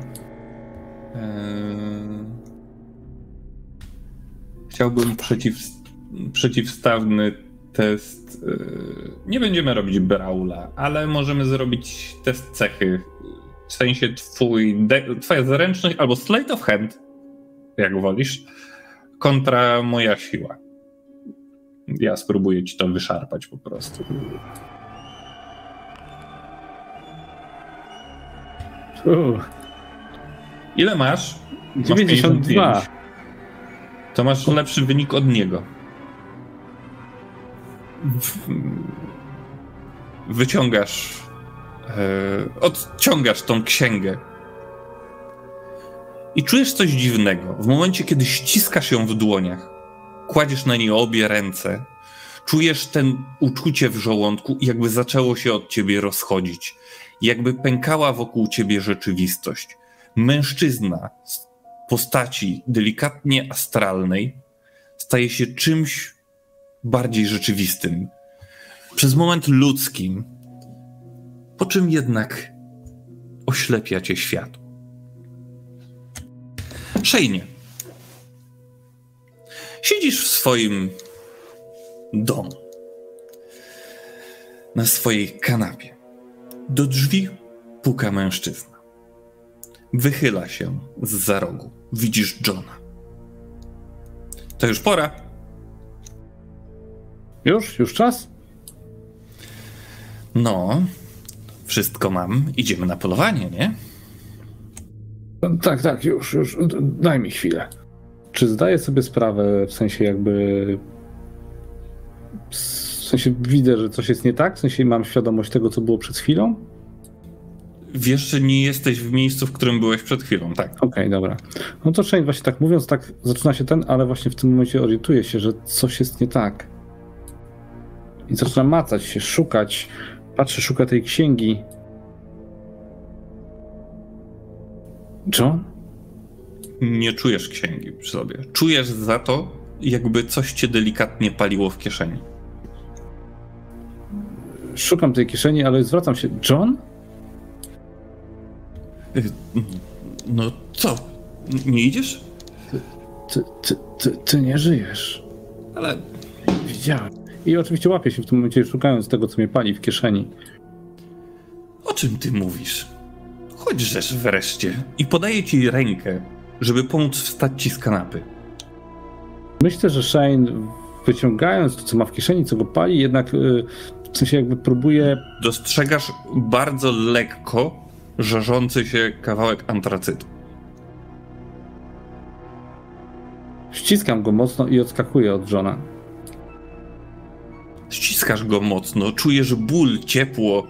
Chciałbym przeciwstawny test. Nie będziemy robić Braula, ale możemy zrobić test cechy. W sensie twoja zręczność albo sleight of hand, jak wolisz, kontra moja siła. Ja spróbuję ci to wyszarpać po prostu. Ile masz? 92. To masz lepszy wynik od niego. wyciągasz, odciągasz tą księgę i czujesz coś dziwnego. W momencie, kiedy ściskasz ją w dłoniach, kładziesz na niej obie ręce, czujesz ten uczucie w żołądku i jakby zaczęło się od ciebie rozchodzić. Jakby pękała wokół ciebie rzeczywistość. Mężczyzna z postaci delikatnie astralnej staje się czymś bardziej rzeczywistym. Przez moment ludzkim, po czym jednak oślepia cię światło. Shane'ie, siedzisz w swoim domu, na swojej kanapie. Do drzwi puka mężczyzna. Wychyla się zza rogu. Widzisz Johna. To już pora. Już czas? No, wszystko mam. Idziemy na polowanie, nie? Tak, już. Daj mi chwilę. Czy zdaję sobie sprawę, w sensie jakby... W sensie widzę, że coś jest nie tak? W sensie mam świadomość tego, co było przed chwilą? Wiesz, że nie jesteś w miejscu, w którym byłeś przed chwilą, tak? Okej, dobra. No to Shane właśnie tak mówiąc, tak zaczyna się ale właśnie w tym momencie orientuje się, że coś jest nie tak. I zaczyna macać się, szukać. Patrzy, szuka tej księgi. John? Nie czujesz księgi przy sobie. Czujesz za to, jakby coś cię delikatnie paliło w kieszeni. Szukam tej kieszeni, ale zwracam się. John? No co? Nie idziesz? Ty nie żyjesz. Ale... Widziałem. I oczywiście łapię się w tym momencie, szukając tego, co mnie pali w kieszeni. O czym ty mówisz? Chodź rzecz wreszcie. I podaję ci rękę, żeby pomóc wstać ci z kanapy. Myślę, że Shane, wyciągając to, co ma w kieszeni, co go pali, jednak w sensie jakby próbuje... Dostrzegasz bardzo lekko żarzący się kawałek antracytu. Ściskam go mocno i odskakuję od Johna. Ściskasz go mocno, czujesz ból, ciepło.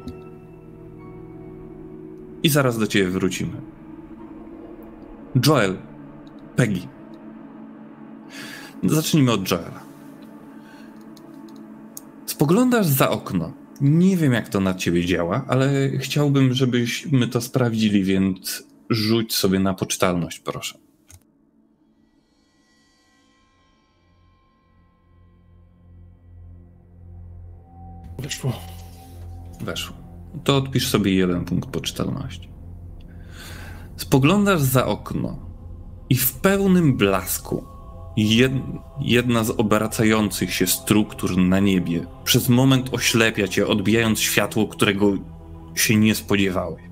I zaraz do ciebie wrócimy. Joel, Peggy. Zacznijmy od Joela. Spoglądasz za okno. Nie wiem, jak to na ciebie działa, ale chciałbym, żebyśmy to sprawdzili, więc rzuć sobie na poczytalność, proszę. Weszło. To odpisz sobie 1 punkt poczytalności. Spoglądasz za okno i w pełnym blasku jedna z obracających się struktur na niebie przez moment oślepia cię, odbijając światło, którego się nie spodziewałeś.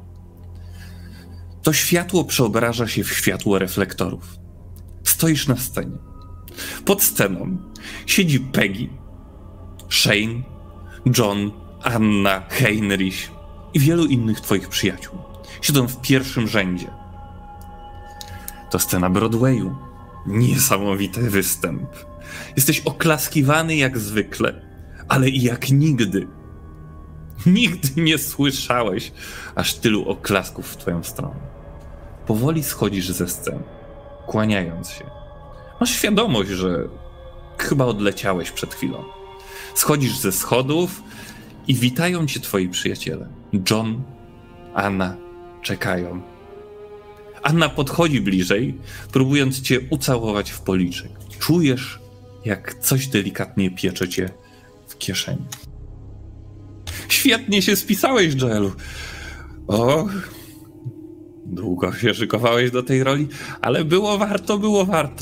To światło przeobraża się w światło reflektorów. Stoisz na scenie. Pod sceną siedzi Peggy, Shane, John, Anna, Heinrich i wielu innych twoich przyjaciół. Siedzą w pierwszym rzędzie. To scena Broadwayu. Niesamowity występ. Jesteś oklaskiwany jak zwykle, ale i jak nigdy. Nigdy nie słyszałeś aż tylu oklasków w twoją stronę. Powoli schodzisz ze sceny, kłaniając się. Masz świadomość, że chyba odleciałeś przed chwilą. Schodzisz ze schodów i witają cię twoi przyjaciele. John, Anna czekają. Anna podchodzi bliżej, próbując cię ucałować w policzek. Czujesz, jak coś delikatnie piecze cię w kieszeni. Świetnie się spisałeś, Joelu. O, długo się szykowałeś do tej roli, ale było warto, było warto.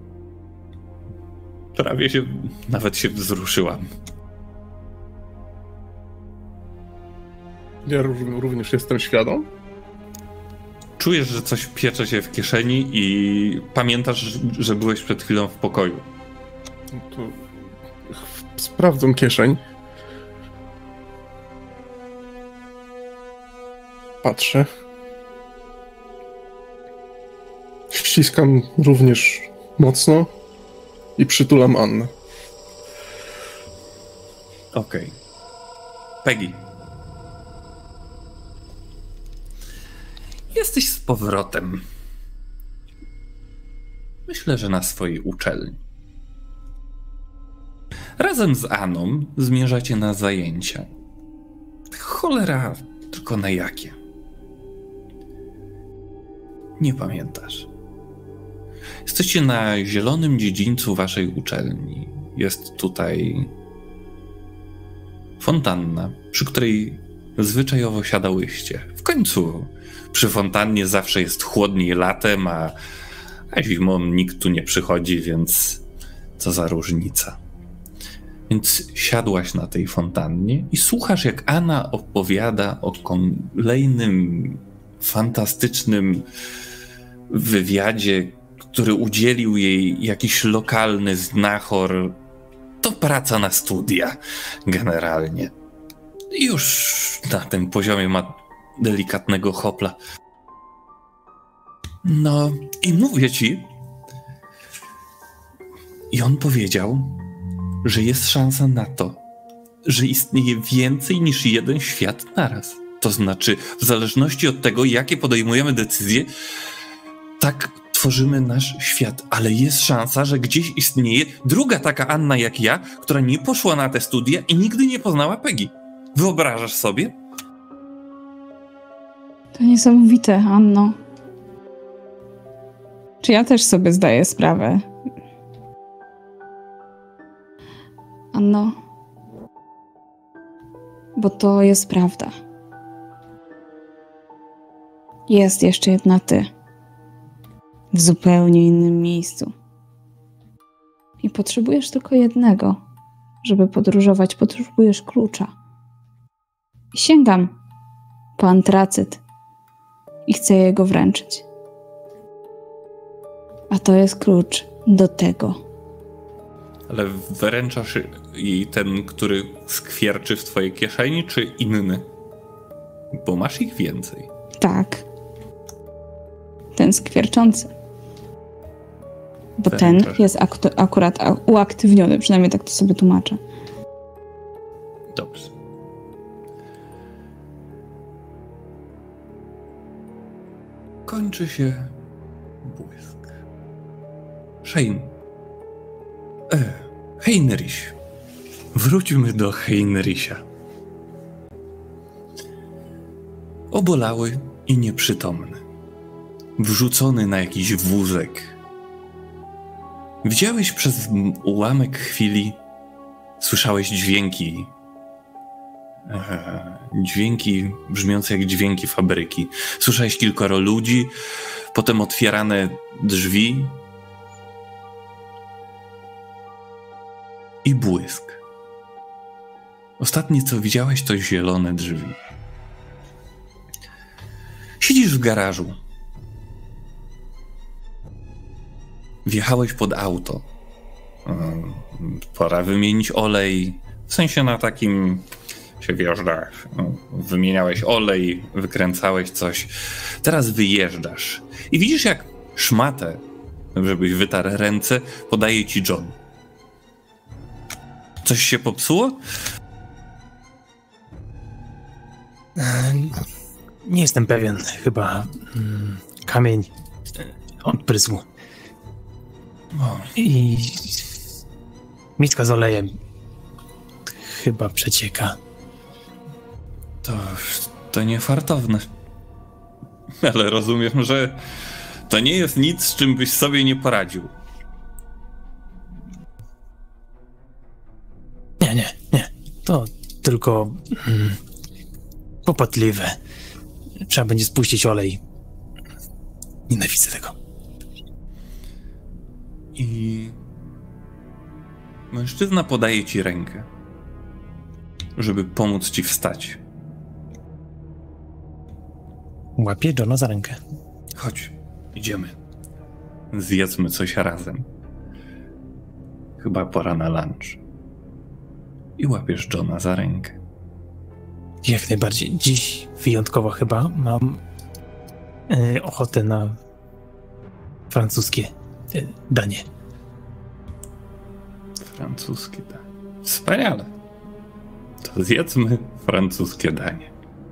Prawie się, nawet się wzruszyłam. Ja również jestem świadom. Czujesz, że coś piecze się w kieszeni i pamiętasz, że byłeś przed chwilą w pokoju. No to sprawdzam kieszeń. Patrzę. Ściskam również mocno i przytulam Annę. Okej. Peggy. Jesteś z powrotem. Myślę, że na swojej uczelni. Razem z Aną zmierzacie na zajęcia. Cholera, tylko na jakie? Nie pamiętasz. Jesteście na zielonym dziedzińcu waszej uczelni. Jest tutaj fontanna, przy której zwyczajowo siadałyście. W końcu przy fontannie zawsze jest chłodniej latem, a zimą nikt tu nie przychodzi, więc co za różnica. Więc siadłaś na tej fontannie i słuchasz, jak Anna opowiada o kolejnym fantastycznym wywiadzie, który udzielił jej jakiś lokalny znachor. To praca na studia, generalnie. Już na tym poziomie ma delikatnego hopla. No i mówię ci, i on powiedział, że jest szansa na to, że istnieje więcej niż jeden świat naraz. To znaczy, w zależności od tego, jakie podejmujemy decyzje, tak tworzymy nasz świat. Ale jest szansa, że gdzieś istnieje druga taka Anna jak ja, która nie poszła na te studia i nigdy nie poznała Peggy. Wyobrażasz sobie? To niesamowite, Anno. Czy ja też sobie zdaję sprawę? Anno, bo to jest prawda. Jest jeszcze jedna ty. W zupełnie innym miejscu. I potrzebujesz tylko jednego. Żeby podróżować, potrzebujesz klucza. I sięgam po antracyt i chcę jego wręczyć. A to jest klucz do tego. Ale wręczasz jej ten, który skwierczy w twojej kieszeni, czy inny? Bo masz ich więcej. Tak. Ten skwierczący. Bo Wręczasz. ten jest akurat uaktywniony, przynajmniej tak to sobie tłumaczę. Dobrze. Kończy się błysk. Heinrich. Wróćmy do Heinricha. Obolały i nieprzytomny. Wrzucony na jakiś wózek. Widziałeś przez ułamek chwili, słyszałeś dźwięki. Dźwięki brzmiące jak dźwięki fabryki. Słyszałeś kilkoro ludzi, potem otwierane drzwi i błysk. Ostatnie, co widziałeś, to zielone drzwi. Siedzisz w garażu. Wjechałeś pod auto. Pora wymienić olej. W sensie na takim się wjeżdża. Wymieniałeś olej, wykręcałeś coś. Teraz wyjeżdżasz. I widzisz, jak szmatę, żebyś wytarł ręce, podaje ci John. Coś się popsuło? Nie jestem pewien. Chyba kamień odpryzł. I miska z olejem chyba przecieka. To niefartowne. Ale rozumiem, że to nie jest nic, z czym byś sobie nie poradził. Nie. To tylko popotliwe. Trzeba będzie spuścić olej. Nienawidzę tego. I mężczyzna podaje ci rękę, żeby pomóc ci wstać. Łapię Johna za rękę. Chodź, idziemy. Zjedzmy coś razem. Chyba pora na lunch. I łapiesz Johna za rękę. Jak najbardziej. Dziś wyjątkowo chyba mam ochotę na francuskie danie. Francuskie, tak. Wspaniale. To zjedzmy francuskie danie.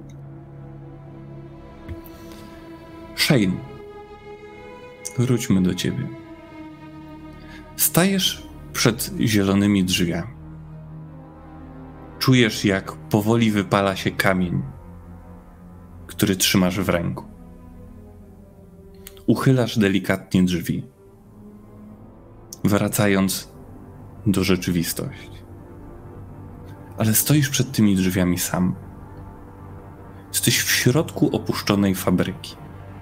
Shane, wróćmy do ciebie. Stajesz przed zielonymi drzwiami. Czujesz, jak powoli wypala się kamień, który trzymasz w ręku. Uchylasz delikatnie drzwi, wracając do rzeczywistości. Ale stoisz przed tymi drzwiami sam. Jesteś w środku opuszczonej fabryki.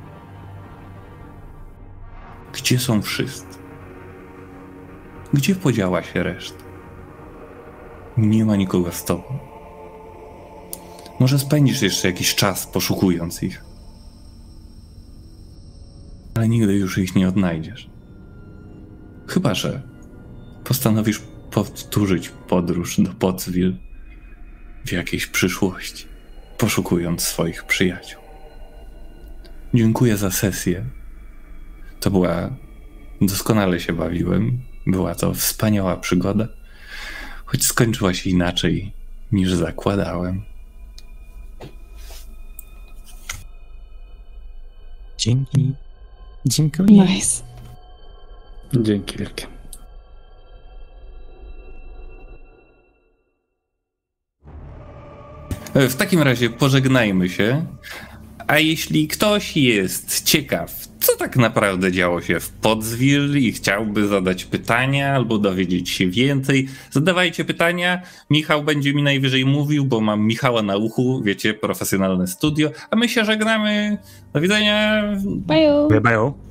Gdzie są wszyscy? Gdzie podziała się reszta? Nie ma nikogo z tobą. Może spędzisz jeszcze jakiś czas poszukując ich. Ale nigdy już ich nie odnajdziesz. Chyba że postanowisz powtórzyć podróż do Pottsville w jakiejś przyszłości, poszukując swoich przyjaciół. Dziękuję za sesję. To była... Doskonale się bawiłem. Była to wspaniała przygoda, choć skończyła się inaczej niż zakładałem. Dzięki. Dziękuję. Nice. Dzięki wielkie. W takim razie pożegnajmy się. A jeśli ktoś jest ciekaw, co tak naprawdę działo się w Pottsville i chciałby zadać pytania albo dowiedzieć się więcej, zadawajcie pytania. Michał będzie mi najwyżej mówił, bo mam Michała na uchu, wiecie, profesjonalne studio. A my się żegnamy. Do widzenia. Bye. Bye.